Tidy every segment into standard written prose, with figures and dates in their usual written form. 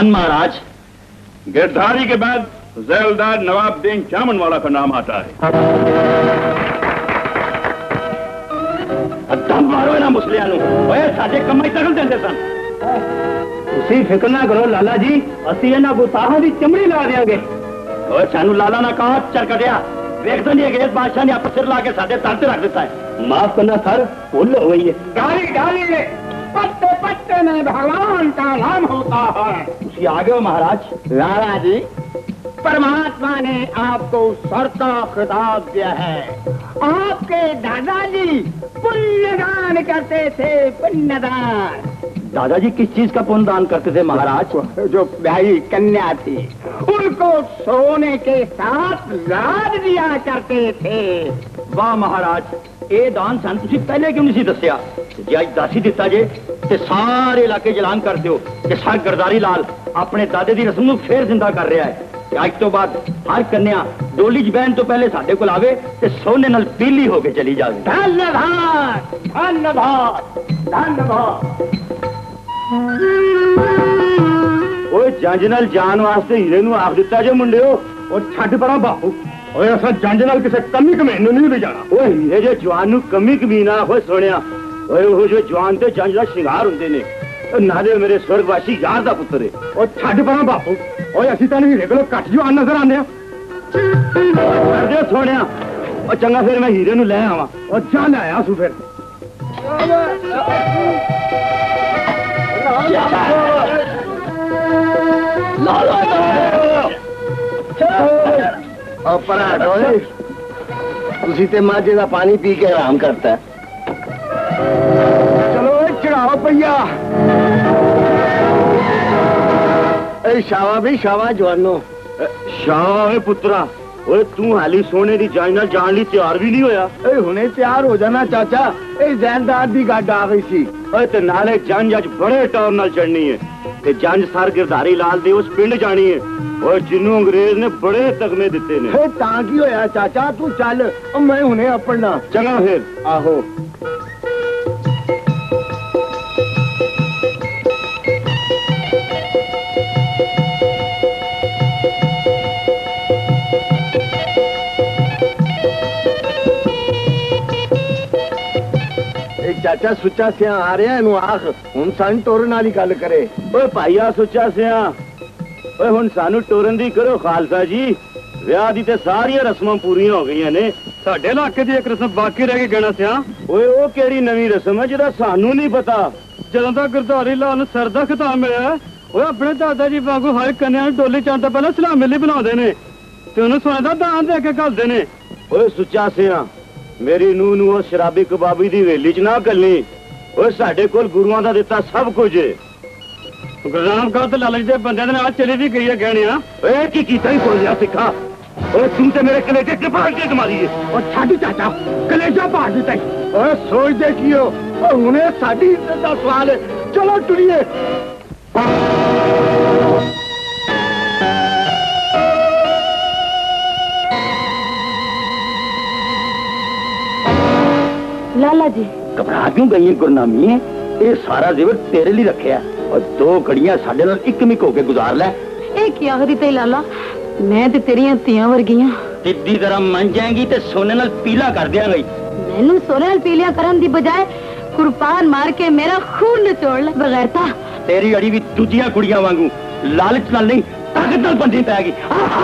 फरमान महाराज। गिरधारी के बाद जैलदार नवाबुद्दीन जामनवाला का नाम आता है। दम मारो ना मुसलियां नूं, ओए साडे कम्मां च दखल देंदे सन। तुसीं फिक्र ना करो लाला जी, असीं इन्हां गुस्ताखां दी चमड़ी ला देंगे। ओए सानू लाला ना कहा चरकटिया, वेखदे नहीं अंग्रेज बादशाह ने आप सिर ला के साडे सर ते रख दिता है। माफ करना सर, भूल हो गई है। गाली गाली पत्ते पत्ते में भगवान का नाम होता है। तुसीं आ गए हो महाराज। लाला जी, परमात्मा ने आपको सर का खिताब दिया है। आपके दादाजी पुण्यदान करते थे, पुण्यदान। दादाजी किस चीज का पुण्यदान करते थे महाराज? जो ब्याही कन्या थी उनको सोने के साथ लाद दिया करते थे। वाह महाराज, ये दान सन तुसीं पहले क्यों नहीं दसिया? जे अज दस ही दिता जे ते सारे इलाके जलान कर दियो कि सर गिरधारी लाल अपने दादे की रस्म नूं फिर जिंदा कर रहा है। आज तो बाद हर कन्या डोली च बहन तो पहले साडे कोल आवे ते सोने नाल पीली होके चली जावे। धन्यवाद धन्यवाद धन्यवाद। ओए जंज नाल जान वास्ते हीरे नूं आख दिता जे मुंडिओ। ओ छड्ड परां बापू, ओए असां जंज नाल किसे कमी कमीन नूं नहीं ले जाना। ओए हीरे जे जवान नूं कमी कमीना होए सोनिया। ओए ओह जो जवान ते जंज दा शिंगार हुंदे ने, नाले मेरे स्वर्गवासी यार दा पुत्तर है। ओ छड्ड परां बापू, ओए असीं तां हीरे कोलों घट जवान नजर आने आ। कर सोनिया, ओ चंगा फिर मैं हीरे नूं लै आवां। ओ जा ले आया सू फिर। तुसी ते माजे दा पानी पी के आराम करता है। चलो चढ़ाओ भैया। शावा भी शावा जवानो। शाह पुत्रा, ओए तू हाली सोने दी जान नाल जान लई तैयार भी नहीं होया। हुणे तैयार हो जाना चाचा, जैलदार दी गड्ड आ गई सी। ओए ते नाले जंज अज बड़े टौर नाल चढ़नी है ते जंज सर गिरधारी लाल दे उस पिंड जानी है। ओए जिन्नू अंग्रेज ने बड़े तगमे दिते ने। तां की होया चाचा, तू चल, मैं हुणे अपना। चंगा फिर। आहो। चाचा सुच्चा सिया आ रहा है, आख हुण सन टोरन वाली गल करे। ओए भाईया सुच्चा सिया, ओए हुण सानू टोरन दी करो खालसा जी। विआह दी ते सारियां रस्मां पूरियां हो गईयां ने। साडे इलाके दी एक रस्म बाकी रह गई गणा सिया। ओए ओ केड़ी नवीं रस्म है जिहदा सानू नहीं पता? जदों तक गिरधारी लाल नूं सर दा खिताब मिलिया, ओए अपने दादा जी वांगू हर कन्या नूं डोली चढ़न तों पहलां सलामी ਲਈ बुलाउंदे ने ते ओनूं सोने दा दान दे के घल्लदे ने। ओए सुच्चा सिया, मेरी नूह नूं शराबी कबाबी दी हवेली च ना कल्ली। ओए साडे कोल गुरुआं दा दिता सब कुछ है। गुरनाम कौर ते लालच दे बंदे दे नाल चली भी गई है गहणियां। ओए की कीता ही बोलिया सिखा। ओए तू ते मेरे कलेजे च फाड़ के मारी है। और छड्ड चाचा, कलेजा फाड़ दिता। ओए सोचदे की हो? और हुणे साडी इज्जत दा सवाल है। चलो टुरिए। लाला जी घबरा क्यों गई है गुरनामी? ये सारा जेवर तेरे लिए रखे और 2 घड़ियां साडे नाल इकमिक होके गुजार ले। की आखदी ते लाला, मैं ते तेरियां तियां वर्गियां तिद्दी तरह मन जाएगी ते सोने नाल पीला कर दियांगी। मैनू सोने नाल पीलिया करन दी बजाय कुर्बान मार के मेरा खून निचोड़ ले बगैरता। तेरी अड़ी भी दूजियां कुड़ियां वांगू लालच नाल नहीं ताकत नाल बनदी पैगी।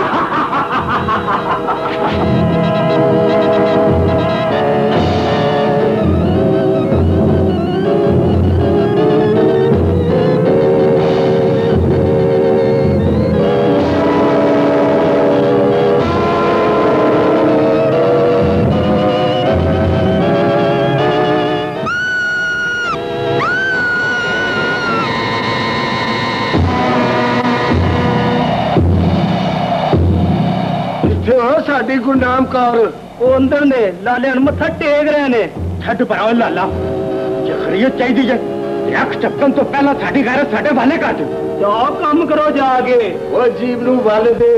साडी गुरनाम कौर अंदर ने लाले मत्था टेक रहे ने। छड्ड पराओ लाला, जखरीयत चाहिए जे रख चपकन तो पहला साडी गैरत साडे वाले कर दो। जाओ काम करो जाके। वो जीव नूं वल दे।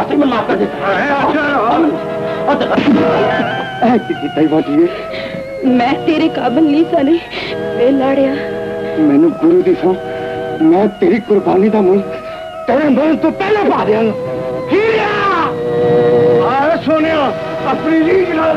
वास्ते मैं माफ कर देता मैं तेरे काबिल नहीं सनी वे लाड़िया मैनू गुरु दी सौ मैं तेरी कुर्बानी का मुल तेरे मुल तो पहले पा दिया हीरा सोने अपनी लीज नाल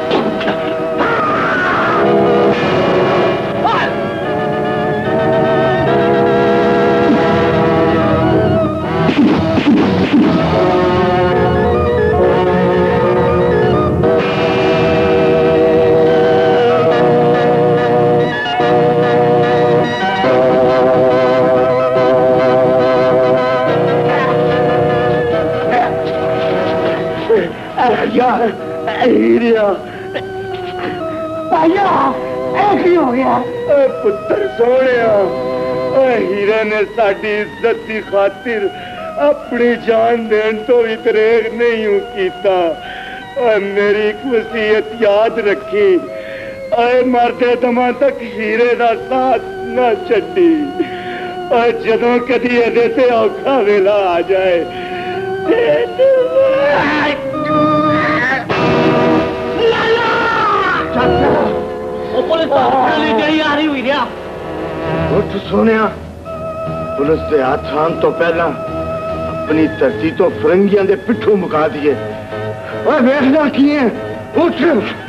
हो गया पुत्र सोने हीरे ने साड़ी इज्जत की खातिर अपनी जान देन तो भी तरेग नहीं कीता मेरी एक वसीयत याद रखी मरते दमा तक हीरे का साथ न छड्डी जदों कदी एदे ते औखा वेला आ जाए उठ सोने पुलिस के हाथ आने तो पहला अपनी धरती तो फिरंगियां दे पिट्ठू मुका दिए वेखना की है उठ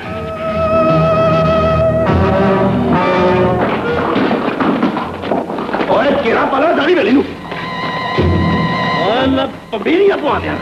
केड़ा पला दाढ़ी वेली नू मैं पबीरियां पवा दिया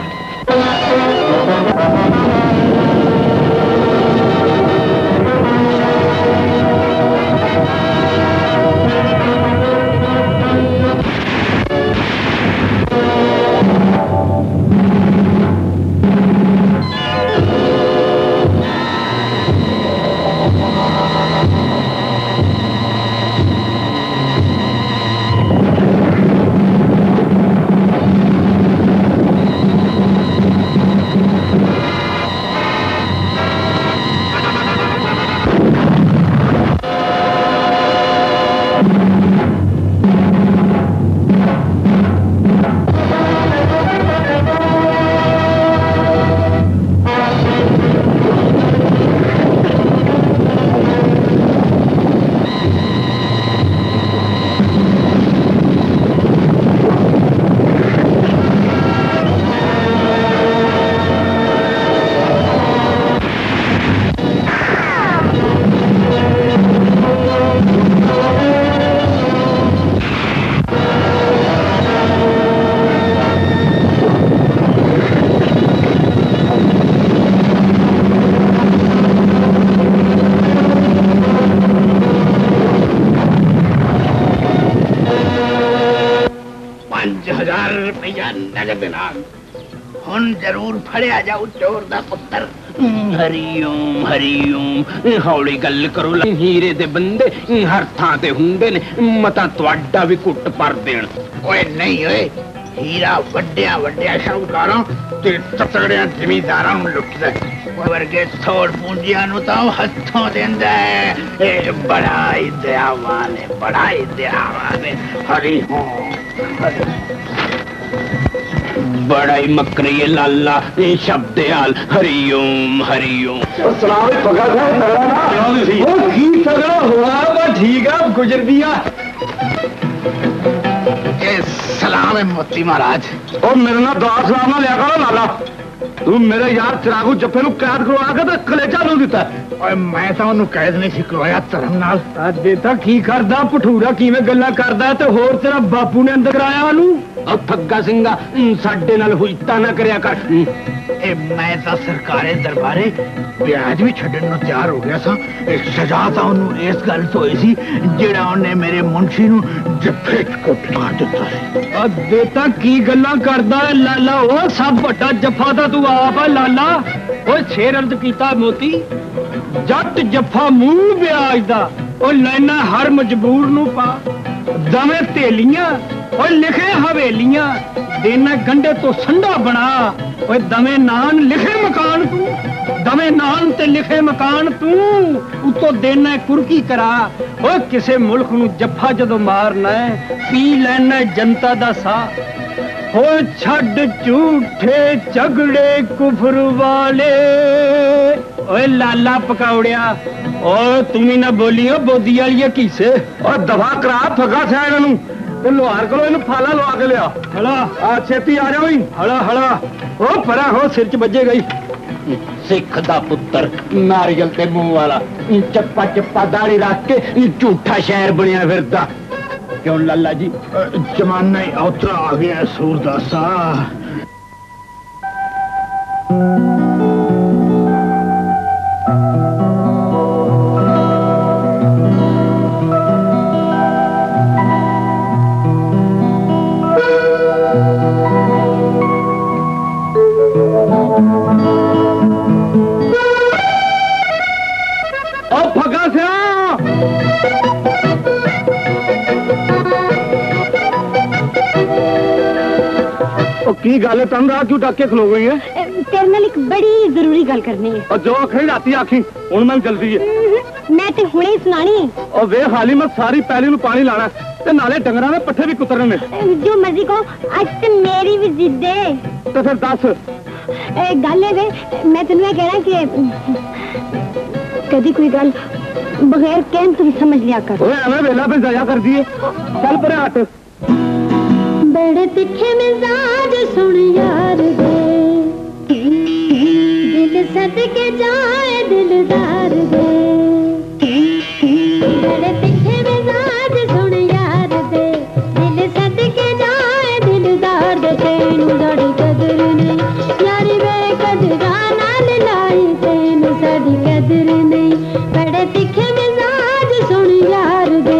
जरूर फड़िया जाऊ चोर दा पुत्र हरिओम हरिओम हौली गल करो हीरे दे बंदे हर थां ते हुंदे ने मता तुहाडा भी कुट पर देण ओए नहीं ओए हीरा वड्डिया वड्डिया शाहूकारां ते तगड़ियां जमींदारां नूं लुटदा वर्गे थोड़ पूंजियां नूं तां हत्थों देंदा है बड़ा ही दयावान है हरिओम बड़ा ही मकरी है लाला शब्द हाल हरिओम हरिओम ठीक है गुजर दिया सलाम है मोती महाराज और मेरे ना दुआ सलाम ना लिया करो लाला तू मेरे यार चिरागू जफे नु कैद करवा के ते कलेजा नु दिता ओए मैं तो उन्हें कैद नहीं सी करवाया धर्म नाल देता की करदा भठूरा किवें गल्लां करदा ते होर तेरा बापू ने अंदर कराया ओनू और ठग्गा सिंगा साडे नाल हुईता ना करया कर मैं तो सरकारे दरबारे ब्याज भी छड्डण नूं तैयार हो गया सा सजा तो उन्हें इस गल तो होई सी जेड़ा उन्हें मेरे मुंशी नूं जफे च कुट मार दिता सी देता की गल्लां करदा है लाला ओ सब बड़ा जफा दा तू आप है लाला ओ शेर अर्ज कीता मोती जट जफा मुंह ब्याज दा ओ लैना हर मजबूर नू पा दमे तेलियां और लिखे हवेलियां देना गंडे तो संडा बना और दमे नान लिखे मकान तू दमे नान ते लिखे मकान तू उतो देना कुर्की करा और किसे मुल्क नू जफा जदों मारना है पी लेना जनता दा सा हो छड़ झूठे झगड़े कुफर वाले। ओए लाला पकौड़िया ओ तुम्हें ना बोलियो बोदी वाली किसे और दफा करा फगा से इन्हों लोहार करो इन फाला लवा के लिया। हला आ छेती आ जाओ। हला हला ओ परा हो सिर च बजे गई। सिख दा पुत्र नारियल ते मुंह वाला चप्पा चप्पा दाढ़ी रख के झूठा शहर बनया फिरदा। क्यों लाला जी? जमाना ही औतरा आ गया सूरदासा। की गल है तन रात क्यों डाके खलो गई है? तेरे नाल एक बड़ी जरूरी गल करनी है। और जो आखरी राती आखी हुण मैं जल्दी है। मैं ते हुणे ही सुनानी। और वे हाली मैं सारी पैली नु पानी लाना ते नाले डंगरां ने पट्ठे भी कुतरने ने। जो मर्जी कहो आज ते मेरी भी जिद है। तो फिर दस गल है वे मैं तेनू कहना कि कदी कोई गल बगैर कहन तू समझ लिया कर। ओए हमें वेला पे जाया कर दिए। चल परे हट। बड़े तिखे मिजाज सुन यार दे दिल सदके जाए दिलदार दे। बड़े तिखे मिजाज सुन यार दे दिल सदके जाए दिलदार दे। तेनू साड़ी कदर नहीं यारी वे कदरा नाल लाई तेनू साड़ी कदर नहीं। बड़े तिखे मिजाज सुन यार दे।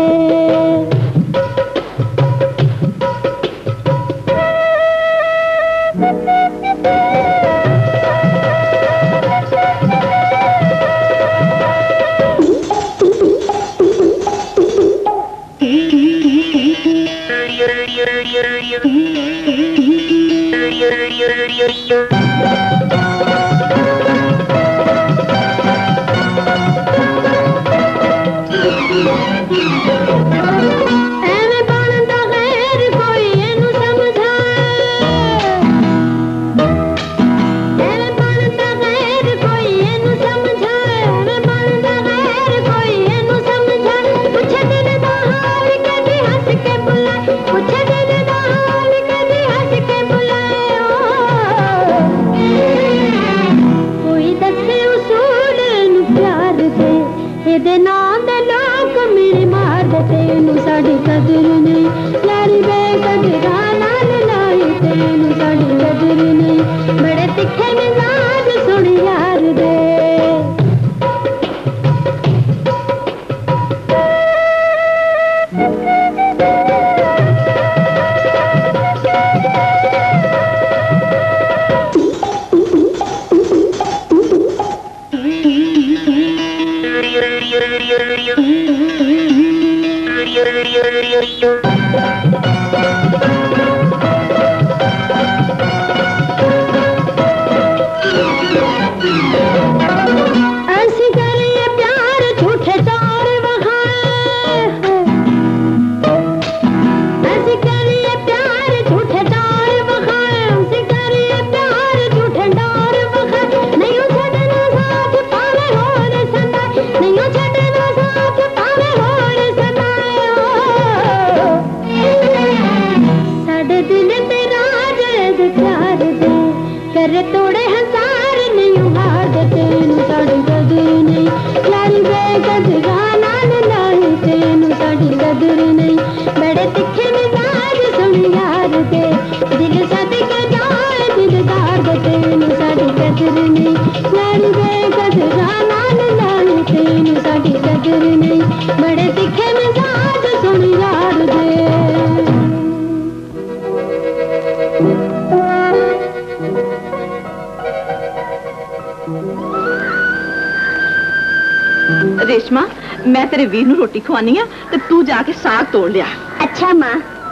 रेशमा मैं तेरे वीर नू रोटी खवानी है तो तू जाके साग तोड़ लिया। अच्छा माँ।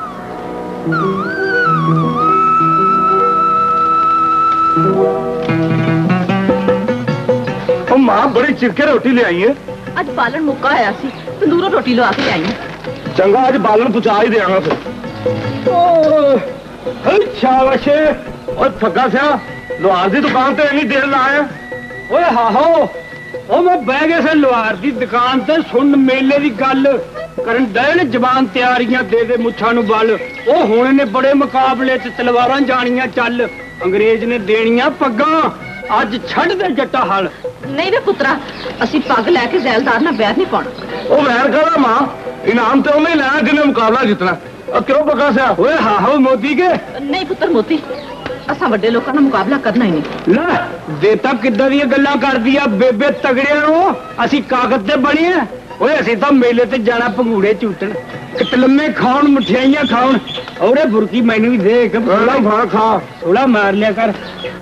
माँ बड़ी चिरके रोटी ले आई है। आज बालन मुक्का आया सी तंदूरों रोटी लगा के आई है। चंगा आज बालन पहुंचा ही देंगा फिर। शाबाश और फग्गा सिया लोहार की दुकान ते इन्नी देर लाया ओए हाहो ओ मैं बह गए से लोहार की दुकान ते सुन मेले की गल करन डे ने जवान तैयारियां दे मुछां नूं बल ओ हुण ने बड़े मुकाबले च तलवारां जानियां चल अंग्रेज ने देनियां पग्गां अज छड़ दे जट्टा हल नहीं वे पुत्रा असी पग लैके जैलदार नाल बैर नहीं पाउणा ओ वैर कहदा मां इनाम ते उन्हें लैना जिन्हें मुकाबला जितना क्यों फग्गा सिया ओए हाहो मोती के नहीं पुत्र मोती असा वड्डे लोकां नाल मुकाबला करना ही नहीं ले देता किद्दां दी गल्लां करदी आ बेबे तगड़ियां नो असी कागज ते बने आ ओए असी तां मेले ते जाना भंगूड़े झूटण कटलम्मे खाउण मठियाइयां खाउण औरे बुरकी मैनू भी दे एक खा खा थोड़ा मार लिया कर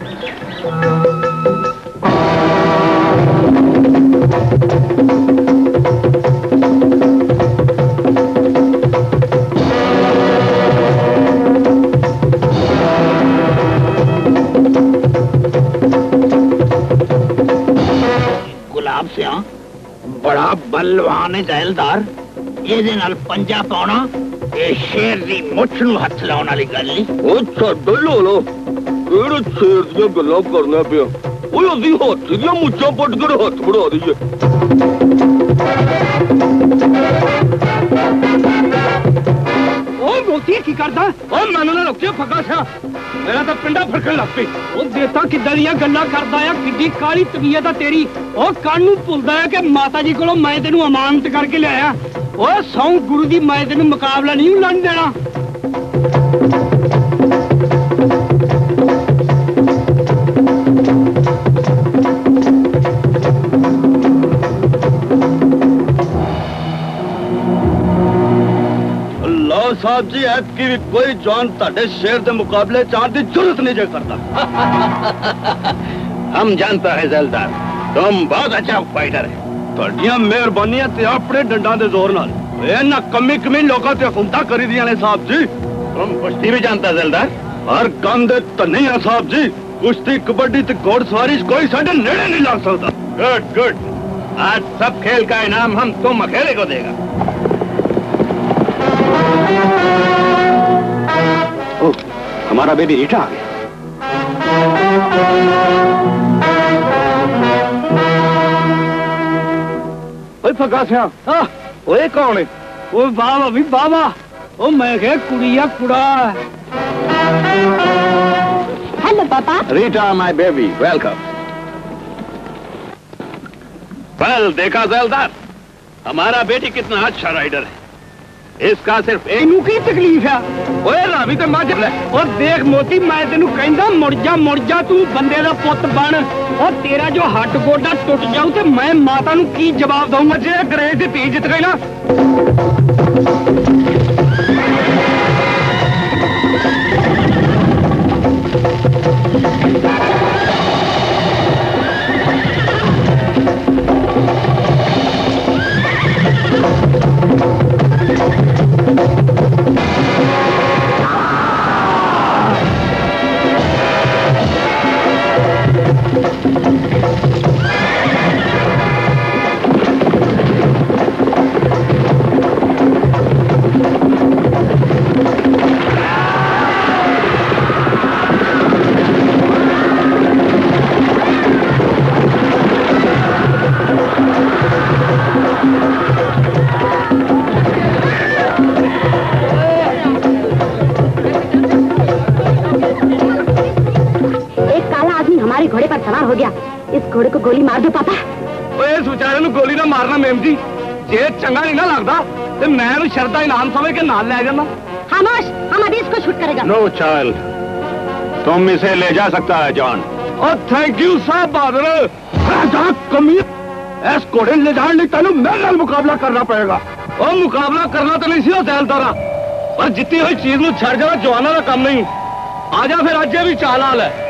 गुलाब सिया बड़ा बलवान है जैलदार ये नाल पंजा पाउणा ये शेर दी मुछ नूं हथ लाउण वाली गल नहीं ओ छड्डो लो केड़े शेर दी गल्लां करना पिया ओए असी हाथी दी मुच्छां पट के हथ बढ़ा दईए ओ मोती की करदा ओ मैनू ना रोकियो फग्गा सिया मेरा तो पिंडा फड़कन लग पई ओ देता किद्दां ਦੀਆਂ ਗੱਲਾਂ ਕਰਦਾ ਆ ਕਿੱਡੀ ਕਾਲੀ ਤਬੀਅਤ ਆ ਤੇਰੀ ਉਹ ਕੰਨ ਨੂੰ ਭੁੱਲਦਾ ਆ ਕਿ ਮਾਤਾ ਜੀ ਕੋਲੋਂ ਮੈਂ ਤੈਨੂੰ ਅਮਾਨਤ ਕਰਕੇ ਲਿਆਇਆ ਓਏ ਸੌ ਗੁਰੂ ਦੀ ਮੈਂ ਤੈਨੂੰ ਮੁਕਾਬਲਾ ਨਹੀਂ ਲੜਨ ਦੇਣਾ साहब जी ऐतकी भी कोई जान ताड़े शेर के मुकाबले चार की जरूरत नहीं जे करता हम जानता है जैलदार तुम बहुत अच्छा फाइटर है ਤੁਹਾਡੀਆਂ ਮਿਹਰਬਾਨੀਆਂ ਤੇ ਆਪਣੇ ਡੰਡਾਂ ਦੇ ਜ਼ੋਰ ਨਾਲ ਇਹਨਾਂ ਕਮੀ ਕਮੀ ਲੋਕਾਂ ਤੇ ਹਕੂਮਤਾਂ ਕਰੀ ਦੀਆਂ ਨੇ ਸਾਹਿਬ ਜੀ तुम कुश्ती भी जानता जैलदार ਹਰ ਕੰਮ ਦੇ ਧੰਨੇ ਆ ਸਾਹਿਬ ਜੀ ਕੁਸ਼ਤੀ ਕਬੱਡੀ ਤੇ ਘੋੜਸਵਾਰੀ ਕੋਈ ਸਾਡੇ ਨੇੜੇ ਨਹੀਂ ਲੱਗ ਸਕਦਾ गुड गुड आज सब खेल का इनाम हम तुम अकेले को देगा हमारा बेबी रीटा आ गया ओए फग्गा सिया ओए कौन है ਓਏ ਵਾਹ ਵੀ ਵਾਹ ਉਹ ਮੈਂ ਕਿਹਾ ਕੁੜੀ ਆ ਕੁੜਾ हेलो पापा Rita my baby welcome well देखा जैलदार हमारा बेटी कितना अच्छा राइडर है इसका सिर्फ एक ਇਹਨੂੰ ਕੀ ਤਕਲੀਫ ਆ ਓਏ ਰਾਵੀ ਤੇ ਮੱਝ ਲੈ ਉਹ ਦੇਖ ਮੋਤੀ ਮੈਂ ਤੈਨੂੰ ਕਹਿੰਦਾ ਮੁੜ ਜਾ ਤੂੰ ਬੰਦੇ ਦਾ ਪੁੱਤ ਬਣ ਉਹ ਤੇਰਾ ਜੋ ਹੱਡ ਗੋਡਾ ਟੁੱਟ ਜਾਊ ਤੇ ਮੈਂ ਮਾਤਾ ਨੂੰ ਕੀ ਜਵਾਬ ਦਊਂਗਾ ਜੇ ਅੰਗਰੇਜ਼ ਦੀ ਧੀ ਜਿੱਤ ਗਈ ਨਾ घोड़े पर सवार हो गया इस घोड़े को गोली मार दो पापा ओए सुचारे नु गोली ना मारना मेम जी जे चंगा नहीं ना लगता ते मैं नु शरदा इनाम समझ के नाल ले जाना खामोश हम अभी इसको शूट करेगा नो चाइल्ड तुम इसे ले जा सकता है जॉन और थैंक यू साहब बहादुर कमी इस घोड़े ले जाने लिए तेन मेरे नाल मुकाबला करना पड़ेगा और मुकाबला करना तो नहीं सी जैलदारा पर जितनी हुई चीज नु छड़ जाना जवाना का काम नहीं आजा फिर अज भी चाल हाल है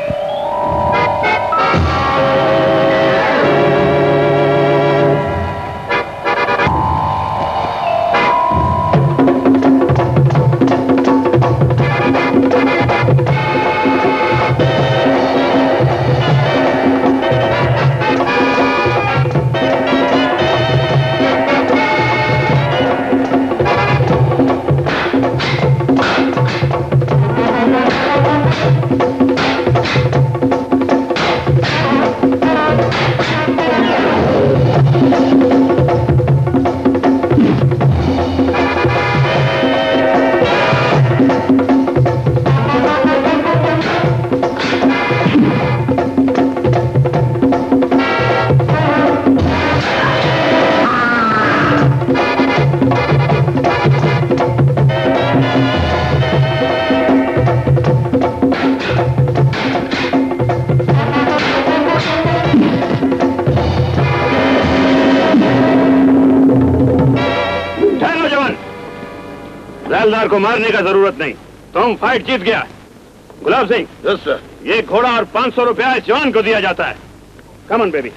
जैलदार को मारने का जरूरत नहीं, तुम फाइट जीत गया। Gulab Singh, yes sir. ये घोड़ा और 500 रुपया इस जवान को दिया जाता है। Come on baby.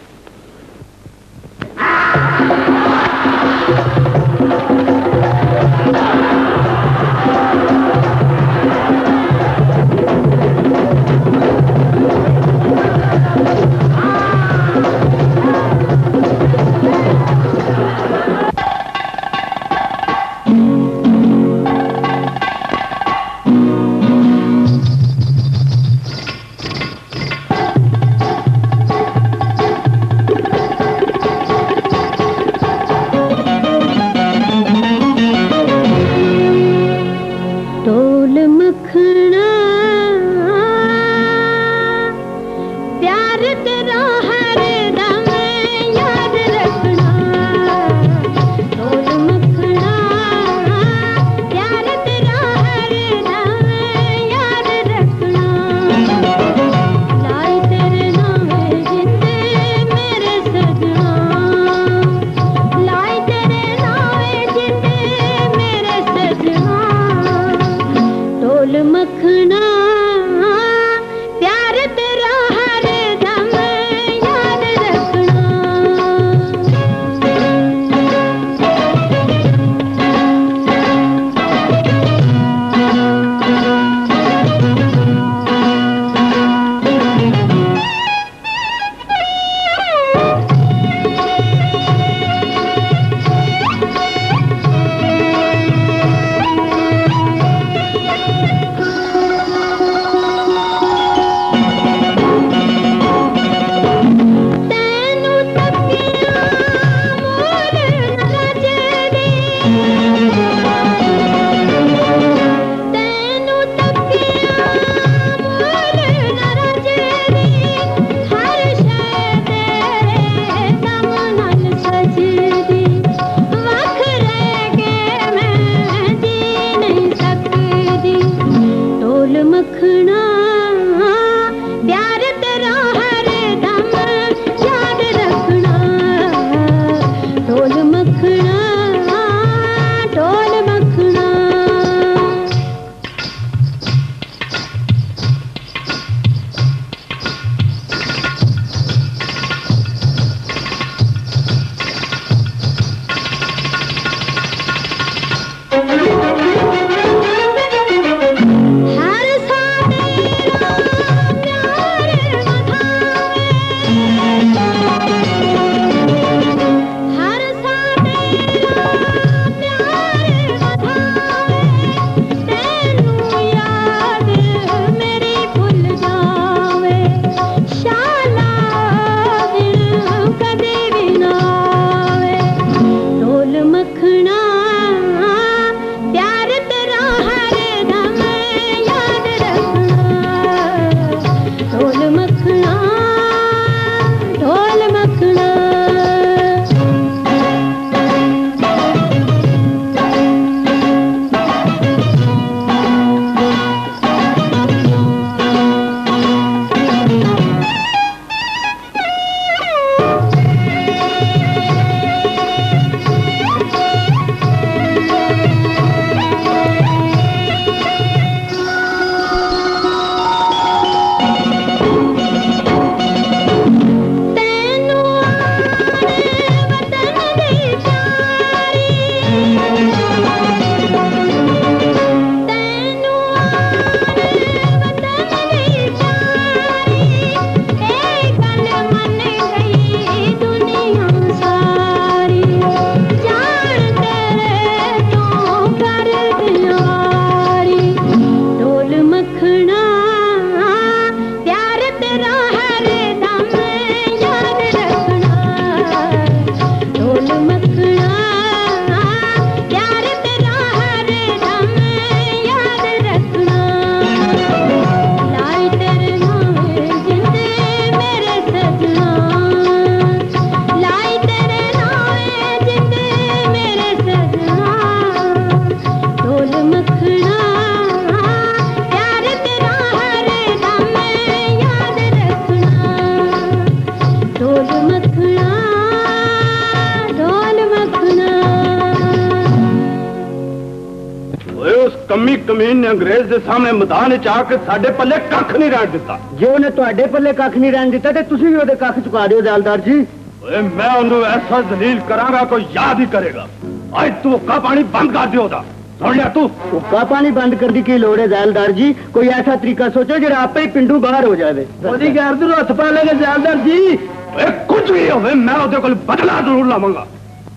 कमी कमीन ने अंग्रेज के सामने मैदान च आके साडे पल्ले कख नहीं रहन दिता। जे उन्हें तुहाडे पल्ले कख नहीं रहन दिता ते तुसीं भी ओदे कख चुका दिओ जैलदार जी। ओए मैं उन्हें ऐसा दलील करांगा कोई याद ही करेगा। आज तू हुक्का पानी बंद कर दियो दा। सुन लिया तू? हुक्का पानी बंद करने की लोड़ है जैलदार जी। कोई ऐसा तरीका सोचो जो आपे ही पिंडू बाहर हो जाए। ओदी गैर तू हथ पा लेंगे जैलदार जी। कुछ भी हो मैं ओदे कोल बदला जरूर लवांगा।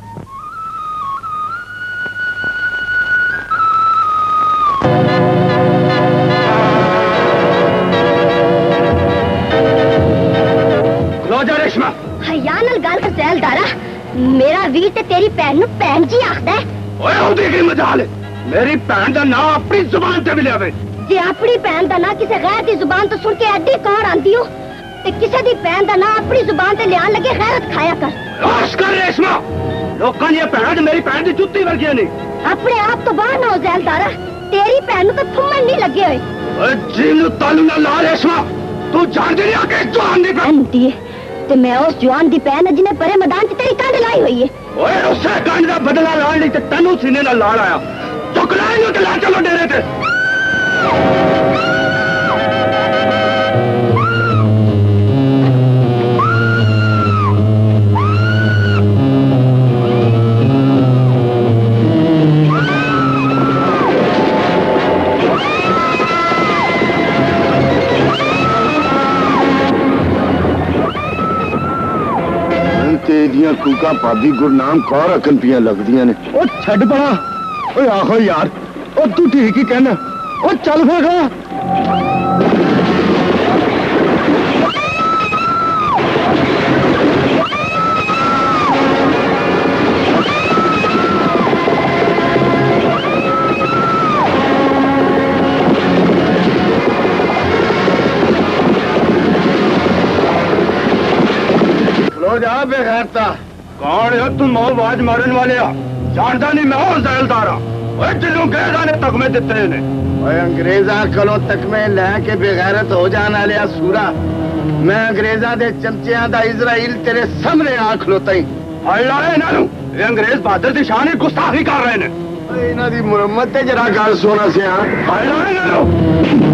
हया नाल गल कर जैलदारा, मेरा वीर ते तेरी भैन नूं भैन जी आखदा है। ओए ओदी की मजाल है? मेरी भैन दा नाम अपनी जुबान ते भी लियावे। जे अपनी भैन दा नाम किसी गैर दी जुबान तो सुन के एडी कौड़ आंदी हो ते किसी दी भैन दा नाम अपनी जुबान ते लियान लगे गैरत खाया कर। होश कर रेशमा, लोकां दी भैन मेरी भैन दी जुत्ती वर्गियां ने। अपने आप तो बाहर ना हो जैलदारा, तेरी भैन नूं तो थुम्मन नहीं लगे होए। ओए जीनू तालू ना ला रेशमा, तू जानदी नहीं आके जवान दी भैन होती है ते मैं उस जवान दी भैन जिन्हें परे मैदान च तेरी कंड लाई हुई है। ओए उससे कंड दा बदला लाण लई ते तैनू सीने नाल लाड़ आया। चुक लाई ते ला चलो डेरे ते। तेरियां कूका भाभी गुरनाम कौर अकन पियां लगदियां ने। ओ छड़ पड़ा। ओए आहो यार, ओ तू ठीक ही कहना। ओ चल फिर। जा बेगैरता। कौन है तुम? आवाज मारने वाले जानता नहीं मैं और जैलदारा। जिन्हों अंग्रेजा ने तकमे दिते ने। अंग्रेजा कलो तकमे लैके बेगैरत हो जाने वाले सूरा, मैं अंग्रेजा दे चमचियां दा इजराइल तेरे सामने आ खलोता ही। अल्लाह इन्हां ये अंग्रेज बहादुर दी शान गुस्ताखी कर रहे ने। इन्हां दी मुरम्मत ते जरा गल सुना से। अल्लाह इन्हां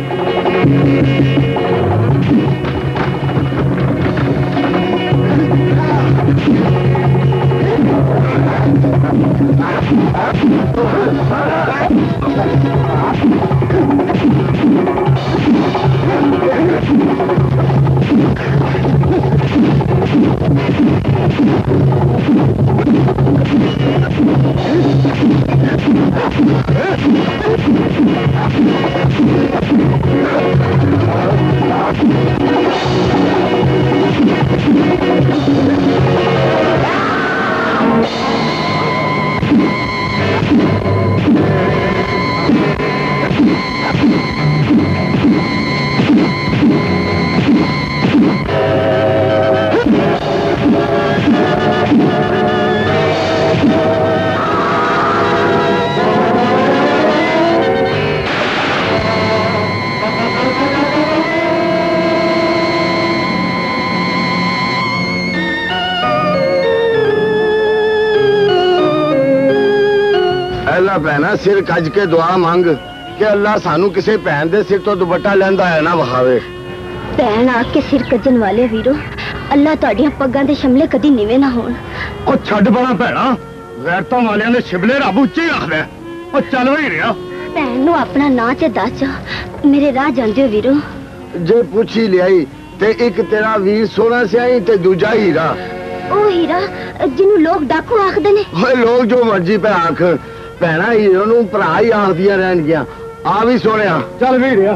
भैना सिर कज के दुआ मंग कि अल्लाह सानू किसी भैन दे सिर तो दुपट्टा लैंदा है ना वहावे। भैन आके सिर कजन वाले वीरो, अल्लाह तुहाडियां पग्गां दे शमले कदी नीवे ना होण। ओ छड़ बड़ा भैना, गैरतां वालियां ने शिमले रब उच्चे रखदे। ओ चल ही रिया। भैन नू अपना नां ते दस, मेरे राह जांदे हो वीरो। जे पूछी लियाई ते एक तेरा वीर सोना स्याही ते दूजा हीरा। ओ हीरा जिन्नू लोग डाकू आखदे ने। ओए लोग जो मर्जी पे आख, भैना हीरो नू भरा ही आखदियां रहणगियां। आ भी सोनिया चल भी रिया।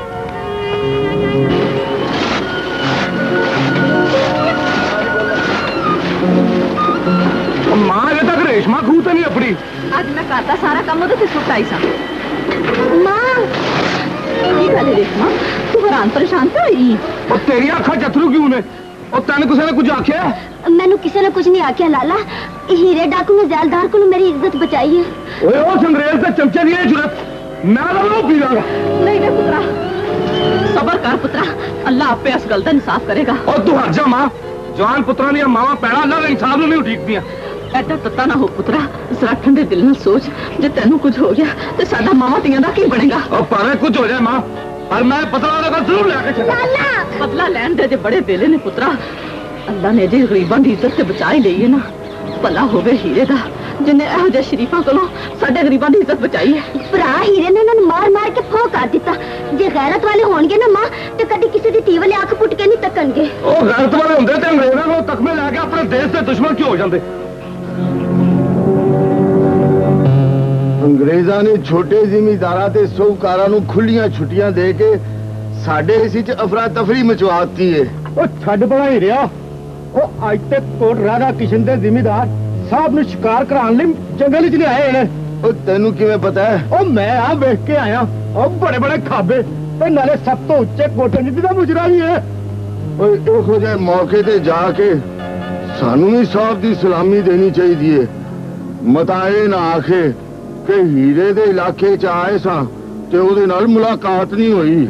मां अजे तक रेशमा खूह ते नहीं अपनी। आज मैं करता सारा काम ओदे ते सुट आई सा। मां की गल रेशमा, तू हैरान परेशान तो होई? ओ तेरी अखां चतरू क्यों ने? ओ तैनूं किसी ने कुछ आख्या? मैनू किसी ने कुछ नहीं आख्या लाला। हीरे डाकू ने जैलदार को मेरी इज्जत बचाई है। ओए ओ अंग्रेज ते चमचे दी जुरत मैं तो पी लांगा। नहीं वे पुत्रा, सबर कर पुत्रा, अल्लाह आपे इस गल दा इंसाफ करेगा। और तू हट जा मां, जवान पुत्रा दी मावां पैणा अल्लाह दे इंसाफ नूं नहीं उठीकदियां। ਐਡਾ ਤੱਤਾ ਨਾ ਹੋ ਪੁੱਤਰਾ, ਜ਼ਰਾ ਠੰਡੇ ਦਿਲ ਨਾਲ ਸੋਚ, ਜੇ ਤੈਨੂੰ ਕੁਝ ਹੋ ਗਿਆ ਤੇ ਸਾਡਾ ਮਾਵਾਂ ਧੀਆਂ ਦਾ ਕੀ ਬਣੇਗਾ? ਭਾਵੇਂ ਕੁਝ ਹੋ ਜਾਏ ਮਾਂ, ਪਰ ਮੈਂ ਬਦਲਾ ਦਾ ਜ਼ਰੂਰ ਲੈ ਕੇ ਚੱਲਾਂ। ਬਦਲਾ ਲੈਣ ਦੇ ਜੇ ਬੜੇ ਵੇਲੇ ਨੇ ਪੁੱਤਰਾ। ਅੱਲਾ ਨੇ ਜੇ ਗਰੀਬਾਂ ਦੀ ਇੱਜ਼ਤ ਤੇ ਬਚਾ ਹੀ ਲਈ ਹੈ ਨਾ, ਭਲਾ ਹੋਵੇ ਹੀਰੇ ਦਾ ਜਿੰਨੇ ਇਹੋ ਜਿਹੇ ਸ਼ਰੀਫਾਂ ਕੋਲੋਂ ਸਾਡੇ ਗਰੀਬਾਂ ਦੀ ਇੱਜ਼ਤ ਬਚਾਈ ਹੈ। ਭਰਾ ਹੀਰੇ ਨੇ ਉਹਨਾਂ ਨੂੰ ਮਾਰ ਮਾਰ ਕੇ ਫੋਕ ਕਰ ਦਿੱਤਾ। ਜੇ ਗੈਰਤ ਵਾਲੇ ਹੋਣਗੇ ਨਾ ਮਾਂ, ਤੇ ਕਦੀ ਕਿਸੇ ਦੀ ਧੀ ਵਾਲੇ ਅੱਖ ਪੁੱਟ ਕੇ ਨਹੀਂ ਤੱਕਣਗੇ। ਉਹ ਗੈਰਤ ਵਾਲੇ ਹੁੰਦੇ ਤੇ ਅੰਗਰੇਜ਼ਾਂ ਨੂੰ ਤਖਮੇ ਲੈ ਕੇ ਆਪਣੇ ਦੇਸ਼ ਦੇ ਦੁਸ਼ਮਣ ਕਿਉਂ ਹੋ ਜਾਂਦੇ? ਅੰਗਰੇਜ਼ਾਂ ਨੇ ਛੋਟੇ ਜ਼ਿਮੀਂਦਾਰਾਂ ਤੇ ਸ਼ਾਹੂਕਾਰਾਂ ਨੂੰ ਖੁੱਲੀਆਂ ਛੁੱਟੀਆਂ ਦੇ ਕੇ ਸਾਡੇ ਇਸ ਵਿੱਚ ਅਫਰਾ ਤਫਰੀ ਮਚਵਾਤੀ ਏ। ਉਹ ਛੱਡ ਬੜਾ ਹੀ ਰਿਹਾ। ਉਹ ਅੱਜ ਤੱਕ ਕੋਟ ਰਾਧਾ ਕਿਸ਼ਨ ਦੇ ਜ਼ਿਮੀਂਦਾਰ ਸਾਹਿਬ ਨੂੰ ਸ਼ਿਕਾਰ ਕਰਾਉਣ ਲਈ ਜੰਗਲ 'ਚ ਲਿਆਏ ਨੇ। ਉਹ ਤੈਨੂੰ ਕਿਵੇਂ ਪਤਾ ਹੈ? ਉਹ ਮੈਂ ਆ ਵੇਖ ਕੇ ਆਇਆ। ਉਹ ਬੜੇ ਬੜੇ ਖਾਬੇ ਤੇ ਨਾਲੇ ਸਭ ਤੋਂ ਉੱਚੇ ਕੋਟੇ ਜਿੱਦੀ ਦਾ ਮੁਜਰਾ ਵੀ ਹੈ। ਓਏ ਇਹੋ ਜਿਹੇ ਮੌਕੇ ਤੇ ਜਾ ਕੇ ਸਾਨੂੰ ਵੀ ਸਾਹਿਬ ਦੀ ਸਲਾਮੀ ਦੇਣੀ ਚਾਹੀਦੀ ਏ। ਮਤਾ ਇਹ ਨਾ ਆਖੇ ਕਿ ਹੀਰੇ ਦੇ ਇਲਾਕੇ 'ਚ ਆਏ ਸਾਂ ਤੇ ਉਹਦੇ ਨਾਲ ਮੁਲਾਕਾਤ ਨਹੀਂ ਹੋਈ।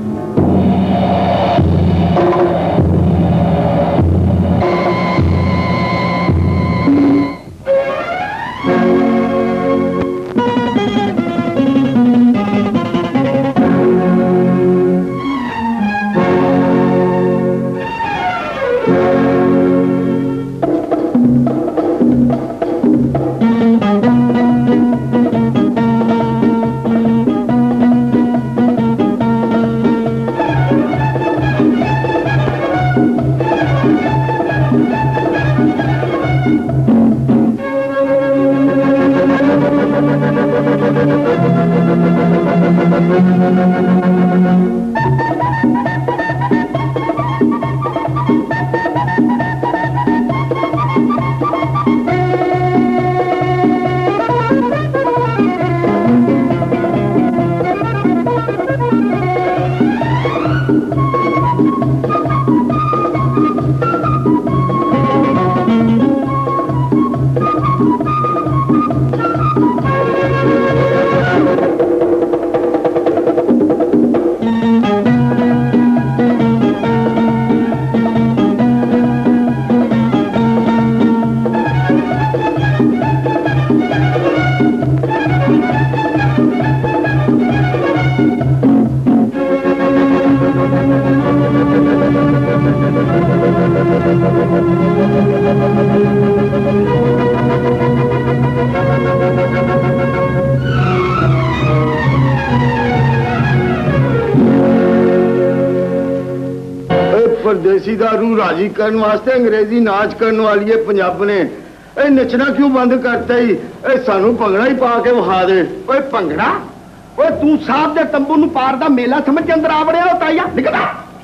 परदेसी दा रूह राजी करने वास्ते अंग्रेजी नाच करने वाली है पंजाब ने। ए नचना क्यों बंद करता ही? ए सानू भंगड़ा ही पा के विखा दे। ओए भंगड़ा? ओए तू साहब दे तंबू नू पार दा मेला समझ के अंदर आ बड़े हो ताया? निकल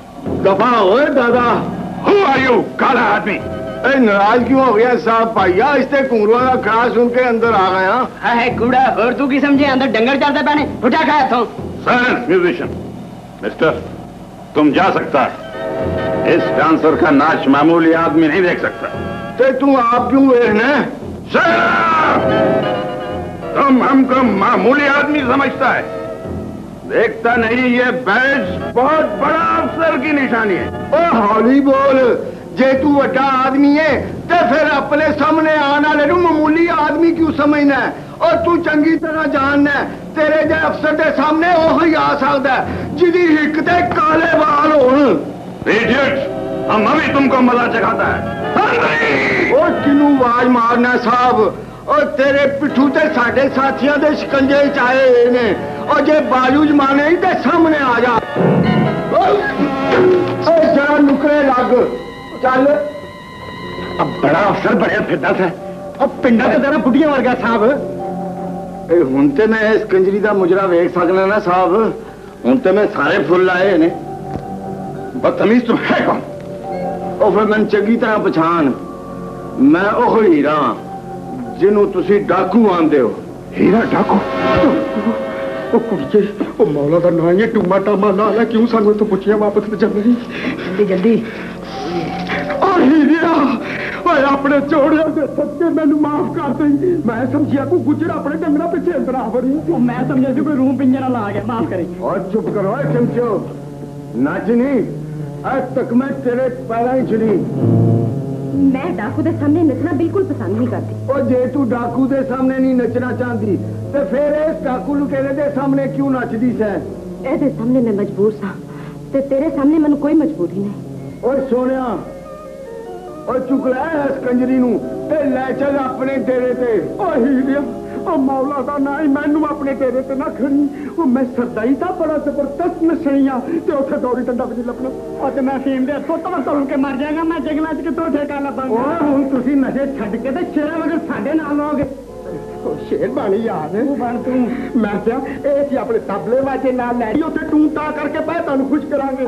दफा ओए दादा। Who are you, काला आदमी? ए नाराज क्यों हो गया साहब भाईया? इसते घुंगरुआ का खड़ा सुन के अंदर आ गया। है कूड़ा और तू की समझे अंदर डंगर चलते पैने उठा खाया था। Silence musician. मिस्टर, तुम जा सकता है। इस डांसर का नाच मामूली आदमी नहीं देख सकता। ते तू आप क्यों देखना? तुम हमको मामूली आदमी समझता है? देखता नहीं, ये बैज बहुत बड़ा अफसर की निशानी है। ओ हौली बोल, जे तू बड़ा आदमी है तो फिर अपने सामने आने वाले नू मामूली आदमी क्यों समझना है? और तू चंगी तरह जानना है तेरे जे अफसर के सामने वो ही आ सकता है जिदी हिक ते काले बाल होण। इडियट, हम अभी तुमको मजा चखाता है। ओ किनू आवाज मारना साहब? और तेरे पिठू ते साडे साथियों दे शिकंजे च आए ने। और जे बाजू जमाने ही ते सामने आ जा। ओ जरा नुकरे लग चल। अब बड़ा अफसर बढ़िया फिरदा था। अब पिंडा ते तेरा बुढ़िया वर्गा साहब। हुण ते मैं इस कंजरी दा मुजरा वेख सकना ना साहब। हुण ते मैं सारे फुल लाए ने। बदतमीज तुम है कौन? ओ फिर मैं चंगी तरह पछाण। मैं ओह हीरा जिन्हों तुसी डाकू आंदे हो। हीरा डाकू? ओ कुड़िए, ओ मौला दा नाम है टूमा टामा नाल है, क्यों सानू तो पुछिया वापस ले चल रही? जल्दी जल्दी। ओ हीरा, ओए अपने चोड़िया दे सच्चे मैनू माफ कर दे। मैं समझिया को गुजर अपने डंगरा पीछे अंदर आ वड़ी। मैं समझा सी कोई रूह पिंजरा ला गया, माफ करी। और चुप करो चमचो, नाच नहीं। आज तक मैं तेरे पैरा ही चली। मैं डाकू के सामने नचना बिल्कुल पसंद नहीं करती। और जे तू डाकू के सामने नहीं नचना चाहती तो फिर इस डाकू लुटेरे के सामने क्यों नचदी सै? ए सामने मैं मजबूर सा ते तेरे सामने मैंने कोई मजबूरी नहीं। और सोनिया और चुक लै इस कंजरी नू ते लै चल अपने डेरे ते। ओ हीरिया ओ मौला दा ना ही मैनू अपने डेरे ते ना खड़ी। ओ मैं सरदाई दा बड़ा जबरदस्त नशईया ते उथे दौड़ी डंडा भी लपना। और ते मैं फीम दे हथों तोड़ के मर जाएगा। मैं जंगलां च कितों ठेका लभांगा। ओ हुण तुसीं नशे छड्ड के ते शेर मगर साडे नाल आओगे। शेर बनी यार बन तू। मैं क्या ये अपने तबले वाजे नाल लै उथे टू टा करके पै तुहानू खुश करांगे।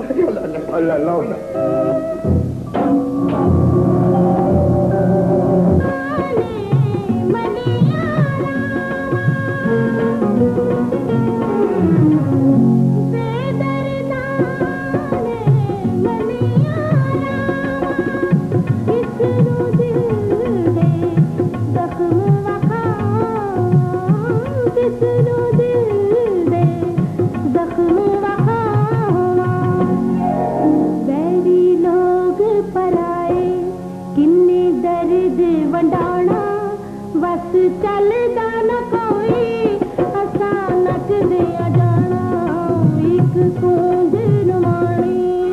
चलदा न कोई अचानक दिया जाना एक कूंज नुमानी।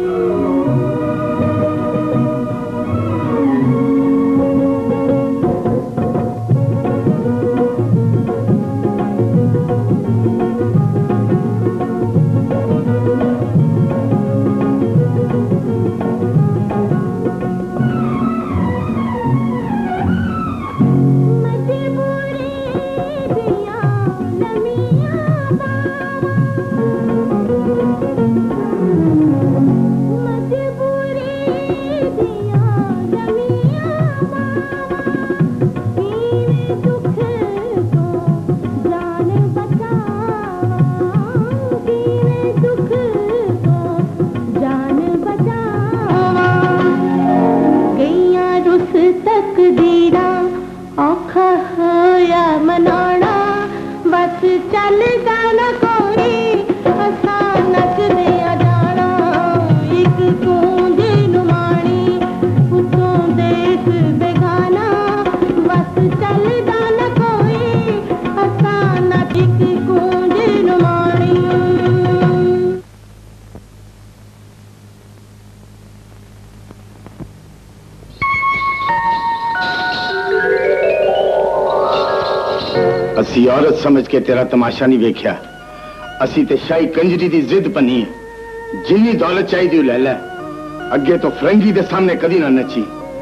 असी औरत समझ के तेरा तमाशा नहीं वेख्या। असी ते शाही कंजरी दी जिद पनी है। जिन्नी दौलत चाहिए ले लै। अगे तो फरंगी दे सामने कदी ना नची।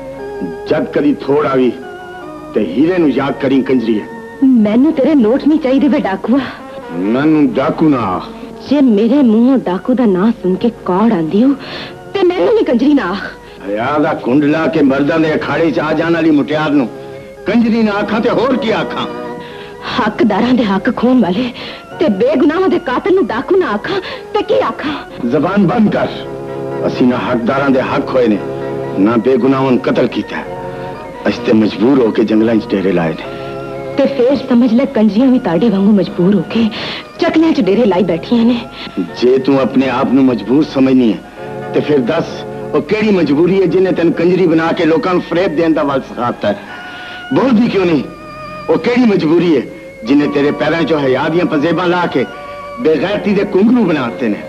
जब कदी थोड़ आवी ते हीरे नु याद करी कंजरी है। मैनू तेरे नोट नहीं चाहिए वे डाकुआ। मैनू डाकू ना आख। जे मेरे मुंह डाकू दा नाम सुन के कौड़ आंदी हो ते मैनू भी कंजरी ना आख। हया दा कुंडला के मर्दां दे अखाड़े च आ जाण वाली मुटियार नु कंजरी ना आखां ते होर की आखां? हकदारां दे हक खोन वाले ते बेगुनाहां दे कातिल नु डाकू ना आखां ते की आखां? जबान बंद कर। असी ना हकदारां दे हक होए ने ना बेगुनाहां कत्ल कीता। अस ते मजबूर होके जंगलां च डेरे लाए ने। ते फिर समझ ले कंजरियां भी ताड़े वांगू मजबूर होके चकलियां च डेरे लाई बैठियां ने। जे तू अपने आप नु मजबूर समझनी है ते फिर दस वो केड़ी मजबूरी है जिन्हें तेन कंजरी बना के लोकां नु फरेब देन दा वल सिखाता है? बोल भी क्यों नहीं? वो केड़ी मजबूरी है जिन्हें तेरे पैरों चो हया दियां पजेबां ला के बेगैरती दे कुंगरू बनाते ने?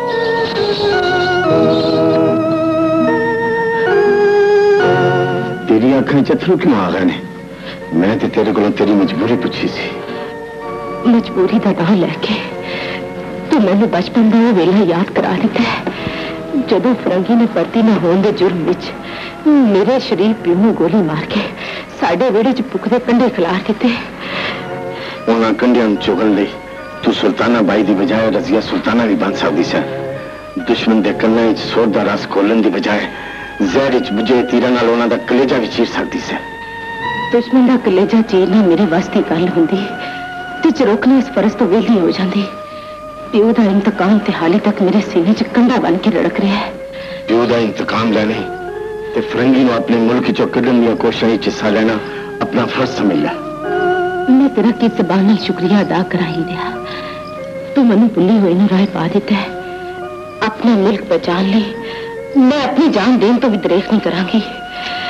तेरी अखां च अथरू क्यों आ गए ने? मैं ते तेरे को तेरी मजबूरी पूछी सी। मजबूरी का नाम लैके तू मैंने बचपन का वेला याद करा दिता है जदों फरंगी ने परती न होने के जुर्म विच मेरे शरीर प्यो नूं गोली मार के साडे वेड़े च पुखदे कंडे खिलार दिते। उन्हां कंडियां चुगण लई तू सुल्ताना बाई की बजाय रजिया सुल्ताना भी बन सकती सी। दुश्मन के कन्नां च सोर दा रस खोलन की बजाय जहर च बुझे तीरां नाल उन्हां दा कलेजा भी चीर सकती सी। दुश्मन का कलेजा चीरना मेरे वास की गल होंदी ते चरोकना इस फर्ज तो वेली हो जाती। प्यो का इंतकाम ते हाले तक मेरे सीने च कंधा बन के रड़क रहा है। प्यो का इंतकाम लैने ते फरंगी नूं अपने मुल्क चों कढण दी कोशिशां विच हिस्सा लेना अपना फर्ज समझ लै। मैं तेरा किस जबान नाल शुक्रिया अदा करा ही दिया। तू मैनू भुली हुई नूं राह पा दिता है। अपना मुल्क बचाने लई मैं अपनी जान देने तो भी दरेख नहीं करांगी।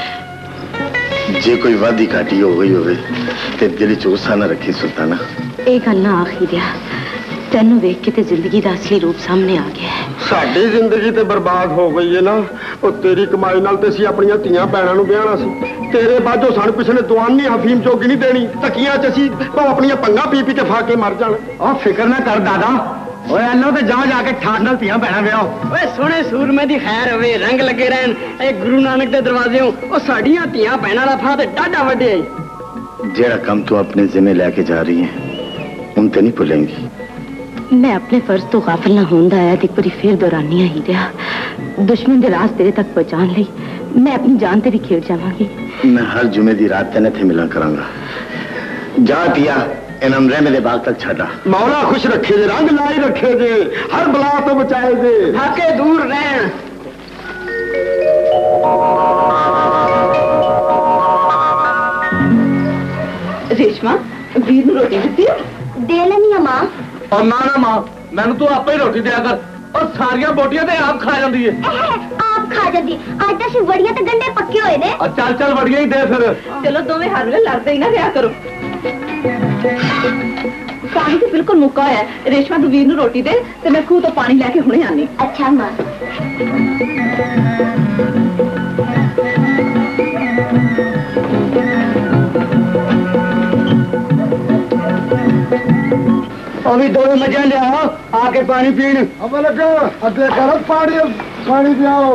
जे कोई वादी घाटी हो गई होवे ते दिल च गुस्सा ना रखी सुल्ताना। ਇਹ ਗੱਲ ਨਾ ਆਖੀ ਦਿਆ, ਤੈਨੂੰ ਵੇਖ ਕੇ ਤੇ ਜ਼ਿੰਦਗੀ ਦਾ ਅਸਲੀ ਰੂਪ ਸਾਹਮਣੇ ਆ ਗਿਆ ਹੈ। ਸਾਡੀ ਜ਼ਿੰਦਗੀ ਤੇ ਬਰਬਾਦ ਹੋ ਗਈ ਹੈ ਨਾ। ਉਹ ਤੇਰੀ ਕਮਾਈ ਨਾਲ ਤੇ ਅਸੀਂ ਆਪਣੀਆਂ ਧੀਆਂ ਭੈਣਾਂ ਨੂੰ ਵਿਆਹਣਾ ਸੀ। ਤੇਰੇ ਬਾਝੋਂ ਸਾਨੂੰ ਕਿਸੇ ਨੇ ਦੁਆਨੀ ਹਫੀਮ ਚੋਗੀ ਨਹੀਂ ਦੇਣੀ। ਤਕੀਆਂ ਚ ਅਸੀਂ ਆਪਣੀਆਂ ਪੰਗਾ ਪੀ ਪੀ ਕੇ ਫਾ ਕੇ ਮਰ ਜਾਣ। ਉਹ ਫਿਕਰ ਨਾ ਕਰ ਦਾਦਾ, ਓਏ ਅੱਲੋ ਤੇ ਜਾ ਕੇ ਠਾਠ ਨਾਲ ਧੀਆਂ ਭੈਣਾਂ ਵਿਆਹੋ। ਓਏ ਸੋਹਣੇ ਸੂਰਮੇ ਦੀ ਖੈਰ ਹੋਵੇ, ਰੰਗ ਲੱਗੇ ਰਹਿਣ ਇਹ ਗੁਰੂ ਨਾਨਕ ਦੇ ਦਰਵਾਜ਼ਿਓਂ। ਉਹ ਸਾਡੀਆਂ ਧੀਆਂ ਭੈਣਾਂ ਦਾ ਫਾਹ ਤੇ ਡਾਢਾ ਵੱਡਿਆ ਈ। ਜਿਹੜਾ ਕੰਮ ਤੂੰ ਆਪਣੇ ਜ਼ਿੰਮੇ ਲੈ ਕੇ ਜਾ ਰਹੀ ਹੈ ਹੁਣ ਤੇ ਨਹੀਂ ਭੁੱਲੇਂਗੀ। मैं अपने फर्ज तो गाफिल ना होंदा आया, एक बारी फिर दोहरानी ही दिया। दुश्मन के राज तेरे तक पहुंचाने लई मैं अपनी जान ते भी खेड़ जावांगी। मैं हर जुमे दी रात तेने थे मिला करांगा। जा पिया इनाम रहमे दे बाग तक छाड़ा। मौला खुश रखे जे, रंग लाई रखे जे, हर बला तो बचाए जे, ढाके दूर रहन। रेशमा वीर नूं रोटी दित्ती? दे लेनी है मां। और ना ना मां, मैंने तू आपे ही रोटी दिया कर। और सारिया बोटियां ते आप खा जाती है। आप खा जाती आज तो सिर्फ वड़ियां ते गंढे पक्के होए ने। चल चल वड़ियां ही दे फिर। चलो दोवें हर वे लड़ते ही ना रहा करो। पानी तो बिल्कुल मुक्का है। रेशमा तू वीर नूं रोटी दे ते मैं खूह तो पानी लेके हुणे आनी। अच्छा मां। अभी दोनों मजा ले आओ आके पानी पीने। अब लगा अगले करो पानी पियाओ।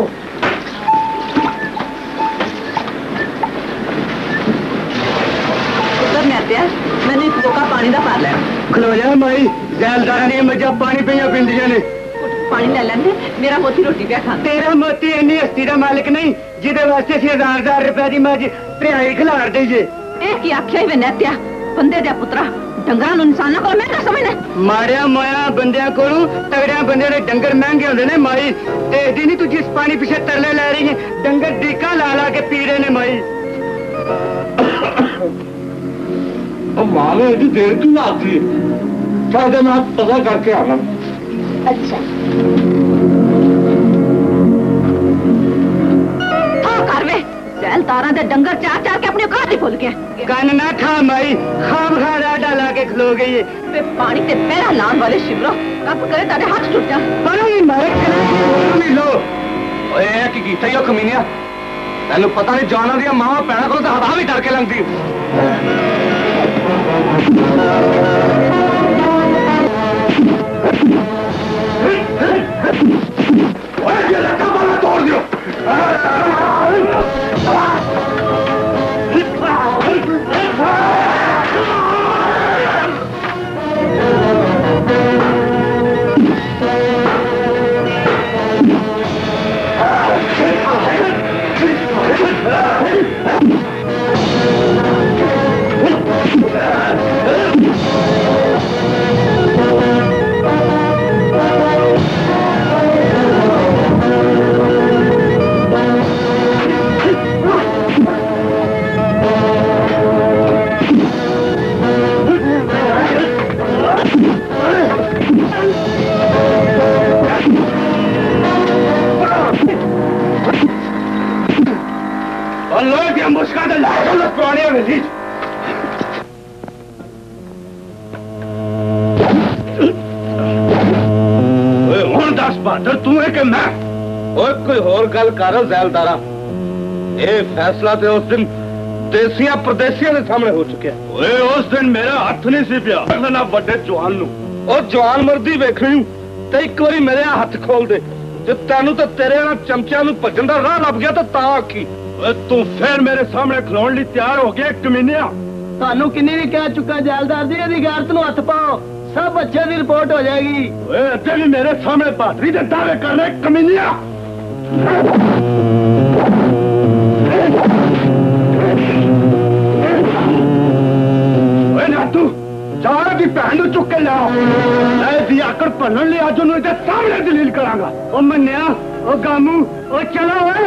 मैंने एक बोका पानी दा पार लिया। खलो जा माई, जैलदारा ने मजा पानी पिया पिंदियां ने। पानी ले लेंदे, मेरा मोती रोटी पे खा। तेरा मोती इन्नी हस्ती दा मालिक नहीं जिदे वास्ते असीं 1000 रुपए दी मज ध्याई खिलार दईए। ए की आख्या ही वे नैत्या बंदे दे पुत्रा, डंगरां नूं इंसानां कोल महंगा समझना। माड़िया मोया बंदियां कोलों तगड़िया बंदियां दे डंगर महंगे होंदे ने माई। देखदी नहीं तू जिस पानी पिछे तरले लै रही है, डंगर डीका ला ला के पी रहे ने माई। मामे एडी देर क्यों आती है? शायद मैं पता करके आना। अच्छा कर वे जैलदारां दे डंगर चार चार के अपनी औकात ही भुल गया। कान ना खा माई, खाम खा राडा ला के खलो गई है। वे पानी ते पैरा लान वाले शिवरो कब करे तारे हाथ टूट जा। पर नहीं मारे कने लो। ओए की कीता ही कमीनिया, तैनू पता नहीं जाना दिया मां भैणा को तो हवा भी डर के लगती। तोड़ दियो। बहादुर तू है कि मैं? और कोई और गल कर जैलदारा। ये फैसला तो उस दिन देसिया प्रदेसिया के सामने हो चुके हैं। उस दिन मेरा हाथ नहीं सी पिया ना बड़े जवान नू। और जवान मर्दी वेख रही हूं तो एक बारी मेरे हाथ खोल दे जो तेनू तो तेरे चमचिया भजन का राह लभ गया तो ता आखी तू फिर मेरे सामने खिलाउण लई तैयार हो गया कमीनिया। ਤੁਹਾਨੂੰ ਕਿੰਨੀ ਵੀ ਕਹਿ ਚੁੱਕਾ ਜੈਲਦਾਰ जी ਇਹਦੀ ਗੈਰਤ ਨੂੰ हथ पाओ, सब अच्छे की रिपोर्ट हो जाएगी। अजे भी मेरे सामने बहादुरी के दावे कर रहे कमीनिया। तू चार की भैन चुक के लाओ, मैं आकड़ भनन लिया अज उन्होंने सामने दलील करांगा। ओ मन्निया, ओ गामू, ओ चलो ओए।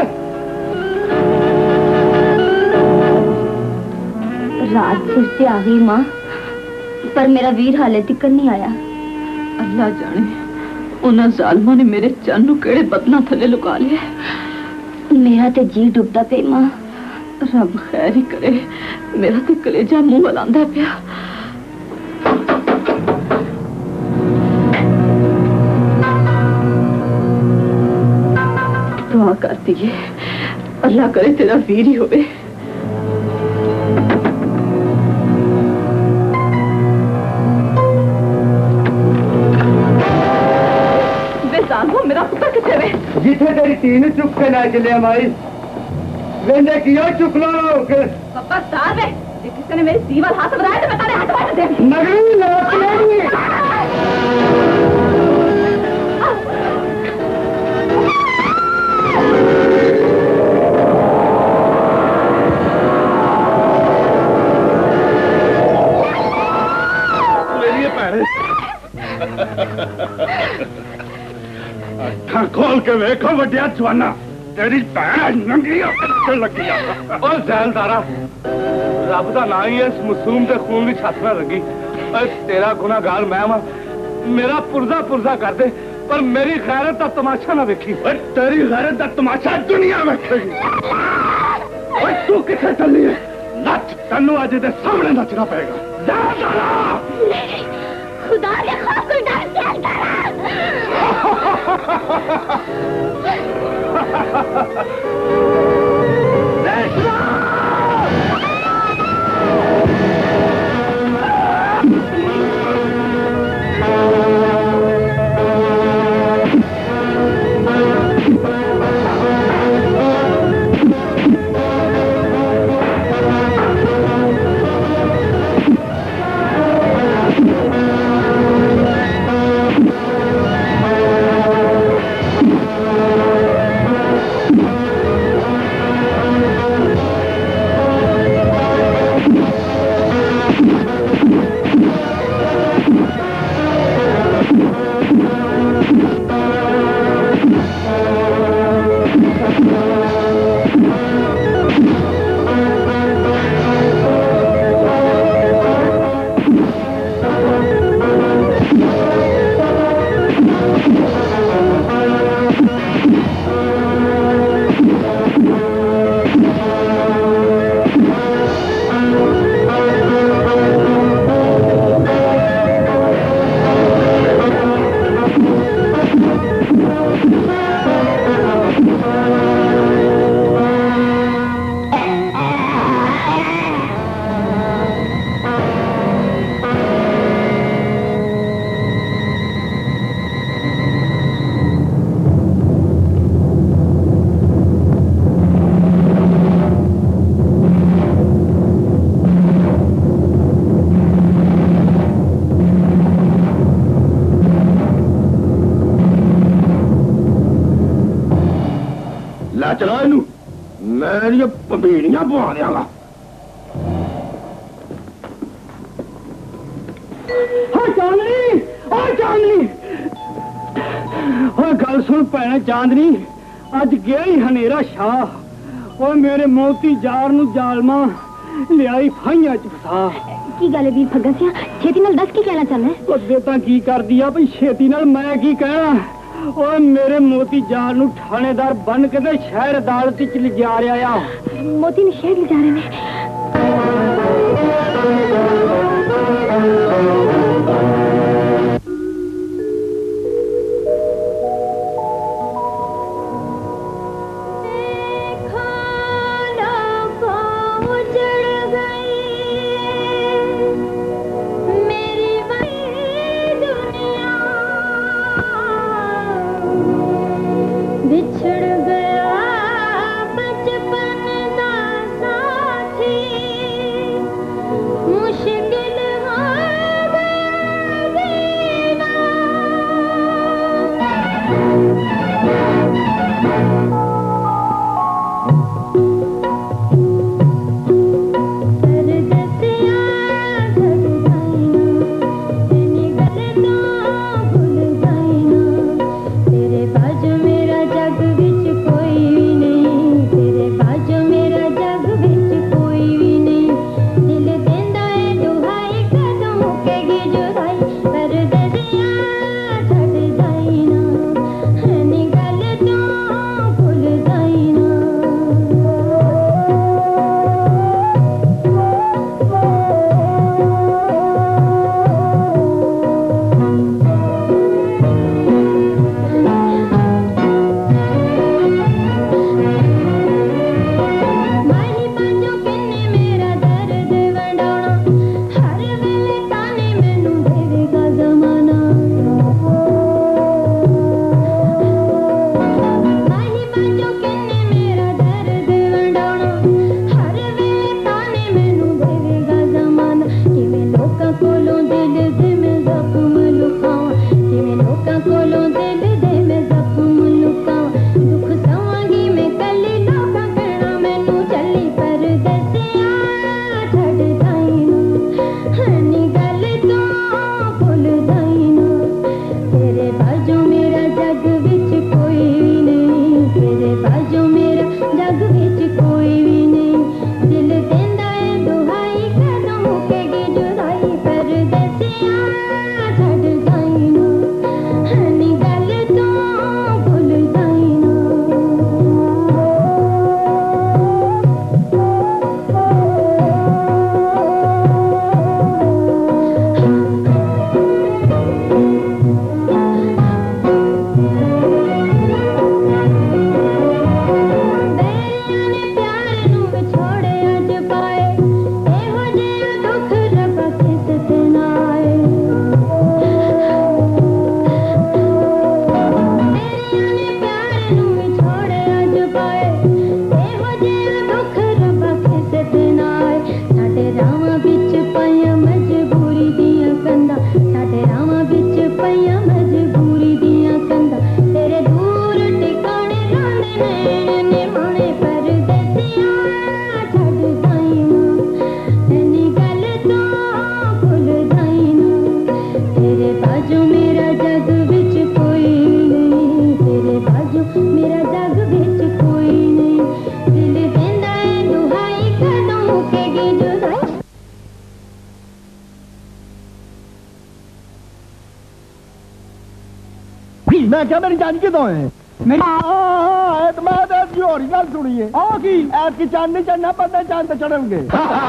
रात फिर से आ गई माँ, पर मेरा वीर हाले तक नहीं आया। अल्लाह जाने उन्होंने जालमा ने मेरे चन नूं केड़े बदनां थले लुका लिया। मेरा तो जी डुबदा पे माँ, रब खैर ही करे, मेरा तो कलेजा मुंह वलांदा पिया। दुआ करती है अल्लाह करे तेरा वीर ही होवे। मेरा पुत्र किथे वे? जिथे तेरी तीन चुप के ना चले माई मैंने किया चुकला होके पापा साहब है किसी ने मेरी सीवल हाथ बढ़ाया तो मैं तारे हाथ बांट दे। नहीं नहीं मेरी भैन अखा खोल के वेखो वड्डिया जवाना तेरी भैन नंगी होकर लगी और जैलदारा रब का ना ही इस मासूम के खून की छत में लगी। तेरा गुनाहगार मैं वा मेरा पुरजा पुरजा कर दे पर मेरी गैरत का तमाशा ना देखी। तेरी गैरत का तमाशा दुनिया वेखेगी। तू किथे चली है? नच तेनू अज दे सामने नचना पड़ेगा। खुदा के खौफ को डर चला इनू मैं पबीड़ियां पवा देंगा। गल सुन भैन चांदनी अज गया ही हनेरा शाह और मेरे मोती जार नू जालमा लियाई फाइया च फसा। की गल वीर फग्गा सिया छेती नाल दस की कहना चाहना है? तां की कर दिया भाई छेती नाल मैं की कहना। और मेरे मोती जार नू थानेदार बन के ते शहर अदालत च ले जा रहा आ। मोती ने शहर ले जा रहे हैं। मुश्किल है बाजू मेरा जग बिच कोई नहीं, तेरे बाजू मेरा जग बिच कोई नहीं, दिल देंदा है दुहाई कदों केगी जुदाई। मैं क्या मेरी जान कितों है मेरी एतमाद की और गल सुनिए की चांद नहीं चढ़ना पता चांद चढ़नगे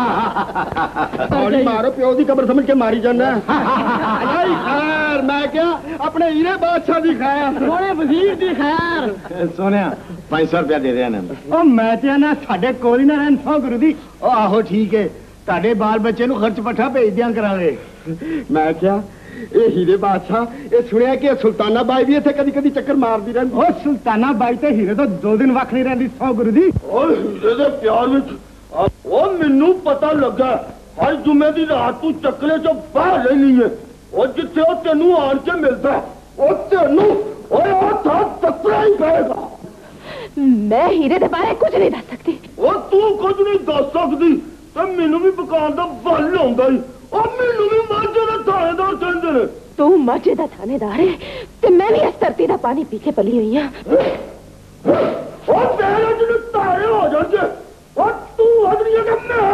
मारो प्यो की कबर समझ के मारी जाना खैर मैं क्या अपने हीरे बादशाह की खैर सोने वजीर की खैर सोने 500 रुपया दे देना मैं तो ना साडे कोल ही ना रहन सौ गुरु दी आहो ठीक है ताडे बाल बच्चे नु खर्च पट्ठा भेज दिया करा ले मैं क्या ये हीरे बादशाह ये सुनिया कि सुल्ताना बाई भी इतने कदी कदी चक्कर मारती रहती ओ सुल्ताना बाई तो हीरे तो 2 दिन वख नहीं रहती सौ गुरु दी हीरे दे प्यार विच ओ मैनू पता लगा हर जुमे दी रात तू चक्करे चो बाहर रहनी है ओ जिथे ओ तेनू आन के मिलता है ओ तेनू ओए ओ था चक्करा ही पएगा। मैं हीरे दे बारे कुछ नहीं दस सकती। ओ तू कुछ नहीं दस सकती ते मैनू भी पकान दा बल आउंदा ही ओ मैनू भी माजे दा थानेदार कहंदे ने। तू माजे दा थानेदार है ते मैं भी इस धरती दा पानी पी के पली हुई हां। ओ तेरे जिन्हें तारे हो जाते ओ तू अदरी के मैं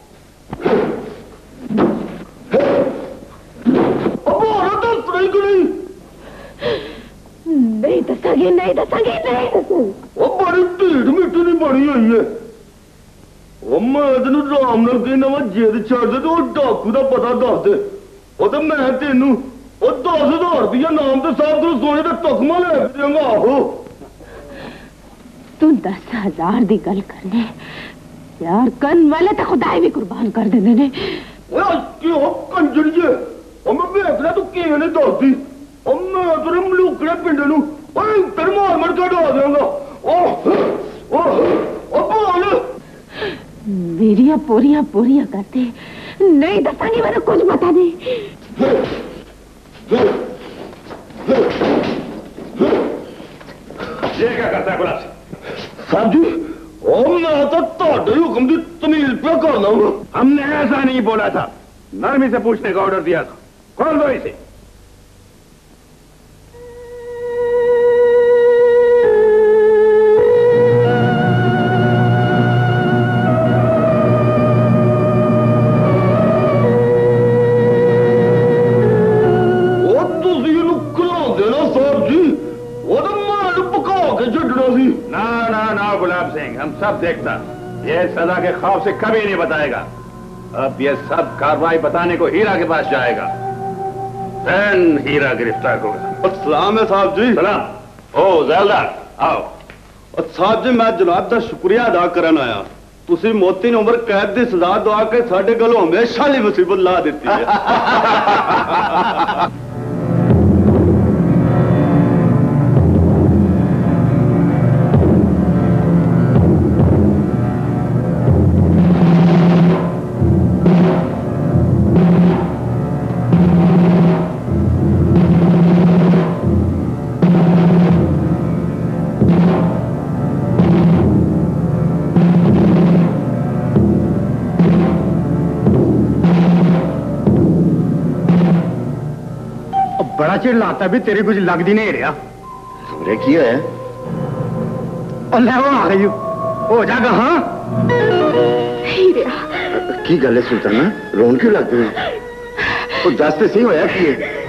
ओ बोलो तो सही कि नहीं दसांगे नहीं दसांगे नहीं दसांगे। ओ बड़ी ढीठ मिट्टी नहीं बनी हुई है ओ मैं तेन राम नाल कहना वा जेद छड़ दे तो डाकू का पता दस दे ओ तो मैं तेनू ओ 10,000 रुपया नाम तो साहब तेन सोने का तखमा ले देंगा। आहो तू 10,000 दी गल करने यार कन वाले तो खुदाई भी कुर्बान कर देंगे ने। क्यों कंजरिए मैं देखना तू कि नहीं दसदी मैं तेरे मलूकड़े पिंड नू तेरे मार मार के डा देंगा। बोल मेरिया पोरियां पोरियां करते नहीं दसांगी मैंने कुछ पता नहीं। ये क्या करता है गुलाब सिंह? साहब जी मैं तो ਤੁਹਾਡੇ हुक्म की तमील पे करना हूँ। हमने ऐसा नहीं बोला था, नरमी से पूछने का ऑर्डर दिया था। खोल दो इसे। हम सब देखता ये सदा के खौफ से कभी नहीं बताएगा। अब ये सब कार्रवाई बताने को हीरा के पास जाएगा, फिर हीरा गिरफ्तार होगा। सलाम है साहब जी। सलाम। ओ जैलदार आओ। साहब जी मैं जनाब का शुक्रिया अदा करन आया। तुसी मोती ने उम्र कैद की सजा दवा के साडे गलों हमेशा ली मुसीबत ला दी है। बड़ा चिर लाता भी तेरी कुछ लगती नहीं रहा। खबरें की है ले वो आ गई हो जाएगा। हाँ की गल है सुल्ताना रोन क्यों लग गई? तो दस्ते सही होया कि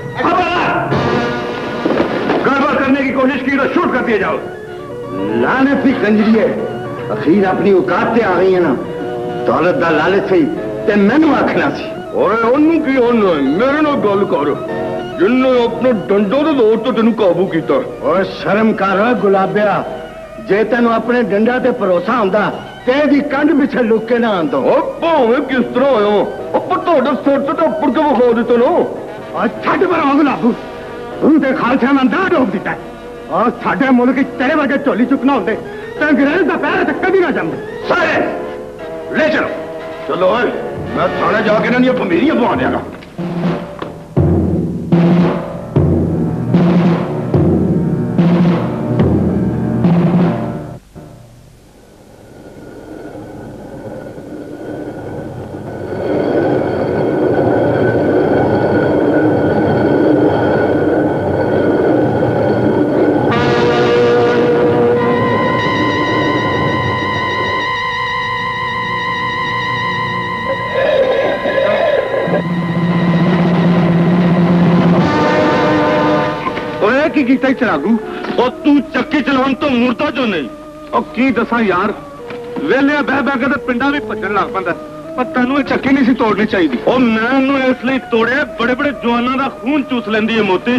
गड़बड़ करने की कोशिश की तो शूट कर दिए जाओ। लानत भी कंजरी है अखीर अपनी औकात ते आ गई है ना। दौलत दा लालच सही ते मैनू आखना सी ओए ओनू की होना मेरे नाल गल कर जिन्ने अपने डंडों के जोर तो तेन काबू किया। और शर्म कर गुलाबिया जे तेन अपने डंडा ते भरोसा होंदा ते दी कंध पिछे लुक के ना आंदा। भावें किस तरह आया तुहाडे सिर ते टप्पड़ के विखा दिते नो। छड्ड पर गुलाबू तू ते खालसा में अंधा डोब दिता है। और साडे मुल्क तेरे वर्गे झोली चुकना होंदे ते अंग्रेज दा पैर ते कभी ना जमदे। सारे ले चलो। चलो मैं थाने जाके ना भंबीरियां पवा देगा। की कीता चिरागू और तू चक्की चलावन तो मुड़ता जो नहीं और की दसा यार वेले बह बह के पिंडा भी भजन लग पैंदा पर तेनू चक्की नहीं सी तोड़नी चाहिए और मैं इन्हू इसलिए तोड़िया बड़े बड़े जवानों का खून चूस लेंदी है मोती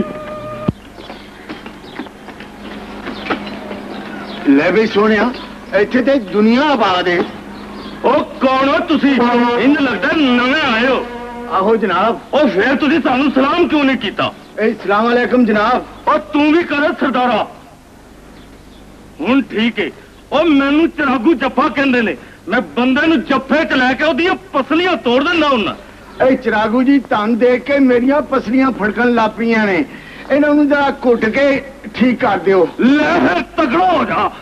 ले भी सोनिया इत्थे ते दुनिया आबाद है ओ कौन हो तुसी इंज लगदा नवे आए हो आहो जनाब और फिर तुसी सानू सलाम क्यों नहीं कीता अस्सलाम वालेकुम जनाब और तू भी कर सरदारा हुन ठीक है और मैनू चिरागू जफ्फा कहंदे ने मैं बंदे नु जफ्फे च लैके ओदी पसलियां तोड़ दिंदा हुन्ना ए चिरागू जी तन देख के मेरियां पसलियां फड़कन लग पईयां ने इन्हां नूं जरा घुट के ठीक कर दियो ले फिर तगड़ा हो जा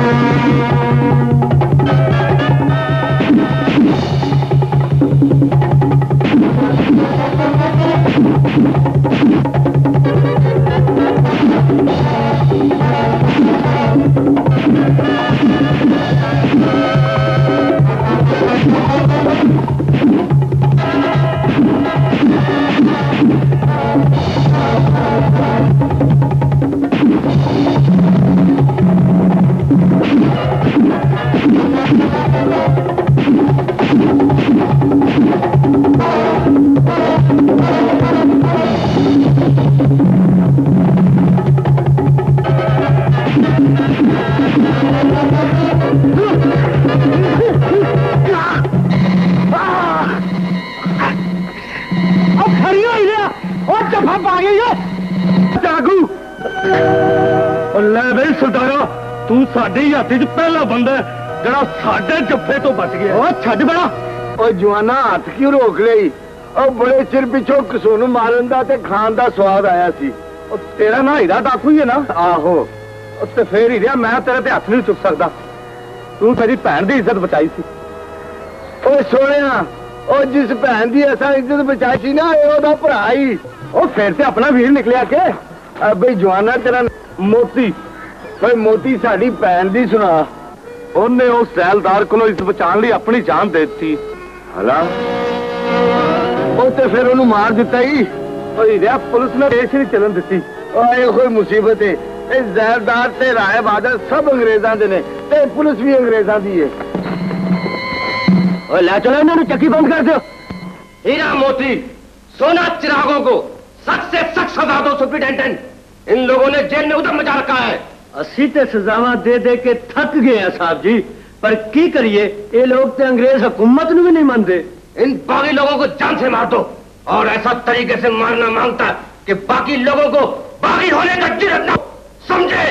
तू साडे हाथी च पहला बंदा जरा साडे जफ्फे तो बच गया छड़ बड़ा ओ जवाना हाथ क्यों रोक लई ओ बड़े चिर पिछों कसोनू मारन दा ते खान दा स्वाद आया सी ओ तेरा ना हीरा डाकू ही है ना आहो ते फिर ही रहा मैं तेरे ते हथ नहीं चुक सकदा तू तेरी भैन दी इज्जत बचाई सी ओ सोनिया ओ जिस भैन दी असां इज्जत बचाई सी ना ओदा भरा ही ओ फिर ते अपना वीर निकलिया के बई जवाना तेरा मोती भाई मोती साड़ी भैन दी सुना उन्हें उस सैलदार को इस बचाने लिए अपनी जान दे दी हला ओ ते फिर उन्हें मार दिता ही पुलिस ने देश नहीं चलन दी ये कोई मुसीबत है इस जहरदार ते राय बहादुर सब अंग्रेजों के ने ते पुलिस भी अंग्रेजों की है ला चलो इन्होंने चक्की बंद कर दो हीरा मोती सोना चिरागों को सख्त से सख्त सजा दो सुप्रिंटेंडेंट इन लोगों ने जेल में उधम मचा रखा है असी ते सजावा दे दे के थक गए हैं साहब जी पर की करिए ये लोग ते अंग्रेज हुकूमत भी नहीं मानते इन बागी लोगों को जान से मार दो और ऐसा तरीके से मारना मांगता कि बाकी लोगों को बागी होने का जुर्रत न समझे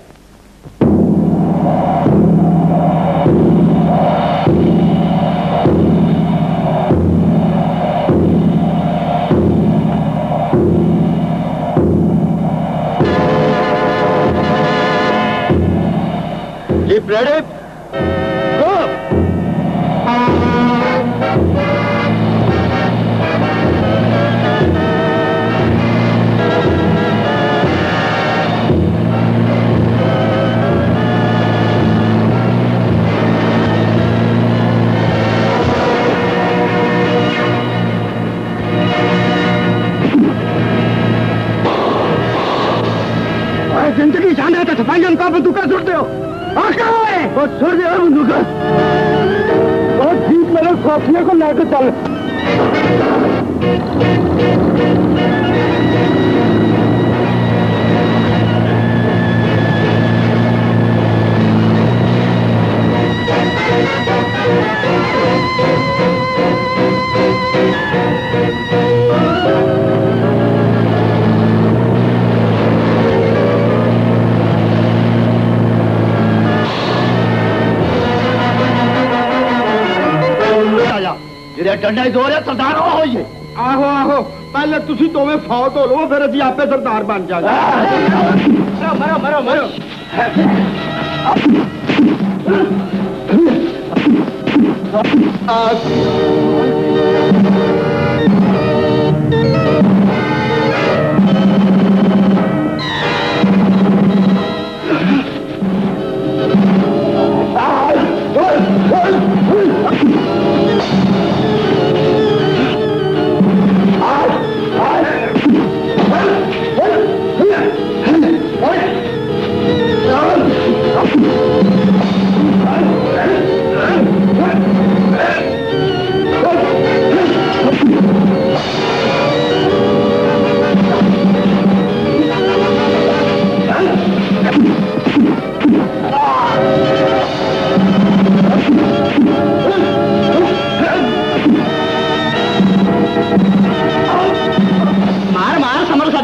ready? Go! जिंदगी जान है तो सफाई का बंदूका सुनते हो और सुर दे बंदूका और जीप मेरे खोखिया को लेकर चल डंडा जोर है सरदार होइए आहो आहो पहले तुसी दोवें फौत हो लो फिर असी आपे सरदार बन जाएगा मरो मरो मरो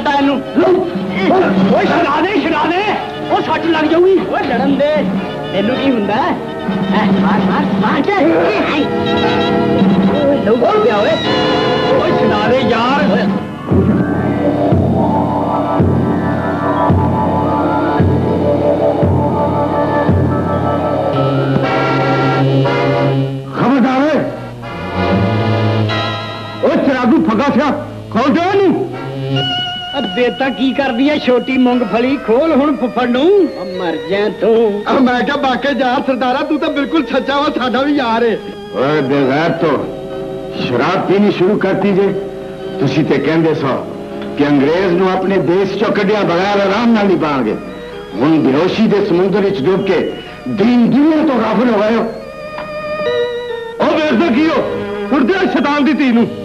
छड्डा इनू ओए छड़ा दे ओ सट लग जाऊगी ओए लड़न दे तेनू की हुंदा है मार के ओए लहू पी गया ओए छड़ा दे यार चिरागू फगा सिया खोल दे बेटा की कर दी है छोटी मूंगफली खोल हुण फुफड़ नूं मर जा तू मैं क्या बाके जा सरदारा तू तो बिल्कुल सच्चा वा साडा भी यार है ओए बेगैर तो शराब पीनी शुरू करती जे तुसी ते कहंदे सो कि अंग्रेज नूं अपने देश चों कढिया बगैर आराम नाल नहीं पांगे हुण बेहोशी दे समुंदर विच डूब के दीन दुनिया तो गाफिल हो गए हो ओ वेखदे की हो उड़दे शैतान दी धी नूं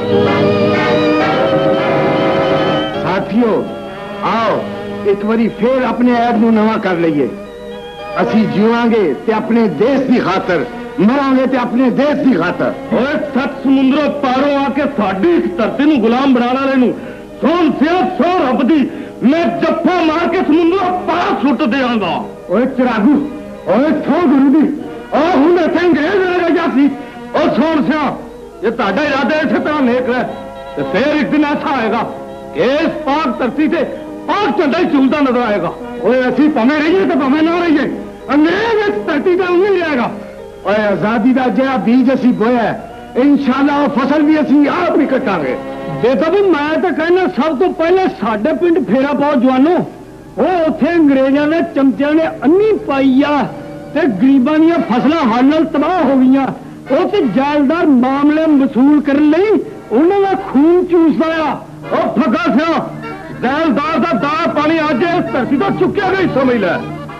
साथियों आओ एक बारी फिर अपने ऐब नूं नवां कर लईए असी जीवांगे ते अपने देश की खातर मरांगे ते अपने देश की खातर ओए सत समुंदरों पारों आके साडी इस धरती नूं गुलाम बनाने वाले नूं सोन सिया सो रब दी मैं जफ्फा मार के समुंदरों पार सुट देवांगा ओए चिरागू ओए सो गुरु दी ओ हुण इत्थे अंग्रेज रह गया सी ओ सोन सिया ये ताड़ा इरादा इसे तरह नेक है तो फिर एक दिन ऐसा आएगा कि इस पाक धरती से पाक झंडा ही चूलता नजर आएगा ओए असी भावें रहिए तो भावें ना रहिए अंग्रेज इस धरती पर उंगली रहेगा ओए आजादी का जड़ा बीज असी बोया इंशाल्लाह वो फसल भी असी आप ही कटांगे बेटा भी मैं तो कहना सब तो पहले साडे पिंड फेरा पाओ जवानो वो उत्थे अंग्रेजों ने चमचिया ने अन्नी पाई आ ते गरीबां दी फसलां हड़ नाल तबाह हो गईयां वो ते जायदार मामले वसूल करने लई उन्हां दा खून चूसदा आ ओ फगा सिया जायदार दा दाल पानी अज इस धरती तो चुक्या गई समझ ले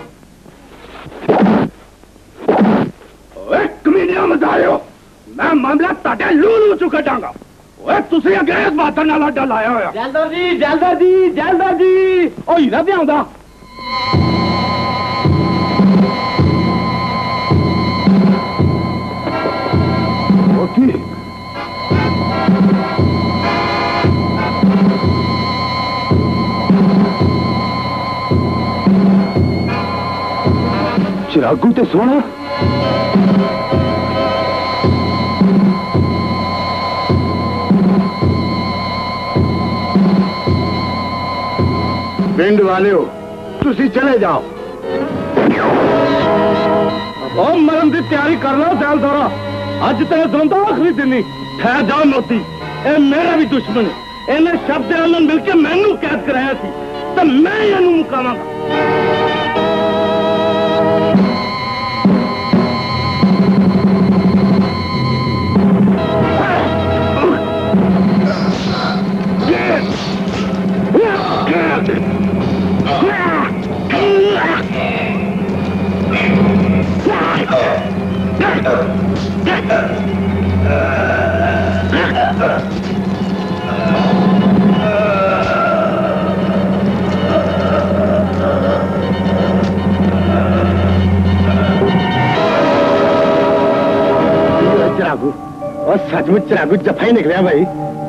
ओए कमीनिया मजायो मैं मामला ताडे लूलू चु कटांगा ओए तुसी अंग्रेज बादर नाल अड्डा लाया होया जैलदार जी ओ हीरा ते आउंदा चिरागू ते सोना पिंड वाले हो तुसी चले जाओ ओ मरन की तैयारी कर लो जैलदारा अज तेरे जुल्म दा आखिरी दिन नहीं ठहर जाओ मोती ए मेरा भी दुश्मन है इन्हें शब्द नाल मिलकर मैनू कैद कराया सी तो मैं इन्हू मुकावांगा चिरागू और सचमुच चिरागू जफा ही निकलिया भाई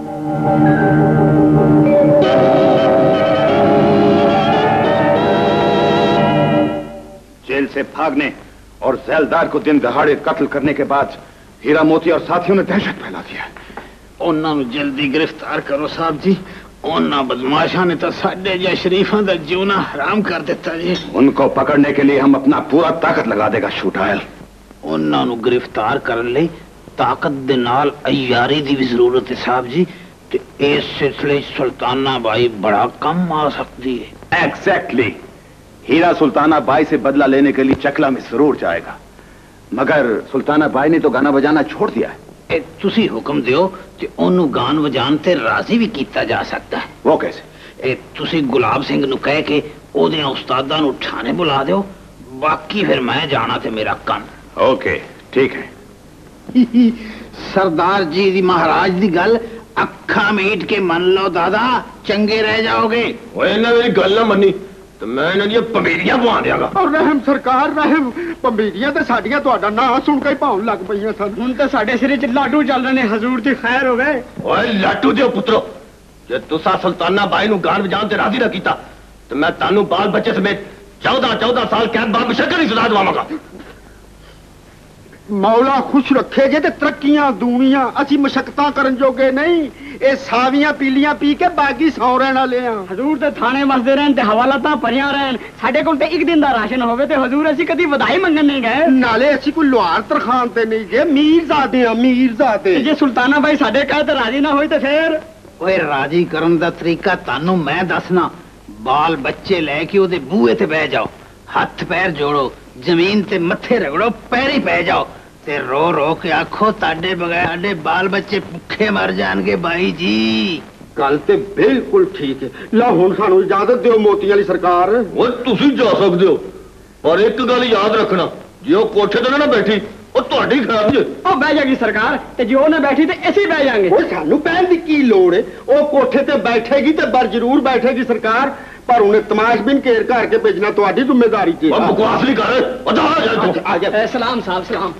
जेल से भागने और जैलदार को दिन दहाड़े कत्ल करने के बाद हीरा मोती और साथियों ने दहशत फैला दिया। उन्होंने जल्दी गिरफ्तार करो साहब जी उन्होंने बदमाशा ने तो साढ़े या शरीफा का जीवना हराम कर दिता जी उनको पकड़ने के लिए हम अपना पूरा ताकत लगा देगा शूटायल उन्होंने गिरफ्तार कर ले ताकत दे नाल अयारी दी भी जरूरत है साहब जी ते इस सिलसिले सुल्ताना बाई बड़ा कम आ सकती है। एग्जैक्टली हीरा सुल्ताना बाई से बदला लेने के लिए चकला में जरूर जाएगा मगर सुल्ताना बाई ने तो गाना बजाना छोड़ दिया है। तुसी हुक्म दियो कि ओनू गान बजान ते राजी भी किया जा सकता है। वो कैसे? तुसी गुलाब सिंह नू कह के ओदे उस्तादां नू ठाणे बुला दियो बाकी फिर मैं जाना ते मेरा कम। ओके ठीक है। सरदार जी दी महाराज दी गल अखा मीट के मन लो दादा चंगे रह जाओगे। मेरी गल ना मनी तो मैं इन्हां पमेरियां पवा दियागा। और रहम सरकार रहम पमेरियां ते साडियां तुहाडा नाम सुन के भाउन लग पईयां सन। हुण ते साडे सिरे च लाडू चल रहे ने हजूर दी खैर होवे। ओए लाटू दे पुत्रो जे तुसा सुल्ताना बाई नूं गान बजाउण ते राजी ना कीता तो मैं तानू बाल बच्चे समेत 14 साल कैद बाद मुशक्कत की सजा दिवावांगा। मौला खुश रखे जे ते तरक्कियां दूनियां असी मशक्कतां करन जोगे नहीं। ये सावियां पीलियां पी के बागी सौ रहण वाले आ। हजूर ते थाने मसदे रहन ते हवालातां भरियां रहन, साडे कोल ते एक दिन दा राशन होवे ते हजूर असी कदी वधाई मंगण नहीं गए। नाले असी कोई लोहार तरखान ते नहीं गए, मीरजादे आ मीरजादे। जे सुल्ताना बाई साडे कहे ते राजी ना होई ते फिर ओए राजी करन दा तरीका तानू मैं दसना। बाल बच्चे लेके ओदे बूहे ते बह जाओ, हथ पैर जोड़ो, जमीन ते मत्थे रगड़ो, पैरी पै जाओ ते रो रो के आखो ताडे बगैर साडे बाल बच्चे भुखे मर जाणगे बाई जी। गल ते बिल्कुल ठीक है। ला हुण सानू इजाजत दिओ मोती वाली सरकार। ओए तुसी जा सकदे हो, पर एक गल याद रखना, जे ओ कोठे ते ना बैठी ओ ਤੁਹਾਡੀ ਖਰਾਬ ਜੇ। ਉਹ ਬਹਿ ਜਾਗੀ ਸਰਕਾਰ ਤੇ ਜੇ ਉਹ ਨਾ ਬੈਠੀ ਤੇ ਅਸੀਂ ਬਹਿ ਜਾਾਂਗੇ। ਉਹ ਸਾਨੂੰ ਪੈਣ ਦੀ ਕੀ ਲੋੜ ਹੈ? ਉਹ ਕੋਠੇ ਤੇ ਬੈਠੇਗੀ ਤੇ ਬਰ ਜ਼ਰੂਰ ਬੈਠੇਗੀ ਸਰਕਾਰ, ਪਰ ਉਹਨੇ ਤਮਾਸ਼ਬੀਨ ਘੇਰ ਘਰ ਕੇ ਭੇਜਣਾ ਤੁਹਾਡੀ ਜ਼ਿੰਮੇਵਾਰੀ ਚ। ਉਹ ਬਕਵਾਸ ਨਹੀਂ ਕਰ। ਆ ਜਾ ਸਲਾਮ ਸਾਹਿਬ ਸਲਾਮ।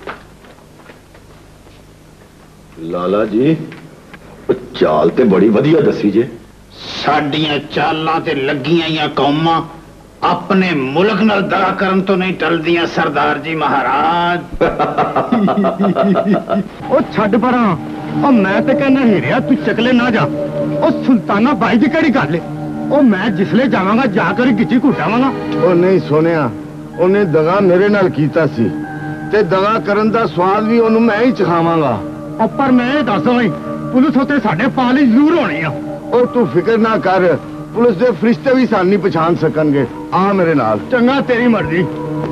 ਲਾਲਾ ਜੀ ਚਾਲ ਤੇ ਬੜੀ ਵਧੀਆ ਦੱਸੀ ਜੇ। ਸਾਡੀਆਂ ਚਾਲਾਂ ਤੇ ਲੱਗੀਆਂ ਹੀ ਕੌਮਾਂ अपने मुल्क नाल दगा करन तो नहीं टलदियां सरदार जी महाराज। ओ छड़ परा, ओ मैं ते कहना हीरिया तू चकले ना जा। ओ सुल्ताना बाई दी केड़ी गल है? ओ मैं जिसले जावांगा जाकर गिची घुटावांगा। ओ नहीं सोनिया, ਉਹਨੇ दगा मेरे नाल कीता सी ते दगा करन दा स्वाद भी ਉਹਨੂੰ मैं ही चखावांगा। ओ पर मैं दस भाई पुलिस होते साडे पाल ही जरूर होनी आ। ओ तू फिक्र ना कर, पुलिस दे फरिश्ते भी सानू नहीं पहचान सकणगे। आ मेरे नाल। चंगा तेरी मर्जी।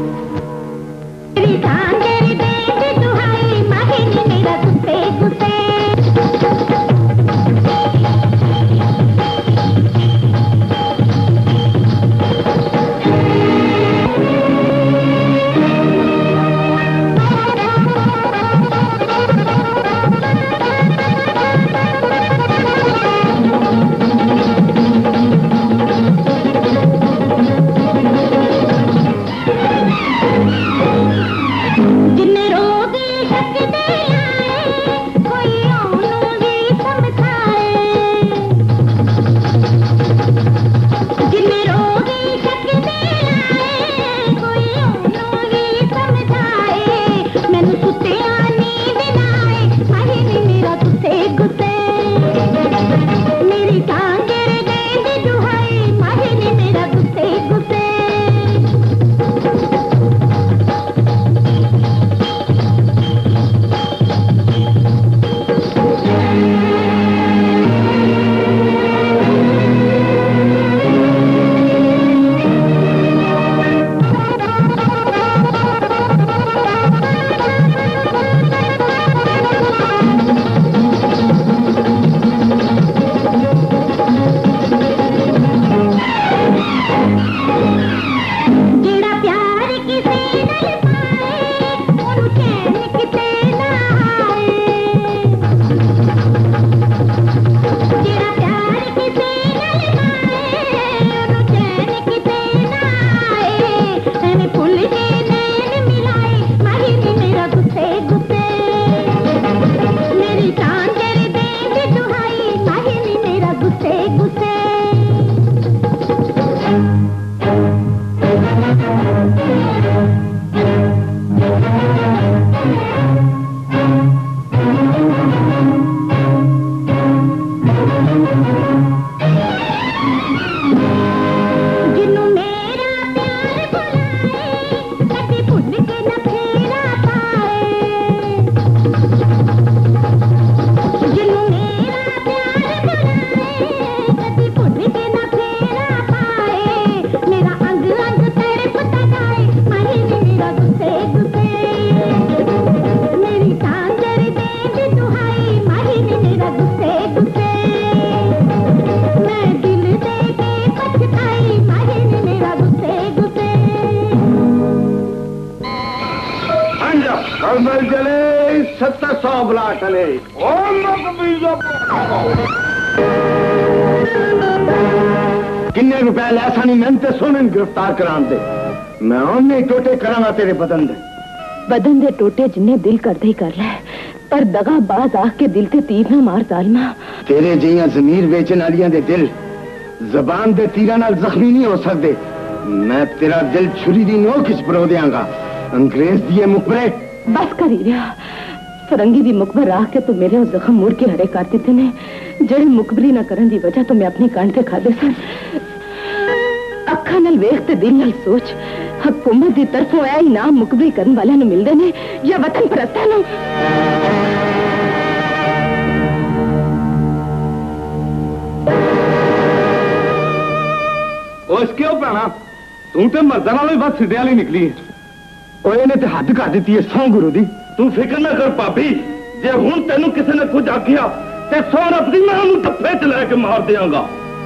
तेरी जान तेरी बेटी दुहाई माहिनी मेरा गुस्से गुस्से। किन्ने रुपए लै सानी मेहनत सोने गिरफ्तार करान दे। मैं उन्हें टोटे करांगा तेरे बदन दे। बदन दे टोटे जिन्ने दिल करदे ही कर ले, पर दगाबाज आख के दिल ते तीर ना मार जालमा। तेरे जिहियां जमीर बेचन वालियां दे दिल जबान दे तीरां नाल जख्मी नहीं हो सकते। मैं तेरा दिल छुरी दी नोक च परो देंगा। अंग्रेज दिए मुखबरे बस कर ही रहा। फरंगी दी मुखबर आख के तो मेरे जख्म मुड़ के हरे कर दिते ने, जेड़ी मुखबरी ना करन दी वजह तो मैं अपनी कान ते खादे सन। अखा नाल वेख ते दिल नाल सोच, हुकूमत दी तरफों ऐ इनाम मुखबरी करन वालियां नूं मिलदे ने या वतन परस्तां नूं? ओस क्यों पैना तू तो मर्दां नालों ही बस सिद्धे वाली निकली है। ओए ने ते हद कर दी है। सौ गुरु दी तू फिक्र ना कर भाभी, जे हुण तेनू किसी ने कुछ आखिया ते सौ रब दी मैं उन्हें डब्बे च लैके मार देंगा।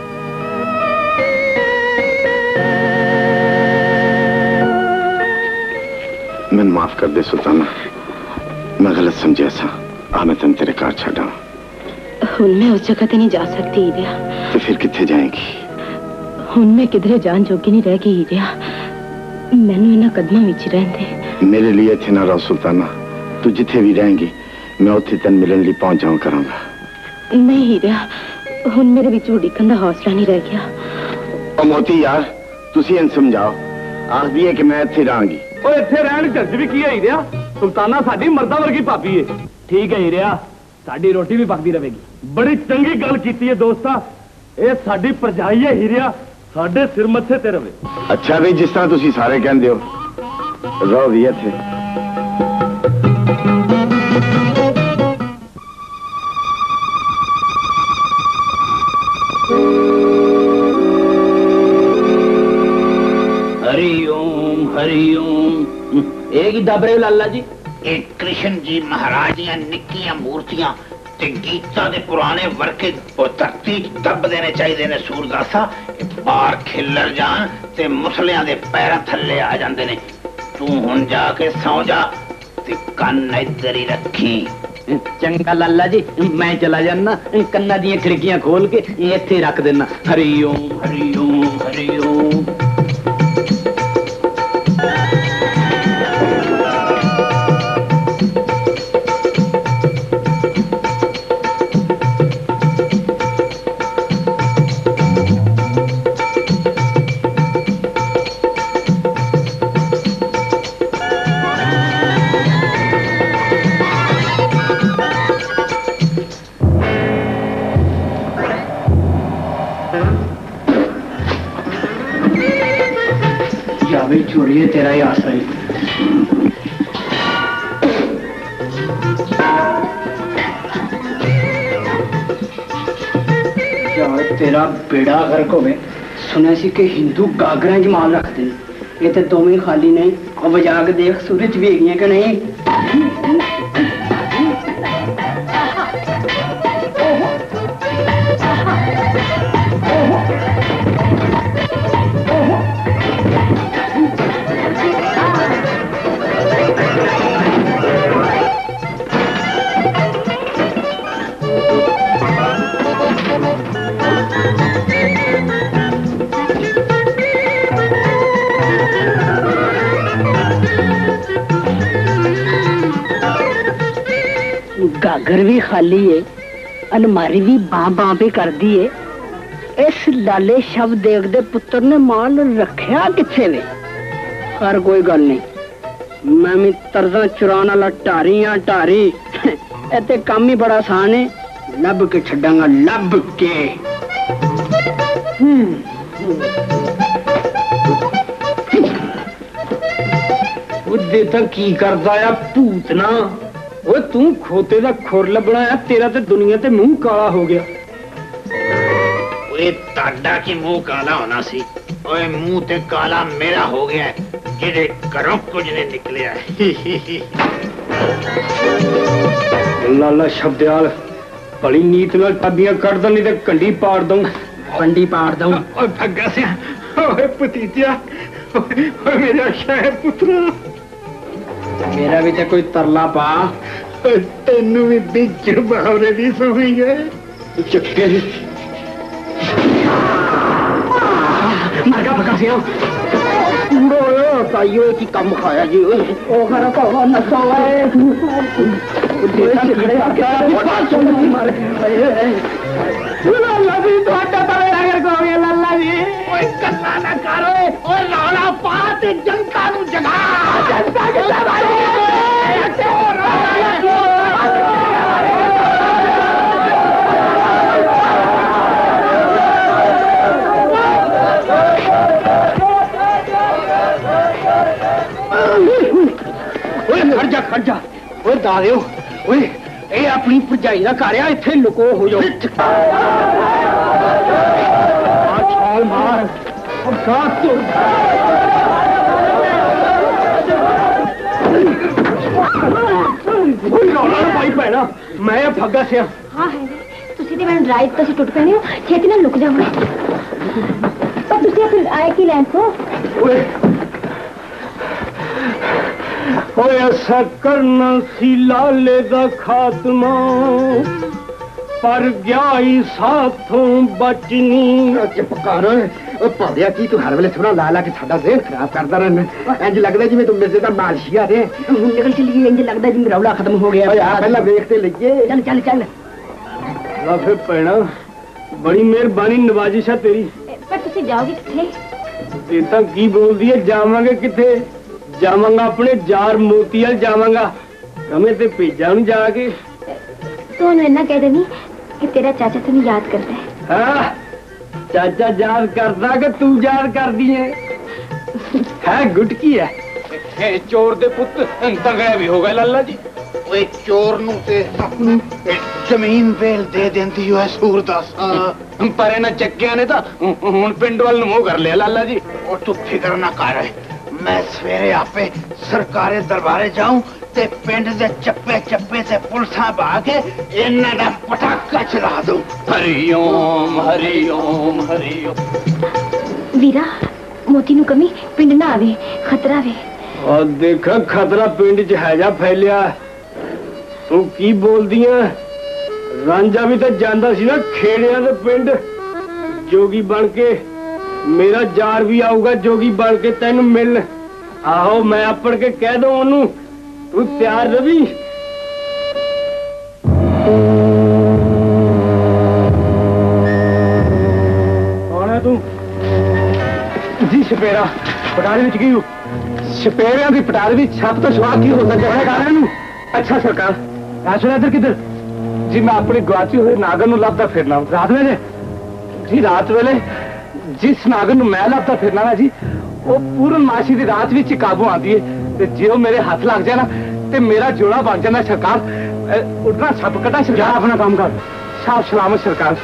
मैं माफ कर दे सुल्ताना, मैं गलत समझा सा। आ मैं तेन तेरे घर छड़ा। हुण मैं उस जगह ते नहीं जा सकती हीरिया। तो फिर कित्थे जाएगी? हुण मैं किधरे जान जोगी नहीं रह गई हीरिया। मैनू इन्हां कदमां विच रहंदे। मेरे लिए इत्थे ना रहो सुल्ताना, तू जिथे भी रहेंगी मैं उत्थे तेन मिलने लिए पहुंच जाऊं करांगा। नहीं हीरिया, हुण मेरे विच उड़ीकन दा हौसला नहीं रह गया। ओ मोती यार, तुसी इन समझाओ। आखदी है कि मैं इत्थे रहांगी। ओए इत्थे रहण जल्द भी की है हीरिया, सुल्ताना साडी मर्दा वर्गी भाभी है। ठीक है हीरिया, साडी रोटी भी पकदी रहेगी। बड़ी चंगी गल कीती है दोस्ता, ये साडी परजाई है हीरिया, साडे सिर मत्थे ते रवे। अच्छा भी जिस तरह तुसी सारे कहंदे हो, रहो भी इत्थे। हरिओम। एक ही दब रहे हो लाला जी? एक कृष्ण जी महाराज दियां निक्कियां मूर्तियां ते गीता दे पुराने वर्के धरती दब देने चाहिए ने सूरदासा। बाहर खिलर जान ते मुसलियां दे पैरां थल्ले आ जांदे ने। तू हुण जाके सौ जा ते कन्न इधर ही रखी। चंगा लाला जी, मैं चला जाना, कन्ना दी खिड़कियां खोल के इत्थे रख देना। हरिओम हरिओम हरिओम। छोड़िए तेरा ही आशा ही। तेरा बेड़ा गर्क होवे। सुना सी कि हिंदू गागरा च माल रखते हैं। ये तो दोवें खाली ने। और बजा के देख सूरज भी है कि नहीं। गागर भी खाली है, अलमारी भी बां पे कर दी है। इस लाले शव देव दे पुत्र ने माल रखिया किथे वे? कर कोई गल नहीं, मैं भी तरजा चुरान वाला ढारी हाँ ढारी। इत्थे काम ही बड़ा आसान है, लब के छड्डांगा लब के। उदे तक की करदा है भूतना। वो तू खोते दा खुर लबना है, तेरा ते दुनिया ते मुंह काला हो गया। ओए ताड़ा की मुंह काला होना सी, ओए मुंह ते काला मेरा हो गया है, जिहदे घरों कुछ नहीं निकलिया। लाला शब्दयाल, बड़ी नीत नाल टबियां कट दो, नहीं ते कंडी पाड़ दूं। कंडी पाड़ दूं। ओए भग्गा सिया, ओए भतीजा, ओए मेरा शाह पुत्रा, मेरा भी तो कोई तरला पा। तेनू भी बिच बावरे भी सोई गए। चक्के मरगा भगा सिया। ताइयो की कम खाया जी। ओ खरा तो नसो है। लाला जी थोड़ा तवे अगर कहोगे लाला जी कल्ला ना करो और रौला पा ते जनता नू जगा जनता के खड़ जा ओए दादियो ओए ए अपनी भरजाई दा घर आ इत्थे लुको हो जाओ छाल मार और साथ तो ओए रौला भाई पैना मैं फग्गा सिया हाँ है तुसी ते मैंने राइट तो टुट पैने हो छेती ना लुक जाओ पर तुसी फिर आए की लैंड को ओए ओए ऐसा करना सी लाले दा खात्मा पर गया ही साथों बचनी चुप कर भाविया की तू हर वेले सुना ला ला के साडा ज़हन खराब करदा रहना इंज लगदा जिवें तू मिर्जे दा मालशिया रे हुन निकल चली इंज लगदा जिवें रौला खत्म हो गया ओए आ पहला देखते लइए चल चल चल ला फिर पैना बड़ी मेहरबानी नवाजिश है तेरी पर तुसी जाओगे किथे ये तो की बोल दिए जावांगे किथे जावांगा अपने जार मोतीयल जावांगा हमें ते भेजा नहीं जाके तो इन्ना कह देनी कि तेरा चाचा तुम्हें याद करता है हाँ चाचा याद करता कि तू याद कर दी है गुटकी है चोर दे पुत दंगड़ा भी होगा लाला जी ओए चोर नू ते अपनी जमीन वेल दे देंदी है सूरदास पर इन्हां चक्कियां ने तां हुण पिंड वाल नूं मोह कर लिया लाला जी और तू फिक्र ना कर मैं सवेरे आपे सरकारे दरबारे जाऊं ते पिंड दे चप्पे चप्पे ते पुलिसां बा के इन्हां दा पटाका चला दूं हरिओम हरिओम हरिओम वीरा मोती नू कमी पिंड ना आवे खतरा वे और देखा खतरा पिंड च है जा फैलिया तू की बोल दिया रांझा भी तो जांदा सी ना खेड़िया दे पिंड जोगी बन के मेरा जार भी आऊगा जोगी बन के तेन मिल आहो मैं अपड़ के कह दो ओनू तू तैयार रवि कौन है तू जी छपेरा पटारे विच गई छपेरिया की पटारे की छप तो सुहा की हो सकता है अच्छा सरकार राशन इधर किधर जी मैं अपनी गुआची हुए नागर नूं लभदा फिरना रात वेले जी रात वेले जिस नागर नूं मैं लभदा फिरना ना जी वो पूर्णमासी की रात भी काबू आती है ते जे वो मेरे हाथ लग जाए ना ते मेरा जोड़ा बन जाना सरकार उठना छप कटा सरकार अपना काम कर साफ सलामत सरकार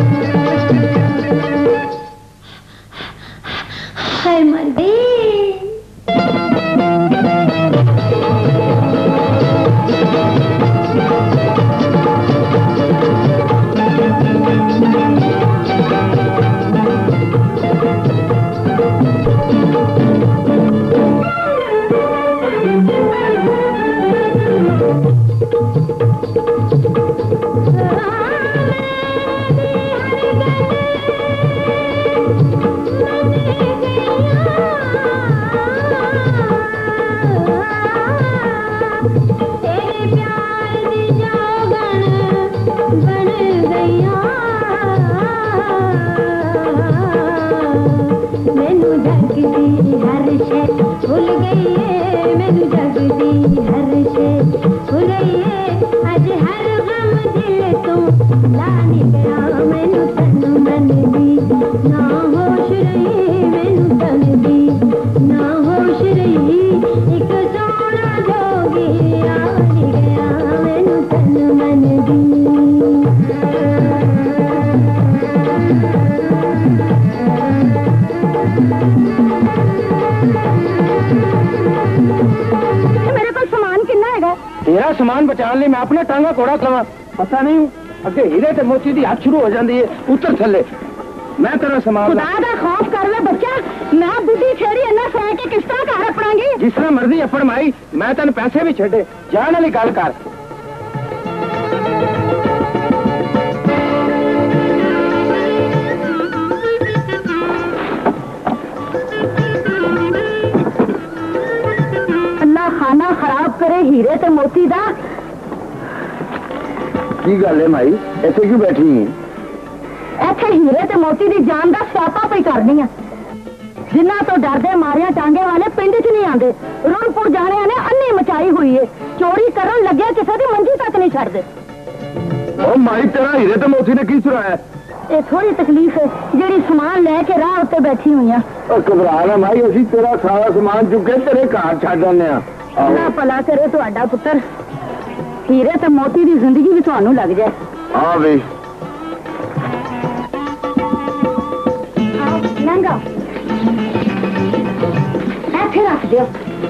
हाय मर गई। तेरा समान बचाने लिए मैं अपना टांगा घोड़ा खवा पता नहीं अगे हीरे ते मोती दी हाथ शुरू हो जाती है उतर थले मैं तेरा समान खुदा दा खौफ कर ले बच्चा मैं बुढ़ी छेड़ी इन्ना सह के किस तरह घर अपनांगी जिस तरह मर्जी अपड़ माई मैं तेन पैसे भी छे जान वाली गल कर खाना खराब करे हीरे ते मोती दा की गल है माई ऐसे क्यों बैठी ऐसे हीरे ते मोती दी जान दा स्यापा पई करनी है जिन्ना तो डरदे मारिया टांगे वाले पिंड च नहीं आंदे रुणपुर जाने ने अन्नी मचाई हुई है चोरी करन लगे किसी दी मंजी तक नहीं छड़दे ओ माई तेरा हीरे ते मोती ने की सुनाया ये थोड़ी तकलीफ है जेड़ी सामान लेके राह उत्ते बैठी हुई है घबरा ना माई असी तेरा सारा सामान चुके तेरे घर छड्ड आने अल्लाह भला करे तुहाडा पुत्र हीरे ते मोती दी जिंदगी भी तुहानू लग जाए हाँ वे लंगा ऐथे रख दियो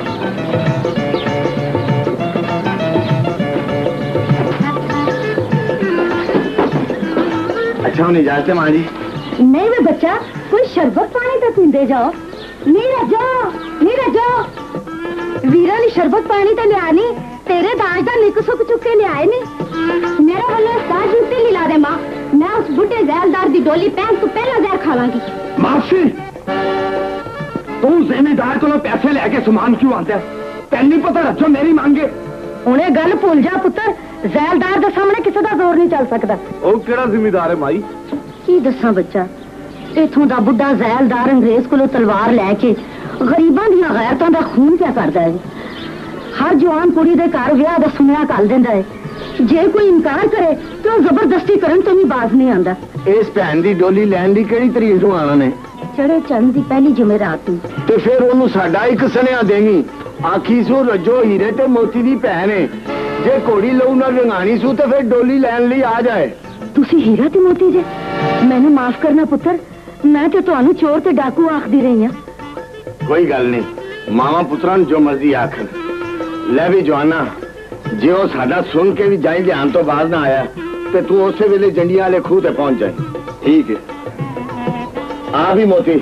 अच्छा हम इजाजत है माँ जी नहीं वे बच्चा कोई शरबत पानी तो पींदे जाओ नीरज वीरा ने शरबत पानी तो लिया नहीं तेरे दाज का निक सुख चुक के लियाए नहीं मेरा वाले दाज जूते लिला दे माँ मैं उस बुढ़े जैलदार की डोली पहन तो पहला जहर खावांगी मासी तू जिम्मेदार को पैसे लेके सामान क्यों आंदा तेन नहीं पता रखो मेरी मांगे उन्हें गल भूल जा पुत्र जैलदार के सामने किसी का जोर नहीं चल सकता वो केड़ा जिम्मेदार है माई की दसा बच्चा इथों का बुढ़ा जैलदार अंग्रेज को तलवार लैके गरीबों दी गैरतों का खून क्या करता है हर जवान कुड़ी दे घर विआह दा सुनिया कर देंदा है जे कोई इनकार करे तो जबरदस्ती करन तो भी बाज नहीं आंदा इस भैन दी डोली लैन दी केड़ी तरीक नूं आना ने चढ़े चंद दी पहली जुमेरात नूं ते फिर ओनू साडा एक सनेहा देवी आखी सो रजो हीरे ते मोती दी भैन है जे घोड़ी लहू नाल रंगानी सू ते फिर डोली लैन लई आ जाए तुसी हीरा ते मोती जे मैनू माफ करना पुत्र मैं ते तुहानू चोर ते डाकू आखदी रही हां कोई गल नहीं मावा पुत्रां जो मर्जी आखन ले भी जवाना जे वो साडा सुन के भी जाए ध्यान तो बाहर ना आया ते तू उस वेले जंडियां वाले खूह ते पहुंच जाए ठीक है आ भी मोती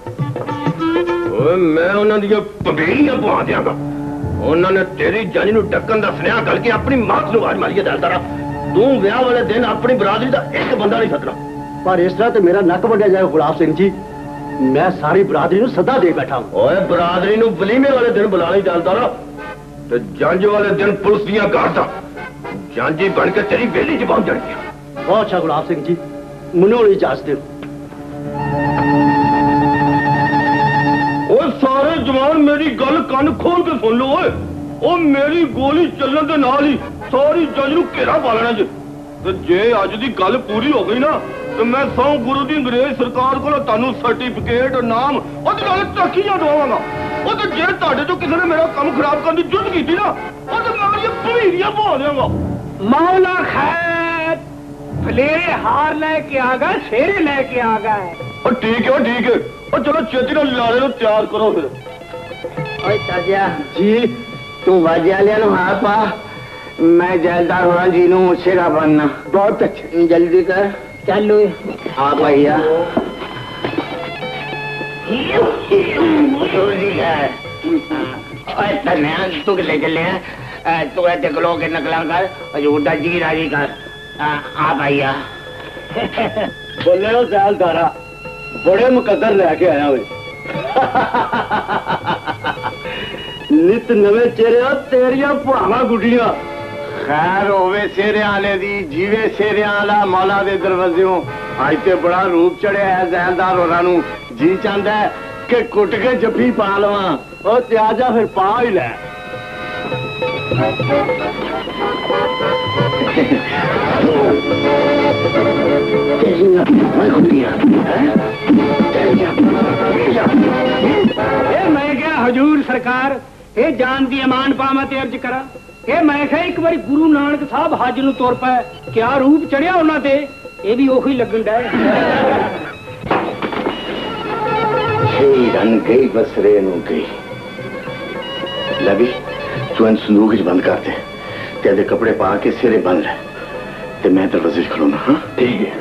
मैं उन्हां दी पबेड़ियां पवा दियांगा उन्होंने तेरी जंज नूं टक्कन दा सुनेहा करके अपनी मात नूं आवाज मारी दलदारा तू विआह वाले दिन अपनी बरादरी दा एक बंदा नहीं सदना पर इस तरह तो मेरा नक वड्या जाए गुलाब सिंह जी मैं सारी बरादरी नूं सदा दे बैठा हूं ओए बरादरी नूं वलीमे वाले दिन बुला नहीं दलदारा ते जंज वाले दिन पुलिस दियां गार्डां जंजी बन के तेरी वेली च पहुंच जाणगियां बहुत अच्छा गुलाब सिंह जी मुझे इजाजत दो सारे जवान मेरी गल कान खोल के सुन लो ओए ओ मेरी गोली चलन दे नाल ही सारी जंज नूं घेरा पा लेना जे जे अज दी गल पूरी हो गई ना तो मैं सौ गुरु दी अंग्रेज सरकार को तानू सर्टिफिकेट नाम ओदे नाल तरक्कीयां दवावांगा ओ ते जे तुहाडे चों किसी ने मेरा काम खराब करन दी जुर्रत कीती ना ओ ते मैं ये भवीरियां पवा देवांगा मौला खैर फलेरे हार लेके आ गए, शेरे लेके आ गए। और ठीक है ठीक है, और चलो छेती ना लाले को तैयार करो फिर। ओए ताजिया जी, तू बाजिया लिया ना हाथ पा, मैं जैलदार होना जी नू शेरा बनना। बहुत अच्छा, जल्दी कर। चलो हाँ भैया। तू कितने चले हैं? तू देख लो के नकला कर, हजूर जी राजी कर। हाँ भैया। बोले हो जैलदारा, बड़े मुकद्दर लेके आया हुए। नित नवे चेहरे तेरिया भावा गुडिया। खैर होवे शेरे आले दी, जीवे शेरे आला मौला दे दरवाज़ों। आज ते बड़ा रूप चढ़िया है जैलदार होरां नू, जी चाहता है कि कुट के जफ्फी पा लवां। और त्याजा फिर पा ही ले। मैं क्या हजूर सरकार, ये जान दी अमान पावा ते अर्ज करा। ये मैं क्या एक बार गुरु नानक साहब हज नूं तुर पए, क्या रूप चढ़िया उन्हां ते, ये भी ओही लगन डे। रन गई बसरे नू गई। लवी तू इन संदूक च बंद कर दे, तेरे कपड़े पा के सिरे बंद ले, ते मैं दरवाजे च खलोना। हाँ ठीक है।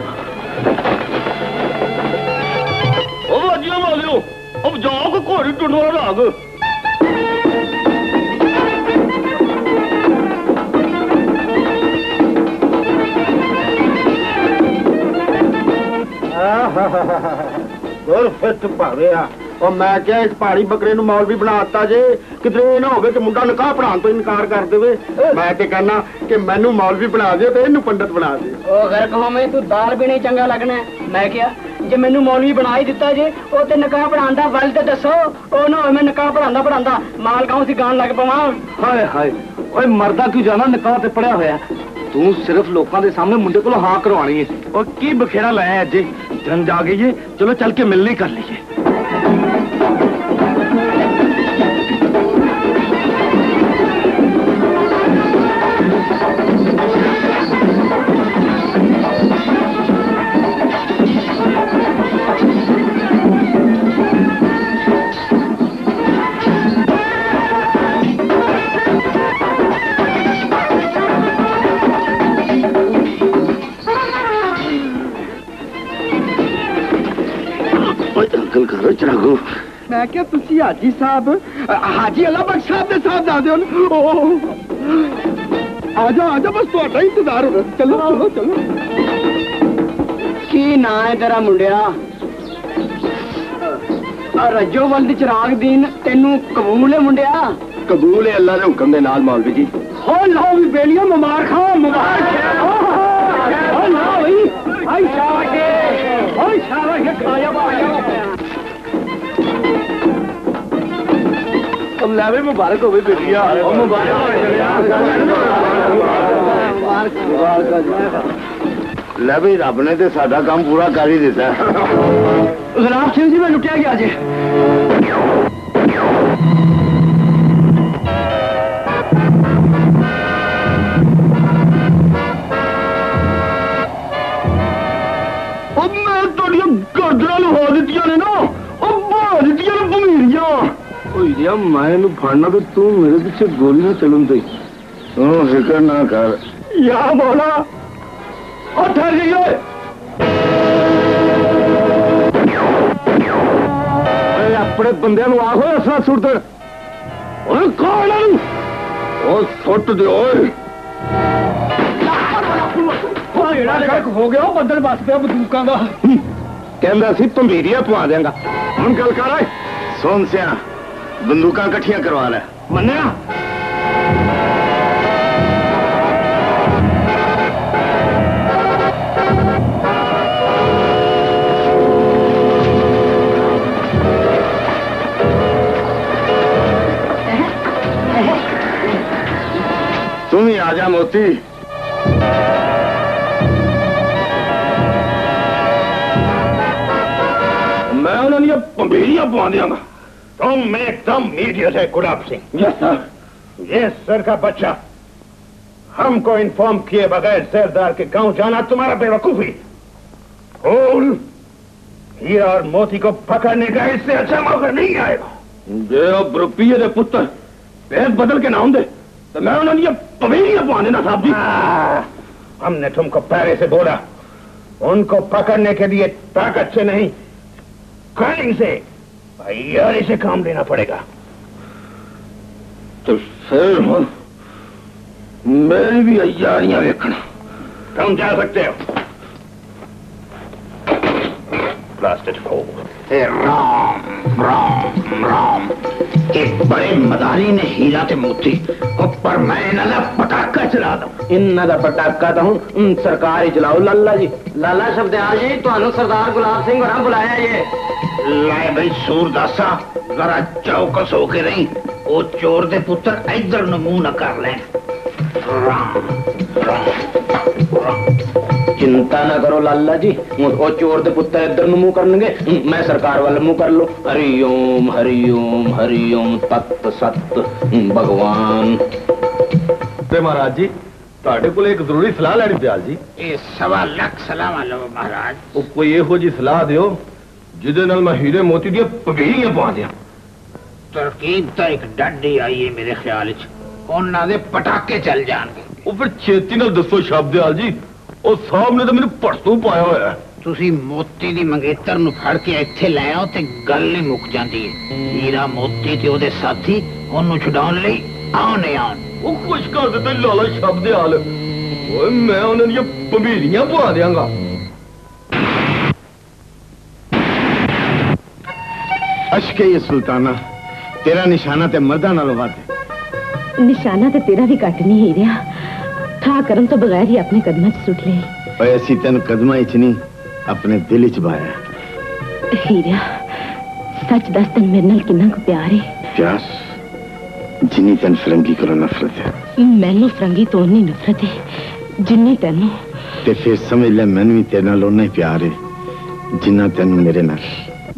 ओ बाजिया मालियो, अब जाओ को घोड़ी टुंडो राग। फिट भावे और मैं क्या इस पहाड़ी बकरे नू मौलवी बनाता जे, किधरे ये ना हो गए कि मुंडा निकाह पढ़ाने तो इनकार कर देवे। मैं ते कहना कि मैनू मौलवी बना दे ते इनू पंडित बना दे। ओ घर कहो मैं तू दाल भी नहीं चंगा लगना है। मैं क्या जे मैनू मौलवी बना ही दिता जे, ओ ते निकाह पढ़ांदा वल ते दसो, ओ ना मैं निकाह पढ़ांदा माल गांव सी गान लग पवां। हाय हाय, ओए मरदा क्यों जाना, निकाह ते पढ़िया होया। तू सिर्फ लोगों के सामने मुंडे को हाँ करवानी है। और की बखेड़ा लाया अजे, रंज आ गई है, चलो चल के मिलने कर लीजिए। मैं क्या तुसी हाजी साहब, हाजी अल्लाह बख्श साहब दे साहब दादे हो। आजा बस तुहाडा इंतजार हो रहा। चलो चलो चलो। की ना है तेरा मुंडिया? रजो वल दी चिराग दीन तेनू कबूल है मुंडिया? कबूल है अल्लाह दे हुक्म दे नाल मौलवी जी। हो लो भी बेलियो मुबारक हो, मुबारक हो लो भाई। हाय शाबाश खाया बाया। अब लावे मुबारक हो बेटिया, ले भी रब ने तो साडा काम पूरा कर ही दिता। गुलाब सिंह जी मैं लुटिया गया जे। मैं थोड़िया गाजर लुहा दित्तियां ने ना, बहा दित्तियां ने भमीरियां। मैं फड़ना तो तू मेरे पीछे गोली ना चलूं दे। तू फिक्र ना कर। या बोला और ठहर जाइए। अपने बंदे आखो असला सुट दे। सुट दो हो गया बदल बस पे बंदूकों का। कहता सी भंबीरिया पवा देंगा। हम गल कर सुन सिया, बंदूक कट्ठियां करवा ले। मन्या तुम ही आजा मोती। मैं उन्होंने भंबीरिया पवा देंगा। तुम एकदम मीडियट है गुलाब सिंह। Yes sir. ये सर का बच्चा हमको इन्फॉर्म किए बगैर सरदार के गांव जाना तुम्हारा बेवकूफी। फूल, हीरा और मोती को पकड़ने का इससे अच्छा मौका नहीं आएगा। जे अब रुपये दे पुत्र पेट बदल के ना होंगे तो मैं उन्होंने ये पवेलियां पवा देना साहब जी। हमने तुमको पहले से बोला, उनको पकड़ने के लिए ताकत से नहीं, कनिंग से, तैयारी से काम लेना पड़ेगा। तो फिर मेरी भी तैयारियां देखना। तुम जा सकते हो। Blasted fool. राम राम राम। एक बड़े मदारी ने हीरा ते मोती ऊपर मैं इन्हां दा पटाका चला दूं। इन्हां दा पटाका तो हूं सरकार ही चलाओ लाला जी। लाला शब्दयाल जी ਤੁਹਾਨੂੰ सरदार गुलाब सिंह होना बुलाया ये। लाए भाई सूरदासा जरा चौकस होके रही, वो चोर दे पुत्र इधर न मुंह न कर ले। राम राम। चिंता ना करो लाला जी, वो चोर दे पुत्र इधर मुंह करनगे, मैं सरकार वाले मुंह कर लो। हरिओम हरिओम हरिओम तत् सत भगवान। ते महाराज जी ਤੁਹਾਡੇ ਕੋਲ ਇੱਕ ਜ਼ਰੂਰੀ ਸਲਾਹ ਲੈਣੀ ਦਿਆਲ ਜੀ। ਇਹ 1.25 ਲੱਖ ਸਲਾਮਾਂ ਲਓ ਮਹਾਰਾਜ। ਉਹ ਕੋਈ ਇਹੋ ਜੀ ਸਲਾਹ ਦਿਓ ਜਿਹਦੇ ਨਾਲ ਮੈਂ ਹੀਰੇ ਮੋਤੀ ਦੀਆਂ ਪਵੇਲੀਆਂ ਪਵਾ ਦਿਆਂ। ਤਰਕੀਬ ਤਾਂ ਇੱਕ ਡਾਢੀ ਆਈ ਹੈ ਮੇਰੇ ਖਿਆਲ 'ਚ, ਉਹਨਾਂ ਦੇ ਪਟਾਕੇ ਚੱਲ ਜਾਣਗੇ। ਉਹ ਫਿਰ ਛੇਤੀ ਨਾਲ ਦੱਸੋ ਸ਼ਬਦਿਆਲ ਜੀ, ਉਹ ਸਾਹਿਬ ਨੇ ਤਾਂ ਮੈਨੂੰ ਪਰਸੋਂ ਪਾਇਆ ਹੋਇਆ। ਤੁਸੀਂ ਮੋਤੀ ਦੀ ਮੰਗੇਤਰ ਨੂੰ ਫੜ ਕੇ ਇੱਥੇ ਲੈ ਆਓ ਤੇ ਗੱਲ ਹੀ ਮੁੱਕ ਜਾਂਦੀ ਹੈ। ਹੀਰਾ ਮੋਤੀ ਤੇ ਉਹਦੇ ਸਾਥੀ ਉਹਨੂੰ ਛੁਡਾਉਣ ਲਈ ਆਉਣੇ ਆਉਣ। ਉਹ ਖੁਸ਼ ਕਰ ਦਿੱਤੇ ਲਾਲਾ ਸ਼ਬਦਿਆਲ। ਓਏ ਮੈਂ ਉਹਨਾਂ ਦੀਆਂ ਪਵੇਲੀਆਂ ਪਵਾ ਦਿਆਂਗਾ। अशके ये सुल्ताना, तेरा निशाना ते मर्दा नालों वध। निशाना ते तेरा भी घट नहीं ही रहा, था करम तो बगैर ही अपने कदमां च सुट ले। ओए असी तेन कदमां च नहीं अपने दिल च बाया। हीरा सच दस तेन मेरे नाल किन्ना को प्यार है। प्यास जिन्नी तेन फरंगी को नफरत है। मैनू फरंगी तो उन्नी नफरत है जिन्नी तेनू। ते फिर समझ ले मैनू भी तेरे नाल उन्ना ही प्यार है जिन्ना तेनू मेरे नाल।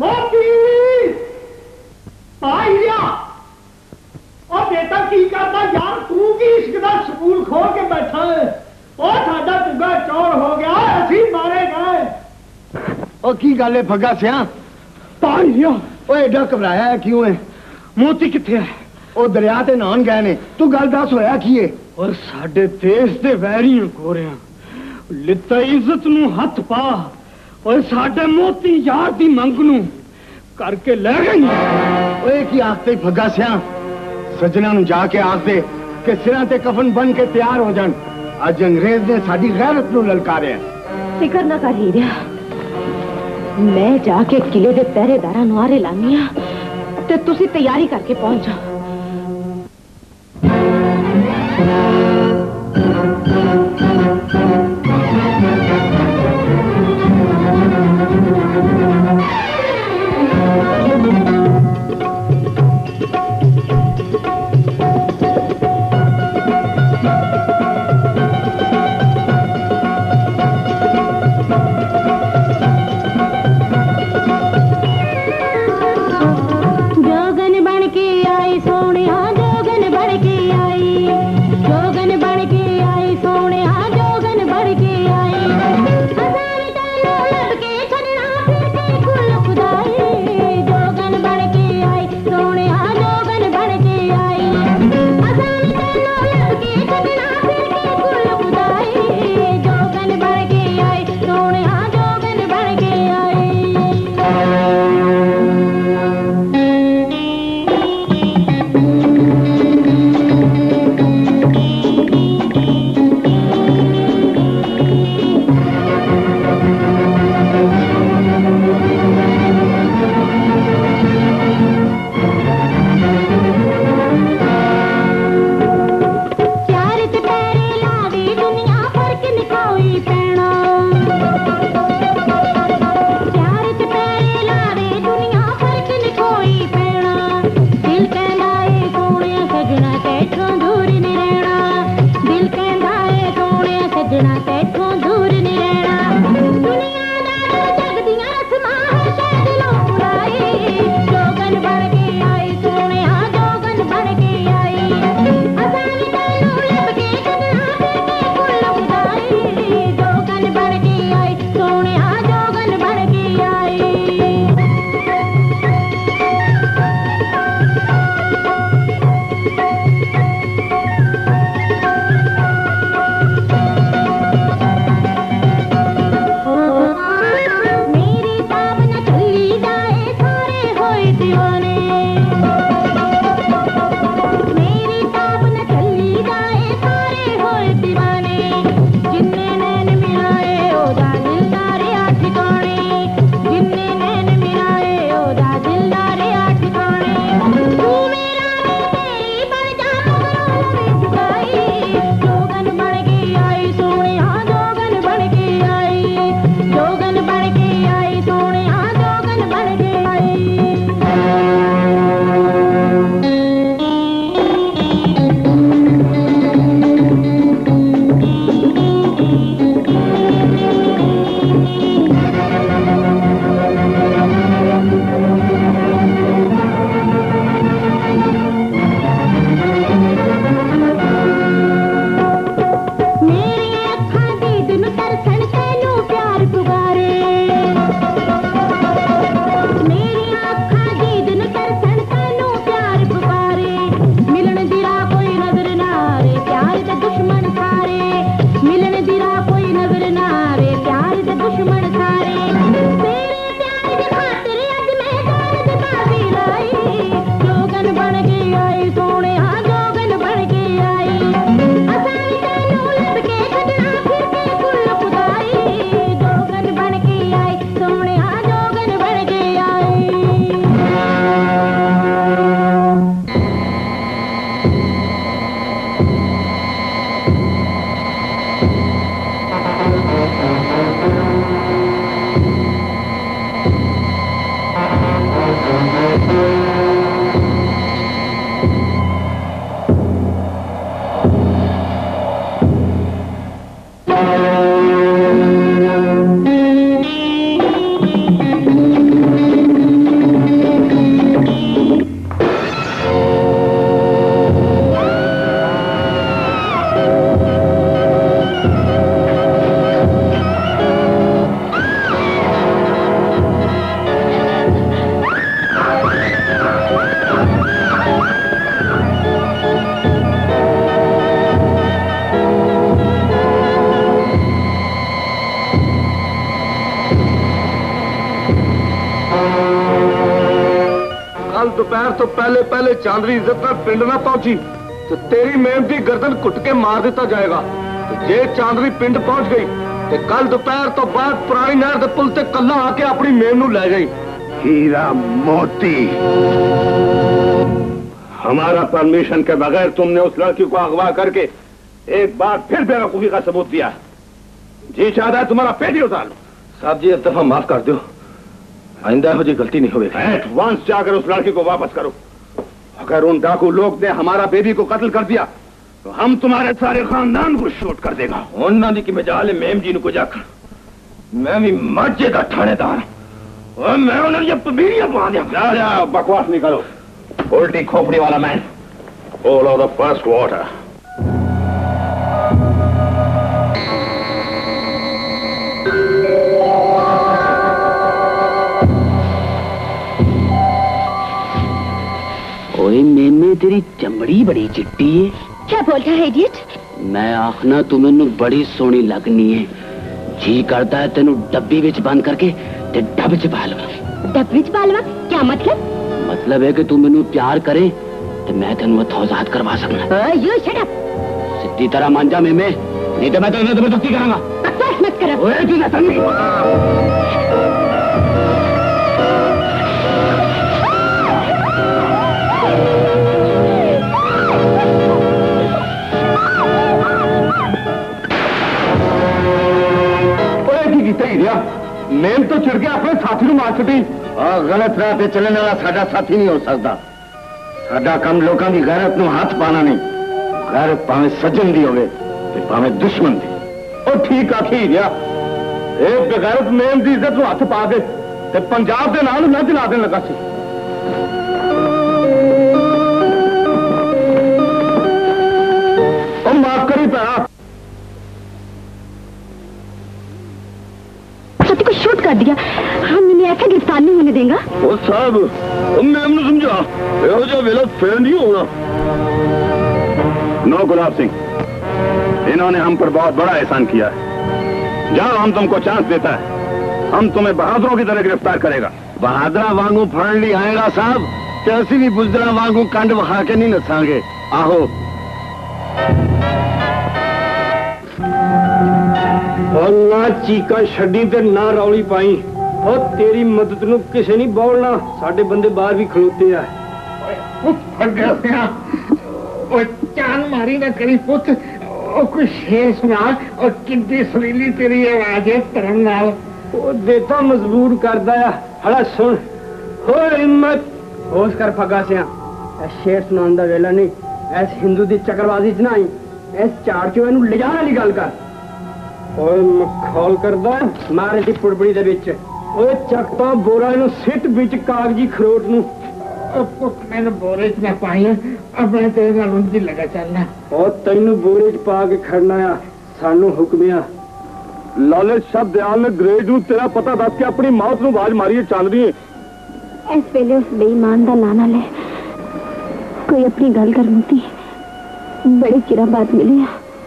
बेटा की करता यार, तू भी इश्क दा स्कूल खोल के बैठा है। ओ साडा चुगा चोर हो गया, असी मारे गए। ओ की गल है फग्गा सिया? पाइया ओए एडा घबराया है क्यों है? मोती किथे है? ओ दरिया ते नहान गए ने। तू गल दस होया की है? और साडे देश दे वैरियां गोरियां लित्ता इज्जत नू हथ पा और साडे मोती यार दी मंग नू करके ले गई। ओए की आखते फग्गा सिया, सजना नू जाके आख दे कि सिरां ते कफन बन के तैयार हो जान। अज अंग्रेज ने साडी गैरत नू ललकारिया। फिकर ना कर हीरा, मैं जाके किले दे पहरेदारां नू आरे लानी आ ते तुसी तैयारी करके पहुंच जाओ। कल दोपहर तो पहले पहले चांदनी इज्जत नाल पिंड ना पहुंची तो तेरी मेम की गर्दन कुट के मार दिता जाएगा। जे चांदनी पिंड पहुंच गई तो कल दोपहर तो बाद पुरानी नहर के पुल से कल्ला आके अपनी मेम नू ले गई। हीरा मोती, हमारा परमिशन के बगैर तुमने उस लड़की को अगवा करके एक बार फिर बेवकूफी का सबूत दिया। जी चाहता है तुम्हारा पेट ही उतार लो। साहब जी एक दफा माफ कर दो, आइंदा हो जी गलती नहीं होगी। एडवांस जाकर उस लड़की को वापस करो। अगर उन डाकू लोग ने हमारा बेबी को कत्ल कर दिया तो हम तुम्हारे सारे खानदान को शूट कर देगा। उन्होंने की मजाल मेम जी को जाकर मैं भी मर्जे का थानेदार और मैं उन्हें पबीरियां पा दिया। बकवास नहीं करो, उल्टी खोपड़ी वाला man. All of the first water. ओए मेमे तेरी चमड़ी बड़ी चिट्टी है। क्या बोल रहा है इडियट? मैं आखना तू मैनू बड़ी सोहनी लगनी है। जी करता है तेनू डब्बी विच बंद करके ते डब च पा लवां। डब विच पा लवां? क्या मतलब? मतलब है कि तू मैनू प्यार करे ते मैं तेनू इत्थों आजाद करवा सकना। You shut up. सीधी तरह मान जा मेमे, नहीं तो मैं तेरे जबरदस्ती करांगा। बकवास मत कर। ओए तू ना समझ। मेम तो चिड़ गया अपने साथी को मार छुटी। गलत राह पे चलने वाला साडा साथी नहीं हो सकता। साडा काम लोगों की गैरत नू हाथ पाना नहीं। गैरत भावे सज्जन दी होवे ते भावे दुश्मन दी। और ठीक आखी गया, एक बेगैरत मेम की इज्जत हाथ पा के ते पंजाब के नाम न दिला देने लगा सी। माफ करी पैना को शूट कर दिया। हम इन्हें ऐसा गिरफ्तार नहीं होने देंगे। ओ साहब मैम ने समझा यो जो वेला फेल नहीं होना। नो गुलाब सिंह, इन्होंने हम पर बहुत बड़ा एहसान किया है। जाओ, हम तुमको चांस देता है, हम तुम्हें बहादुरों की तरह गिरफ्तार करेगा। बहादुरा वांगू फड़ ली आएगा साहब, ते असी भी बुजदरा वांगू कंड वखा के नहीं नसांगे। आहो और ना चीका छड़ी ते ना रौली पाई। और तेरी मदद नू किसे नहीं बोलना। साडे बंदे बाहर भी खलोते आ। चांद मारी ना करी पुत, कोई शेर सुना और कितनी सुरीली तेरी आवाज है तरन नाल। वो देता मजबूर करदा आ। हला सुन हो हिम्मत होश कर फगा सिया। शेर सुनाउण दा वेला नहीं। ऐस हिंदू दी चक्रबाजी च ना आई। ऐस झाड़ चो इनू ले जाण वाली गल कर। ओए मखौल करदा मारे दी पुड़बड़ी दे विच। ओए चकता बोरा इनू सिट विच कागजी खरोट नू। मैंने बोरे च ना पाई, अब मैं तेरे नाल उंदी लगा चलना। और तैनू बोरे च पा के खड़ना आ, सानू हुक्म आ। लाले शब्द दयाल ने अंग्रेज नू तेरा पता दस के अपनी मौत नू आवाज मारी है चांदनी। इस वेले उस बेईमान दा नाना ले कोई अपनी गल कर मुती बड़े चिरा बाद मिले।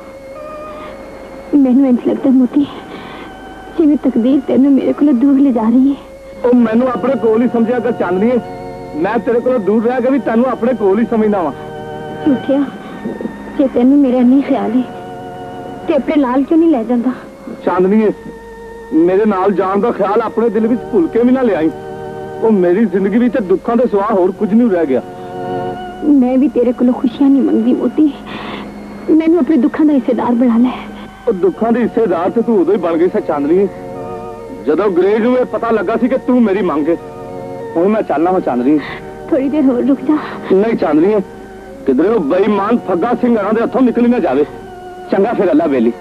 मैनू इंज लगता मोती जिवें तकदीर तेनू मेरे को दूर ले जा रही है। ओ मैनू अपने कोल ही समझिया कर चांदनी, मैं तेरे को दूर रह के भी तेनू अपने कोल ही समझदा वा। झूठिया जे तेनू मेरा नहीं ख्याल है ते अपने नाल क्यों नहीं ले जांदा? चांदनी मेरे नाल जान का ख्याल अपने दिल विच भुल के भी ना ले आई। ओ मेरी जिंदगी विच दुखों के सिवा होर कुछ नहीं रह गया। मैं भी तेरे को खुशियां नहीं मंगदी मोती, मैनू अपने दुखों का हिस्सेदार बना ले। दुखों के हिस्सेदार तो तू उदों ही बन गई सी चांदनी, जदों अंग्रेज नूं ये पता लगा सी कि तू मेरी मंग है। हुण मैं चलना वा चांदनी। थोड़ी देर होर रुक जा। नहीं चांदनी, किधरे वो बेईमान फग्गा सिंह हरां दे हथों निकली ना जावे। चंगा फिर अल्लाह बेली।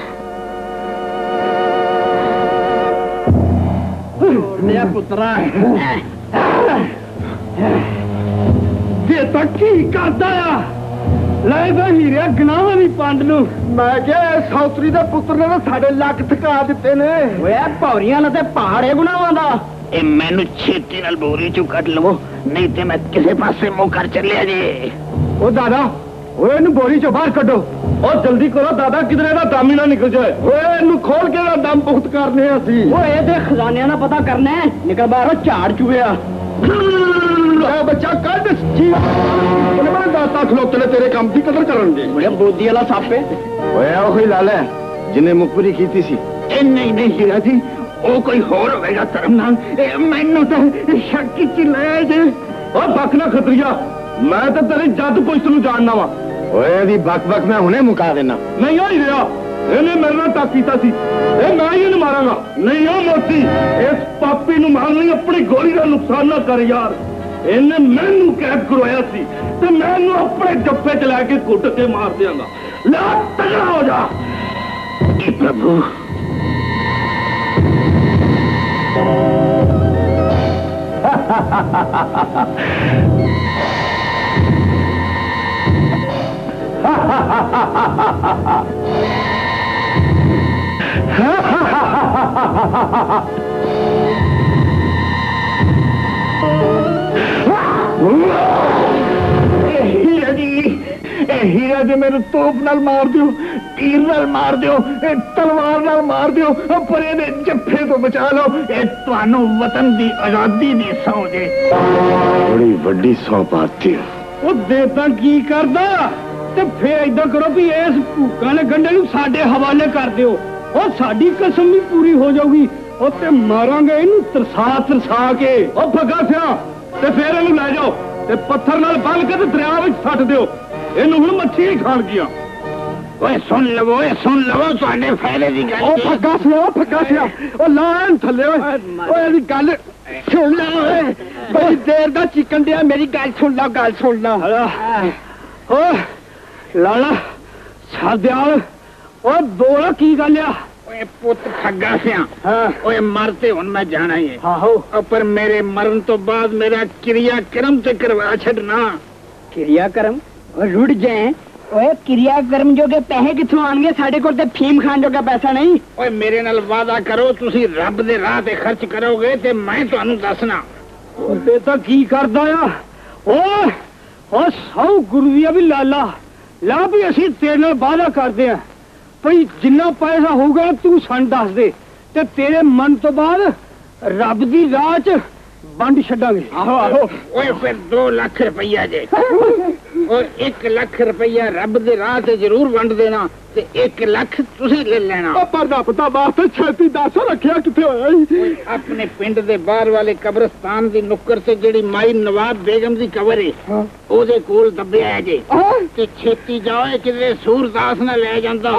पुत्रा ये तो की करदा आ? ले बे हीरे गनावा भी पंड नू। मैं क्या सौतरी दे पुत्र ने तो साडे लक थका दिते ने। ओए भौरियां ला ते पहाड़े गुनावां दा। ए मैनू छेती नाल बोरी चों कट लवो, नहीं ते मैं किसे पासे मुंह कर चलिया जे। ओ दादा, ओए इनू बोरी चों बाहर कड्डो। ओ जल्दी करो दादा, किधरे दा दम ही ना निकल जाए। ओए इनू खोल के दम पुख्त करने असी। ओए दे खजानियां दा पता करना है। निकल बाहर झाड़ चुए आ। होया बच्चा कद बड़े बड़े दाता खलोते ने तेरे काम की कदर करनगे बड़े बोदी वाला सप है होया वही लाल है जिन्हें मुखबरी की थी सी नहीं नहीं हीरा जी वो कोई होर होगा धर्मनाल मैनू तो शक च ले जे और बकना खतरिया मैं तो तेरी जद पुश्त नूं जानना वा ओए दी बक बक मैं हुणे मुका देना नहीं हो हीरा ਇਹਨੇ ਮੇਰੇ ਨਾਲ ਟੱਕ ਕੀਤਾ ਸੀ ਇਹ ਮੈਂ ਹੀ ਇਹਨੂੰ ਮਾਰਾਂਗਾ ਨਹੀਂ ਉਹ ਮੋਤੀ ਇਸ ਪਾਪੀ ਨੂੰ ਮਾਰ ਲਈ ਆਪਣੀ ਗੋਲੀ ਦਾ ਨੁਕਸਾਨ ਨਾ ਕਰ ਯਾਰ ਇਹਨੇ ਮੈਨੂੰ ਕੈਦ ਕਰਵਾਇਆ ਸੀ ਤੇ ਮੈਂ ਇਹਨੂੰ ਆਪਣੇ ਜੱਫੇ 'ਚ ਲੈ ਕੇ ਘੁੱਟ ਕੇ ਮਾਰ ਦਿਆਂਗਾ ਲੈ ਤਗੜਾ ਹੋ ਜਾ ए प्रभु हीरा जी मेरे तोप नाल मार दियो तीर नाल मार दियो तलवार नाल मार दियो पर ये जफ्फे तो बचा लो ये तुहानू वतन दी आजादी दी सौ जे बड़ी वड्डी सौ पाती ਉਹ ਦੇਤਾ ਕੀ ਕਰਦਾ ਤੇ ਫੇਰ ਏਦਾਂ ਕਰੋ ਵੀ ਇਸ ਭੂਕਾਂ ਨੇ ਗੰਡੇ ਨੂੰ ਸਾਡੇ ਹਵਾਲੇ ਕਰ ਦਿਓ ਉਹ ਸਾਡੀ ਕਸਮ ਵੀ ਪੂਰੀ ਹੋ ਜਾਊਗੀ ਉਹ ਤੇ ਮਾਰਾਂਗੇ ਇਹਨੂੰ ਤਰਸਾ ਕੇ ਉਹ ਫੱਗਾ ਸਿਆ ਤੇ ਫੇਰ ਇਹਨੂੰ ਲੈ ਜਾਓ ਤੇ ਪੱਥਰ ਨਾਲ ਬੰਨ ਕੇ ਤੇ ਦਰਿਆ ਵਿੱਚ ਸੱਟ ਦਿਓ ਇਹਨੂੰ ਹੁਣ ਮੱਛੀ ਖਾਣ ਗਿਆ ओए सुन लवो तुहाडे फायदे दी गल ਉਹ ਫੱਗਾ ਸਿਆ ਉਹ ਲਾਣ ਥੱਲੇ ਓਏ ਇਹਦੀ ਗੱਲ ਸੁਣ ਲੈ ਓਏ ਬੜੀ ਦੇਰ ਦਾ ਚਿਕਨ ਡਿਆ ਮੇਰੀ ਗੱਲ ਸੁਣ ਲਾ ਓ ਲਾਲਾ ਸਾਦਿਆਲ ਓ ਦੋਲਾ ਕੀ ਗੱਲ ਆ ओए पुत ठग्गा सिया ओए मरते हुन मैं जाना ही है ਆਹੋ पर मेरे मरण तो बाद मेरा क्रियाक्रम ते करवा छड़ना ਕਿਰਿਆਕਰਮ ਉਹ ਰੁੜ ਜਾਏ ਓਏ ਕਿਰਿਆਕਰਮ ਜੋਗੇ ਪੈਸੇ ਕਿੱਥੋਂ ਆਣਗੇ ਸਾਡੇ ਕੋਲ ਤੇ ਫੀਮ ਖਾਣ ਜੋਗਾ ਪੈਸਾ ਨਹੀਂ ओए मेरे नाल वादा करो तुसी रब दे राह ते खर्च करोगे ते मैं तुहानू दसना ਉਹਦੇ ਤਾਂ ਕੀ ਕਰਦਾ ਆ ਓ ਸੌ ਗੁਰੂ ਦੀਆਂ ਵੀ ਲਾਲਾ ਲਾ ਵੀ ਅਸੀਂ ਤੇਰੇ ਨਾਲ ਵਾਅਦਾ ਕਰਦੇ ਆ ਭਈ ਜਿੰਨਾ ਪੈਸਾ ਹੋਊਗਾ ਤੂੰ ਸਾਨੂੰ ਦੱਸ ਦੇ ਤੇ ਤੇਰੇ ਮਨ ਤੋਂ ਬਾਅਦ ਰੱਬ ਦੀ ਰਾਹ 'ਚ ਵੰਡ ਛੱਡਾਂਗੇ आहो ओए फिर 2 लाख रुपया जे और 1 लाख रुपया रब दे राह ते जरूर वंड देना ते 1 लाख तुसी ले लेना ਪਰ ਰੱਬ ਦਾ ਵਾਸਤੇ ਛੇਤੀ ਦੱਸ ਰੱਖਿਆ ਕਿੱਥੇ ਹੋਇਆ ਈ अपने पिंड दे बाहर वाले कब्रिस्तान दी नुक्कर ते जेड़ी माई नवाब बेगम दी कबर है ओदे कोल दबिया है जे ते छेती जाओ किते सूरदास ना ले जांदा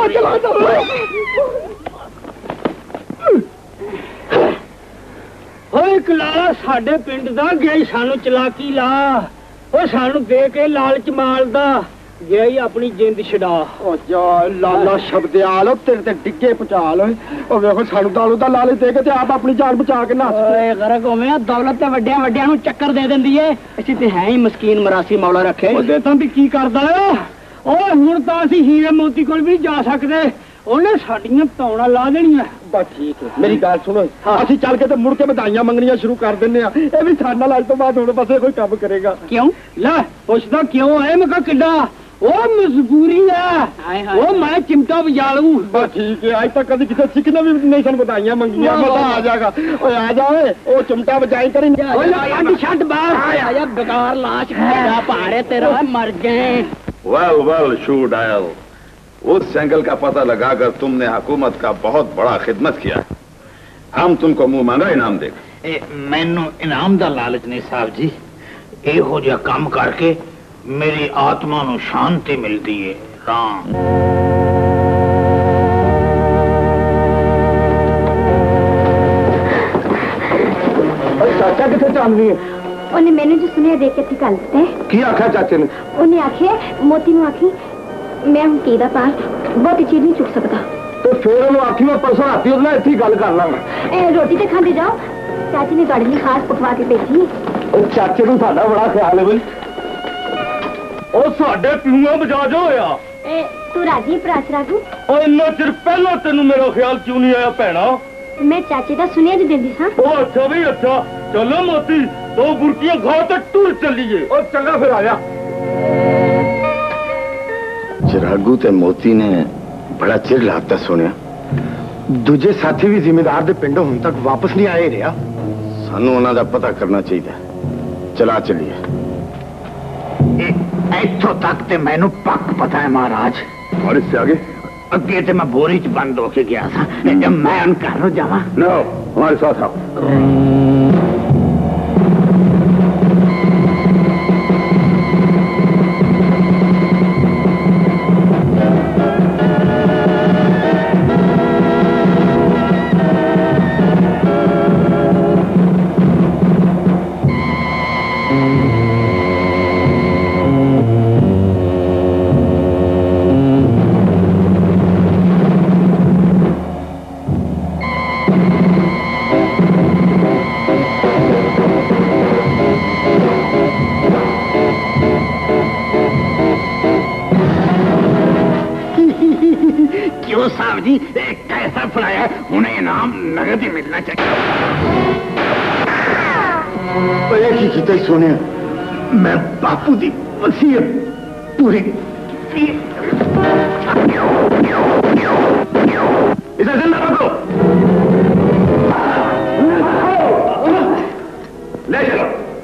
ਓਏ ਇੱਕ ਲਾਲਾ ਸਾਡੇ ਪਿੰਡ ਦਾ ਗਈ ਸਾਨੂੰ ਚਲਾਕੀ ਲਾ ਉਹ ਸਾਨੂੰ ਦੇ ਕੇ ਲਾਲਚ ਮਾਲਦਾ ਗਈ ਆਪਣੀ ਜਿੰਦ ਛਡਾ ਓ ਜਾ ਲਾਲਾ ਸ਼ਬਦਿਆਲ ਤੇਰੇ ਤੇ ਡਿੱਗੇ ਪਹੁੰਚਾ ਲੋ ਉਹ ਵੇਖੋ ਸਾਨੂੰ ਦਾਲੂ ਦਾ ਲਾਲਚ ਦੇ ਕੇ ਤੇ ਆਪ ਆਪਣੀ ਜਾਨ ਬਚਾ ਕੇ ਨੱਸ ਓਏ ਗਰਕ ਹੋਵੇਂ ਦੌਲਤ ਤੇ ਵੱਡਿਆਂ ਨੂੰ ਚੱਕਰ ਦੇ ਦਿੰਦੀ ਏ ਅਸੀਂ ਤੇ ਹੈ ਹੀ ਮਸਕੀਨ ਮਰਾਸੀ ਮੌਲਾ ਰੱਖੇ ਉਹਦੇ ਤਾਂ ਵੀ ਕੀ ਕਰਦਾ ਆ ਓਏ ਹੁਣ ਤਾਂ ਅਸੀਂ ਹੀਰੇ ਮੋਤੀ ਕੋਲ ਵੀ ਜਾ ਸਕਦੇ ਉਹਨੇ ਸਾਡੀਆਂ ਤੌਣਾ ਲਾ ਦੇਣੀਆਂ ਬਸ ਠੀਕ ਹੈ ਮੇਰੀ ਗੱਲ ਸੁਣੋ ਅਸੀਂ ਚੱਲ ਕੇ ਤੇ ਮੁੜ ਕੇ ਵਧਾਈਆਂ ਮੰਗਣੀਆਂ ਸ਼ੁਰੂ ਕਰ ਦਿੰਨੇ ਆ ਇਹ ਵੀ ਸਾਡੇ ਨਾਲ ਅੱਜ ਤੋਂ ਬਾਅਦ ਹੁਣ ਪਾਸੇ ਕੋਈ ਕੰਮ ਕਰੇਗਾ ਕਿਉਂ ਲੈ ਪੁੱਛਦਾ ਕਿਉਂ ਹੈ ਮੈਂ ਕਿਹਾ ਕਿੱਡਾ ਉਹ ਮਜਬੂਰੀ ਆ ਉਹ ਮੈਂ ਚਿਮਟਾ ਵਜਾ ਲੂੰ ਬਸ ਠੀਕ ਹੈ ਅੱਜ ਤੱਕ ਕਦੀ ਕਿਸੇ ਸਿੱਖ ਨੇ ਵੀ ਨਹੀਂ ਸਾਨੂੰ ਵਧਾਈਆਂ ਮੰਗੀਆਂ ਮਜ਼ਾ ਆ ਜਾਏਗਾ ਓਏ ਆ ਜਾ ਓਏ ਉਹ ਚਿਮਟਾ ਵਜਾਈ ਕਰੀ ਓਏ ਛੱਡ ਬਾਹਰ ਆ ਜਾ ਬੇਕਾਰ ਲਾਸ਼ ਖਾਏਗਾ ਭਾੜੇ ਤੇਰਾ ਮਰ ਜਾਏ वेल शूट आयल उस जंगल का पता लगाकर तुमने हुकूमत का बहुत बड़ा खिदमत किया हम तुमको मुंह मांगा इनाम देगा मैनू इनाम दा लालच नहीं साहब जी एहो जिहा काम करके मेरी आत्मा नू शांति मिलती है राम चाचा कितने चांदनी है ਉਹਨੇ ਮੈਨੂੰ ਜੋ ਸੁਨੇਹਾ ਦੇ ਕੇ ਇੱਥੇ ਕਰ ਦਿੱਤਾ ਕੀ ਆਖਿਆ ਚਾਚੇ ਨੇ ਉਹਨੇ ਆਖਿਆ ਮੋਤੀ ਨੂੰ ਆਖੀ ਮੈਂ ਹੁਣ ਕੀ ਦਾ ਪਾਰ ਬਹੁਤੀ ਚੀਜ਼ ਨਹੀਂ ਚੁੱਕ ਸਕਦਾ ਤੇ ਫੇਰ ਉਹਨੂੰ ਆਖੀ ਮੈਂ ਪਰਸੋਂ ਰਾਤੀ ਉਹਦੇ ਨਾਲ ਇੱਥੇ ਗੱਲ ਕਰ ਲਾਂਗਾ ਰੋਟੀ ਤੇ ਖਾਂਦੇ ਜਾਓ ਚਾਚੀ ਨੇ ਤੁਹਾਡੇ ਲਈ ਖਾਸ ਪਕਵਾ ਕੇ ਭੇਜੀ ਉਹ ਚਾਚੇ ਨੂੰ ਸਾਡਾ ਬੜਾ ਖਿਆਲ ਹੈ ਬਈ ਉਹ ਸਾਡੇ ਪਿਊਆਂ ਮਜਾਜ ਹੋਇਆ ਤੂੰ ਰਾਜੀ ਪ੍ਰਾਚ ਰਾਗੂ ਓਏ ਇੰਨਾ ਚਿਰ ਪਹਿਲਾਂ ਤੈਨੂੰ ਮੇਰਾ ਖਿਆਲ ਕਿਉਂ ਨਹੀਂ ਆਇਆ ਭੈਣਾ ਮੈਂ ਚਾਚੇ ਦਾ ਸੁਨੇਹਾ ਜੀ ਦਿੰਦੀ ਸਾਂ ਉਹ ਅੱਛਾ ਵੀ ਅੱਛਾ ਚਲੋ ਮੋਤੀ 2 ਬੁਰਕੀਆਂ ਖਾ ਤੇ ਟੁਰ ਚੱਲੀਏ ਉਹ ਚੰਗਾ ਫਿਰ ਆ ਜਾ चिरागू ते मोती ने बड़ा चिर लाता सुनिया ਦੂਜੇ ਸਾਥੀ ਵੀ ਜ਼ਿੰਮੇਦਾਰ ਦੇ ਪਿੰਡੋਂ ਹੁਣ ਤੱਕ ਵਾਪਸ ਨਹੀਂ ਆਏ ਰਿਹਾ सानू उन्हां दा पता करना चाहिए चला चलिए। इथों तक ते मैनू पक पता है महाराज। और इससे आगे? अगे ते मैं बोरी च बंद होके गया था। जब मैं उन घर जावा। नो, हमारे साथ आओ। साहब जी कैसा फड़ाया, उन्हें इनाम नगद ही मिलना चाहिए। की किता सुने मैं बापू दी वसीयत पूरी इसे जिंदा रखो, ले चलो।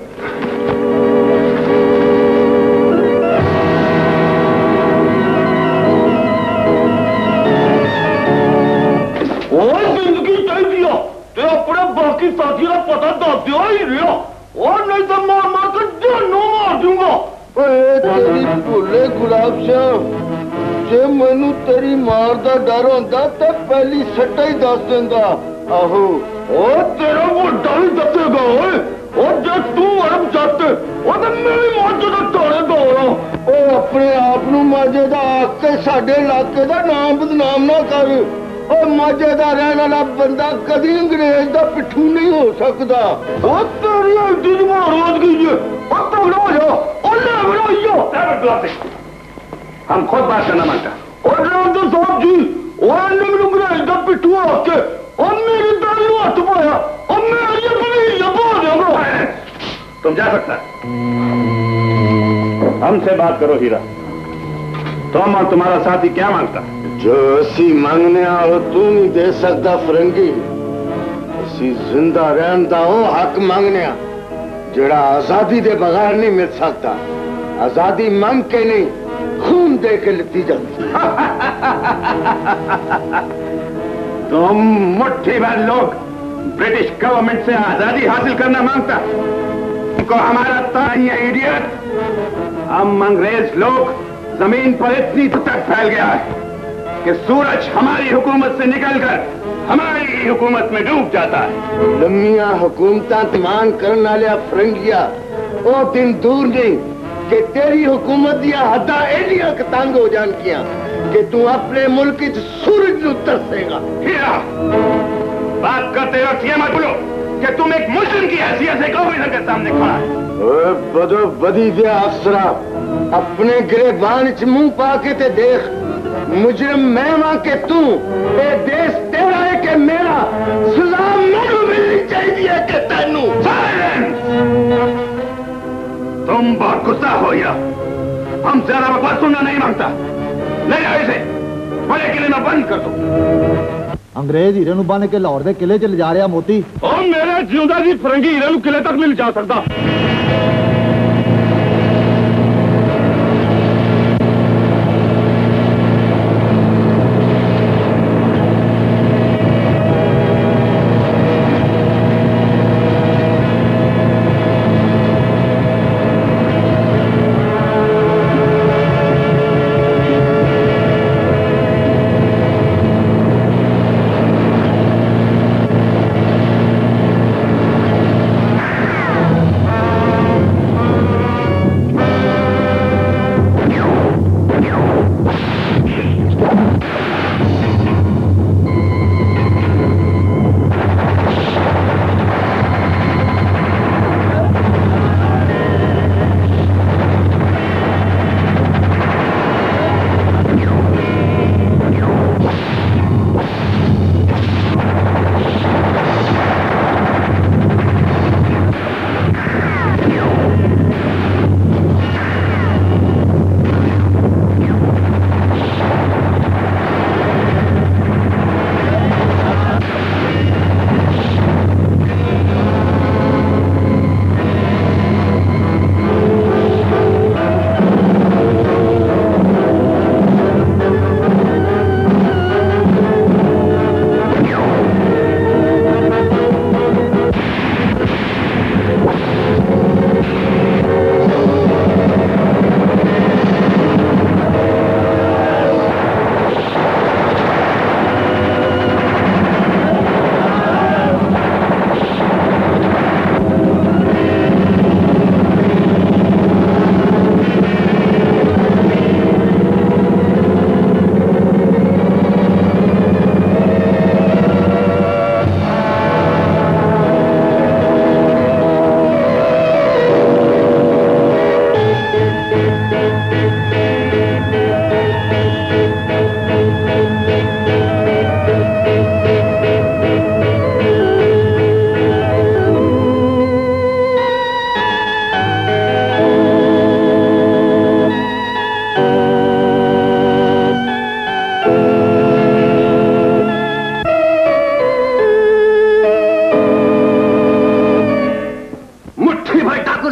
बाकी साथी का पता दस दियो ही रियो, और नहीं तो मार मार कर जानू मार दूंगा। तेरी भुले गुलाब शाह, जे मैनू तेरी मार दा डर होंदा ते पहली सट्टा ही दस देंदा। आहो ओ तेरा बुढ़ा ही दसेगा ओए, और जे तू अरब जाते और तो मेरी माजे दा तारे दौड़ा। ओ अपने आप नू माजे दा आके साडे इलाके दा नाम बदनाम ना कर। माजे का रहने वाला बंदा कभी अंग्रेज का पिट्ठू नहीं हो सकता। हम खुद बात करना मांगता और साहब जी अंग्रेज का पिट्ठू आके और मेरी दाल हाथ पाया और मैं तुम जा सकता है। हमसे बात करो हीरा, तुम और तुम्हारा साथी क्या मांगता? जो असी मांगने हो तू नहीं दे सकता फरंगी। असी जिंदा रहन दा हो हक मांगने जेड़ा आजादी दे बगैर नहीं मिल सकता। आजादी मांग के नहीं, खून दे के लिती जाती। तुम मुट्ठी भर लोग ब्रिटिश गवर्नमेंट से आजादी हासिल करना मांगता, तुमको हमारा तानी है इडियट। हम अंग्रेज लोग जमीन पर इतनी तक फैल गया है कि सूरज हमारी हुकूमत से निकलकर हमारी हुकूमत में डूब जाता है। लम्मिया हुकूमत मान करने वाले फरंगिया वो दिन दूर नहीं कि तेरी हुकूमत दिया हदा एडिया तंग हो जानगियां कि तू अपने मुल्क सूरज नू तरसेगा। बात करते वक्त ये मत बोलो कि तुम एक मुजरिम की हैसियत से गवर्नर के सामने खड़ा है। बदो बदी दे अफसरा अपने गिरेबान च मुंह पाके ते देख। मुजरिम मैं मां के तू, ये देश तेरा है कि मेरा, सजा मैनू मिलनी चाहिए कि तेनू। तुम बहुत गुस्सा हो या हम ज्यादा बकवास सुनना नहीं मांगता। ले जाओ इसे बड़े किले में बंद कर दो। अंग्रेज हीरे नू बन के लाहौर दे किले च ले जा रहा मोती। और मेरे जिंदा जी फरंगी हीरे नू किले तक नहीं ले जा सकता।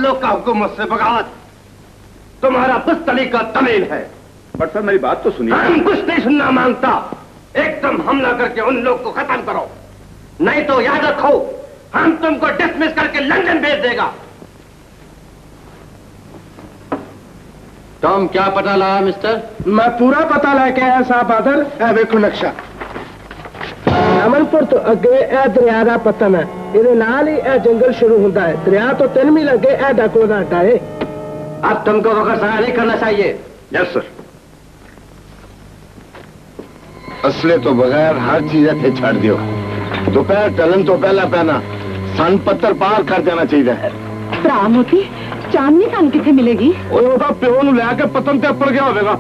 लोग का हुक्म मुझसे बगावत तुम्हारा पुस्तली का तमील है। बट सर मेरी बात तो सुनिए। हम कुछ नहीं सुनना मांगता, एकदम हमला करके उन लोग को खत्म करो, नहीं तो याद रखो हम तुमको डिसमिस करके लंदन भेज देगा। तुम क्या पता लाया मिस्टर? मैं पूरा पता लेके आया साहब बादल। देखो नक्शा, अमनपुर तो अगे ए दरिया का पतन है, ये नाल ही ए जंगल शुरू होता है। दरिया तो 3 मील अगे ए डाकुओं का अड्डा है। अब तुमको वक्त ज़ाया नहीं करना चाहिए। Yes sir. असले तो बगैर हर चीज इतने छड़ दियो। दोपहर टलन तो पहला पहना सन पत्थर पार कर देना चाहिए। भरा मोती चांदनी कान किथे मिलेगी? ਉਹਦਾ ਪਿਓ ਨੂੰ ਲੈ ਕੇ ਪਤਨ ਤੇ ਉੱਪਰ ਗਿਆ ਹੋਵੇਗਾ।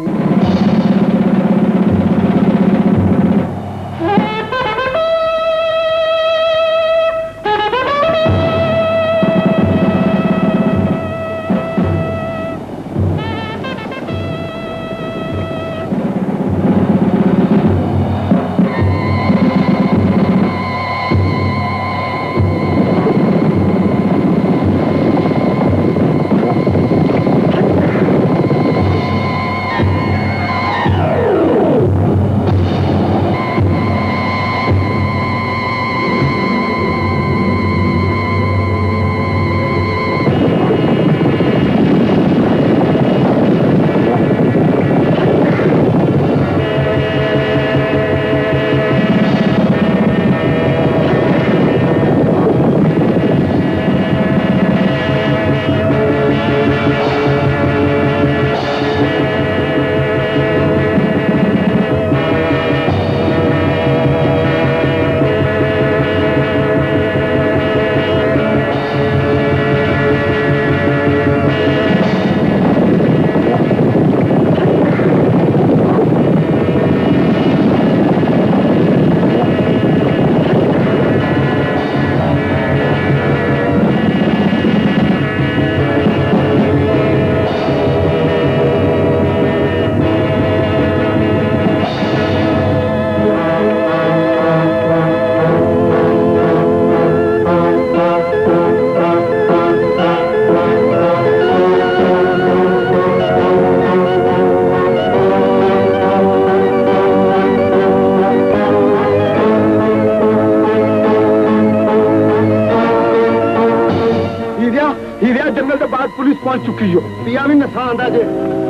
पहुंच चुकी हो। पिया भी नशा आंदा जे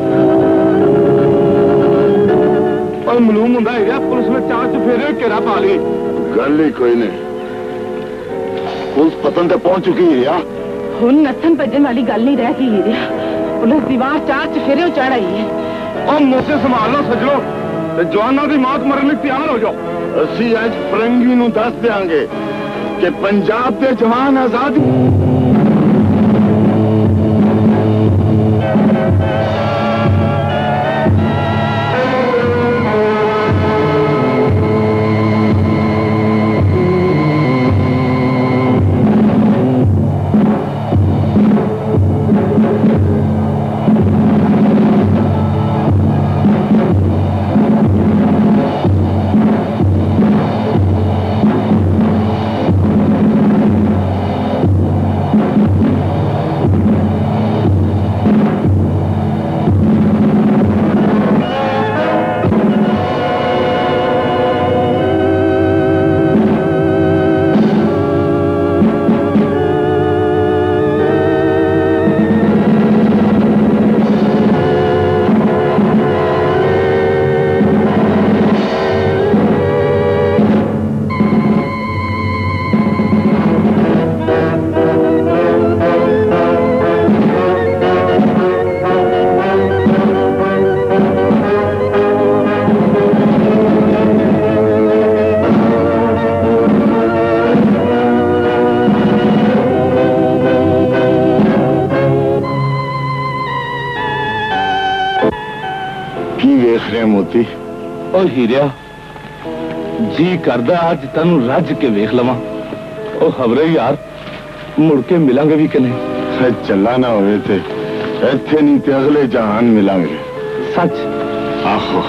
और मालूम होंदा है पुलिस ने 4 चफेरे घेरा पा ली। गल ही कोई नहीं, पुलिस पतन तक पहुंच चुकी है। यार हुन नथन भजन वाली गल नहीं रह गई है। पुलिस दीवार 4 चफेरे चढ़ आई है। और मोसे संभाल लो सजलो, जवाना की मौत मरने तैयार हो जाओ। असी अज फरंगी नूं दस देंगे कि पंजाब के जवान आजादी मोती और हीरिया जी करदा अज तेन रज के वेख लवा। और खबरे यार मुड़ के मिलांगे भी कि नहीं। चला ना होवे ते इत्थे नहीं ते अगले जहान मिलांगे। सच आहो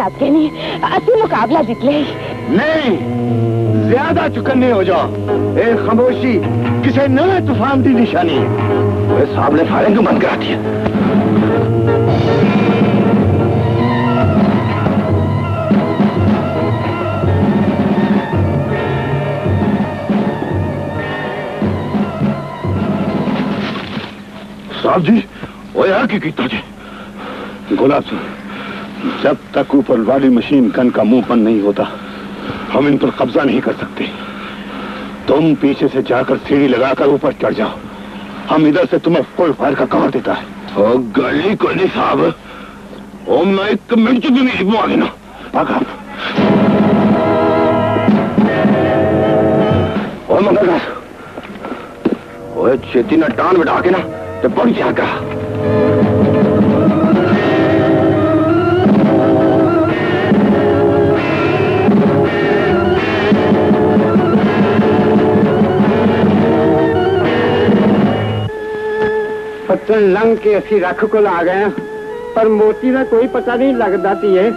बात कहनी असि मुकाबला जीत ले नहीं ज्यादा चुकन्ने हो जाओ ए खामोशी किसी नए तूफान की निशानी है साहब ने फायरिंग क्यों बंद करा दिया साहब जी वो यार की कीता जी गुलाब सिंह जब तक ऊपर वाली मशीन गन का मुंह बंद नहीं होता हम इन पर कब्जा नहीं कर सकते तुम पीछे से जाकर सीढ़ी लगाकर ऊपर चढ़ जाओ हम इधर से तुम्हें फुल फायर का कवर देता है ओ गली कोली साहब ओम ना एक मिनट भी नहीं बुआ लेना भागा ओ मंगलदास ओए छेती ना डांड बिठा के ना तो बड़ी जागा पत्थर लंघ के असी रख को आ गए पर मोती का कोई पता नहीं लगता धीए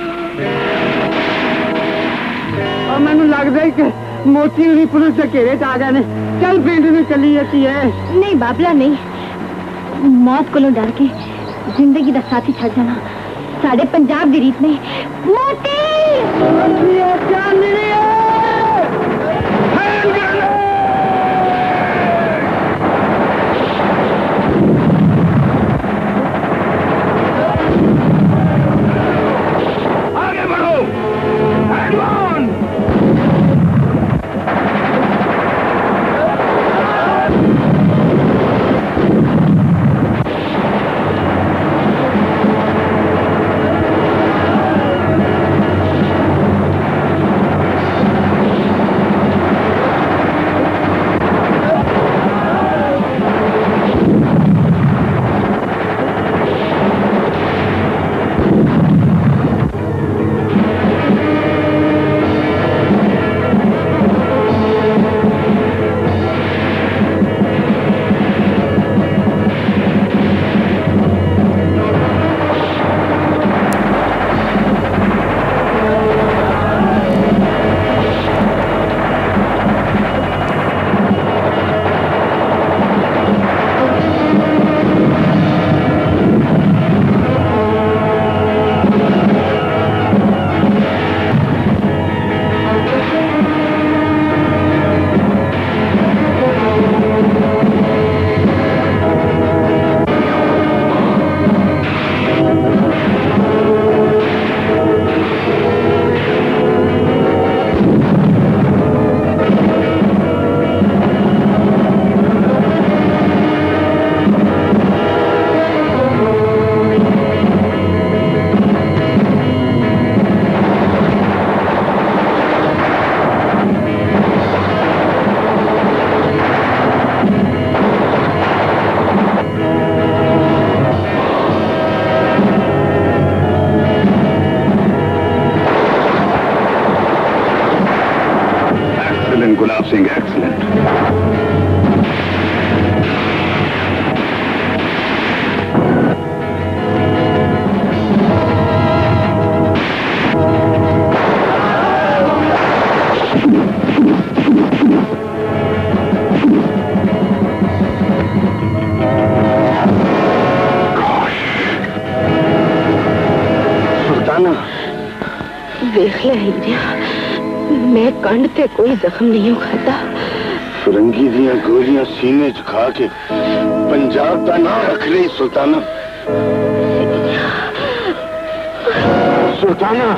और मैनू लगता है कि मोती उन्हीं पुलिस के घेरे च आ गए ने चल पिंड में चली जाती है नहीं बाबला नहीं मौत को डर के जिंदगी का साथी छड़ जाना साढ़े पंजाब की रीत नहीं मोती आगे बढ़ो एडवांस गुलाब सिंह एक्सीलेंट सुल्ताना देख ले हीरिया मैं कंड ते कोई जख्म नहीं खाता फिरंगी दिया गोलियां सीने च खा के पंजाब का नाम रख रही सुल्ताना सुल्ताना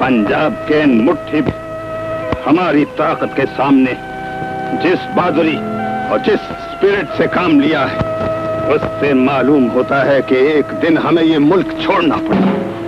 पंजाब के इन मुट्ठी हमारी ताकत के सामने जिस बहादुरी और जिस स्पिरिट से काम लिया है, उससे मालूम होता है कि एक दिन हमें ये मुल्क छोड़ना पड़ा।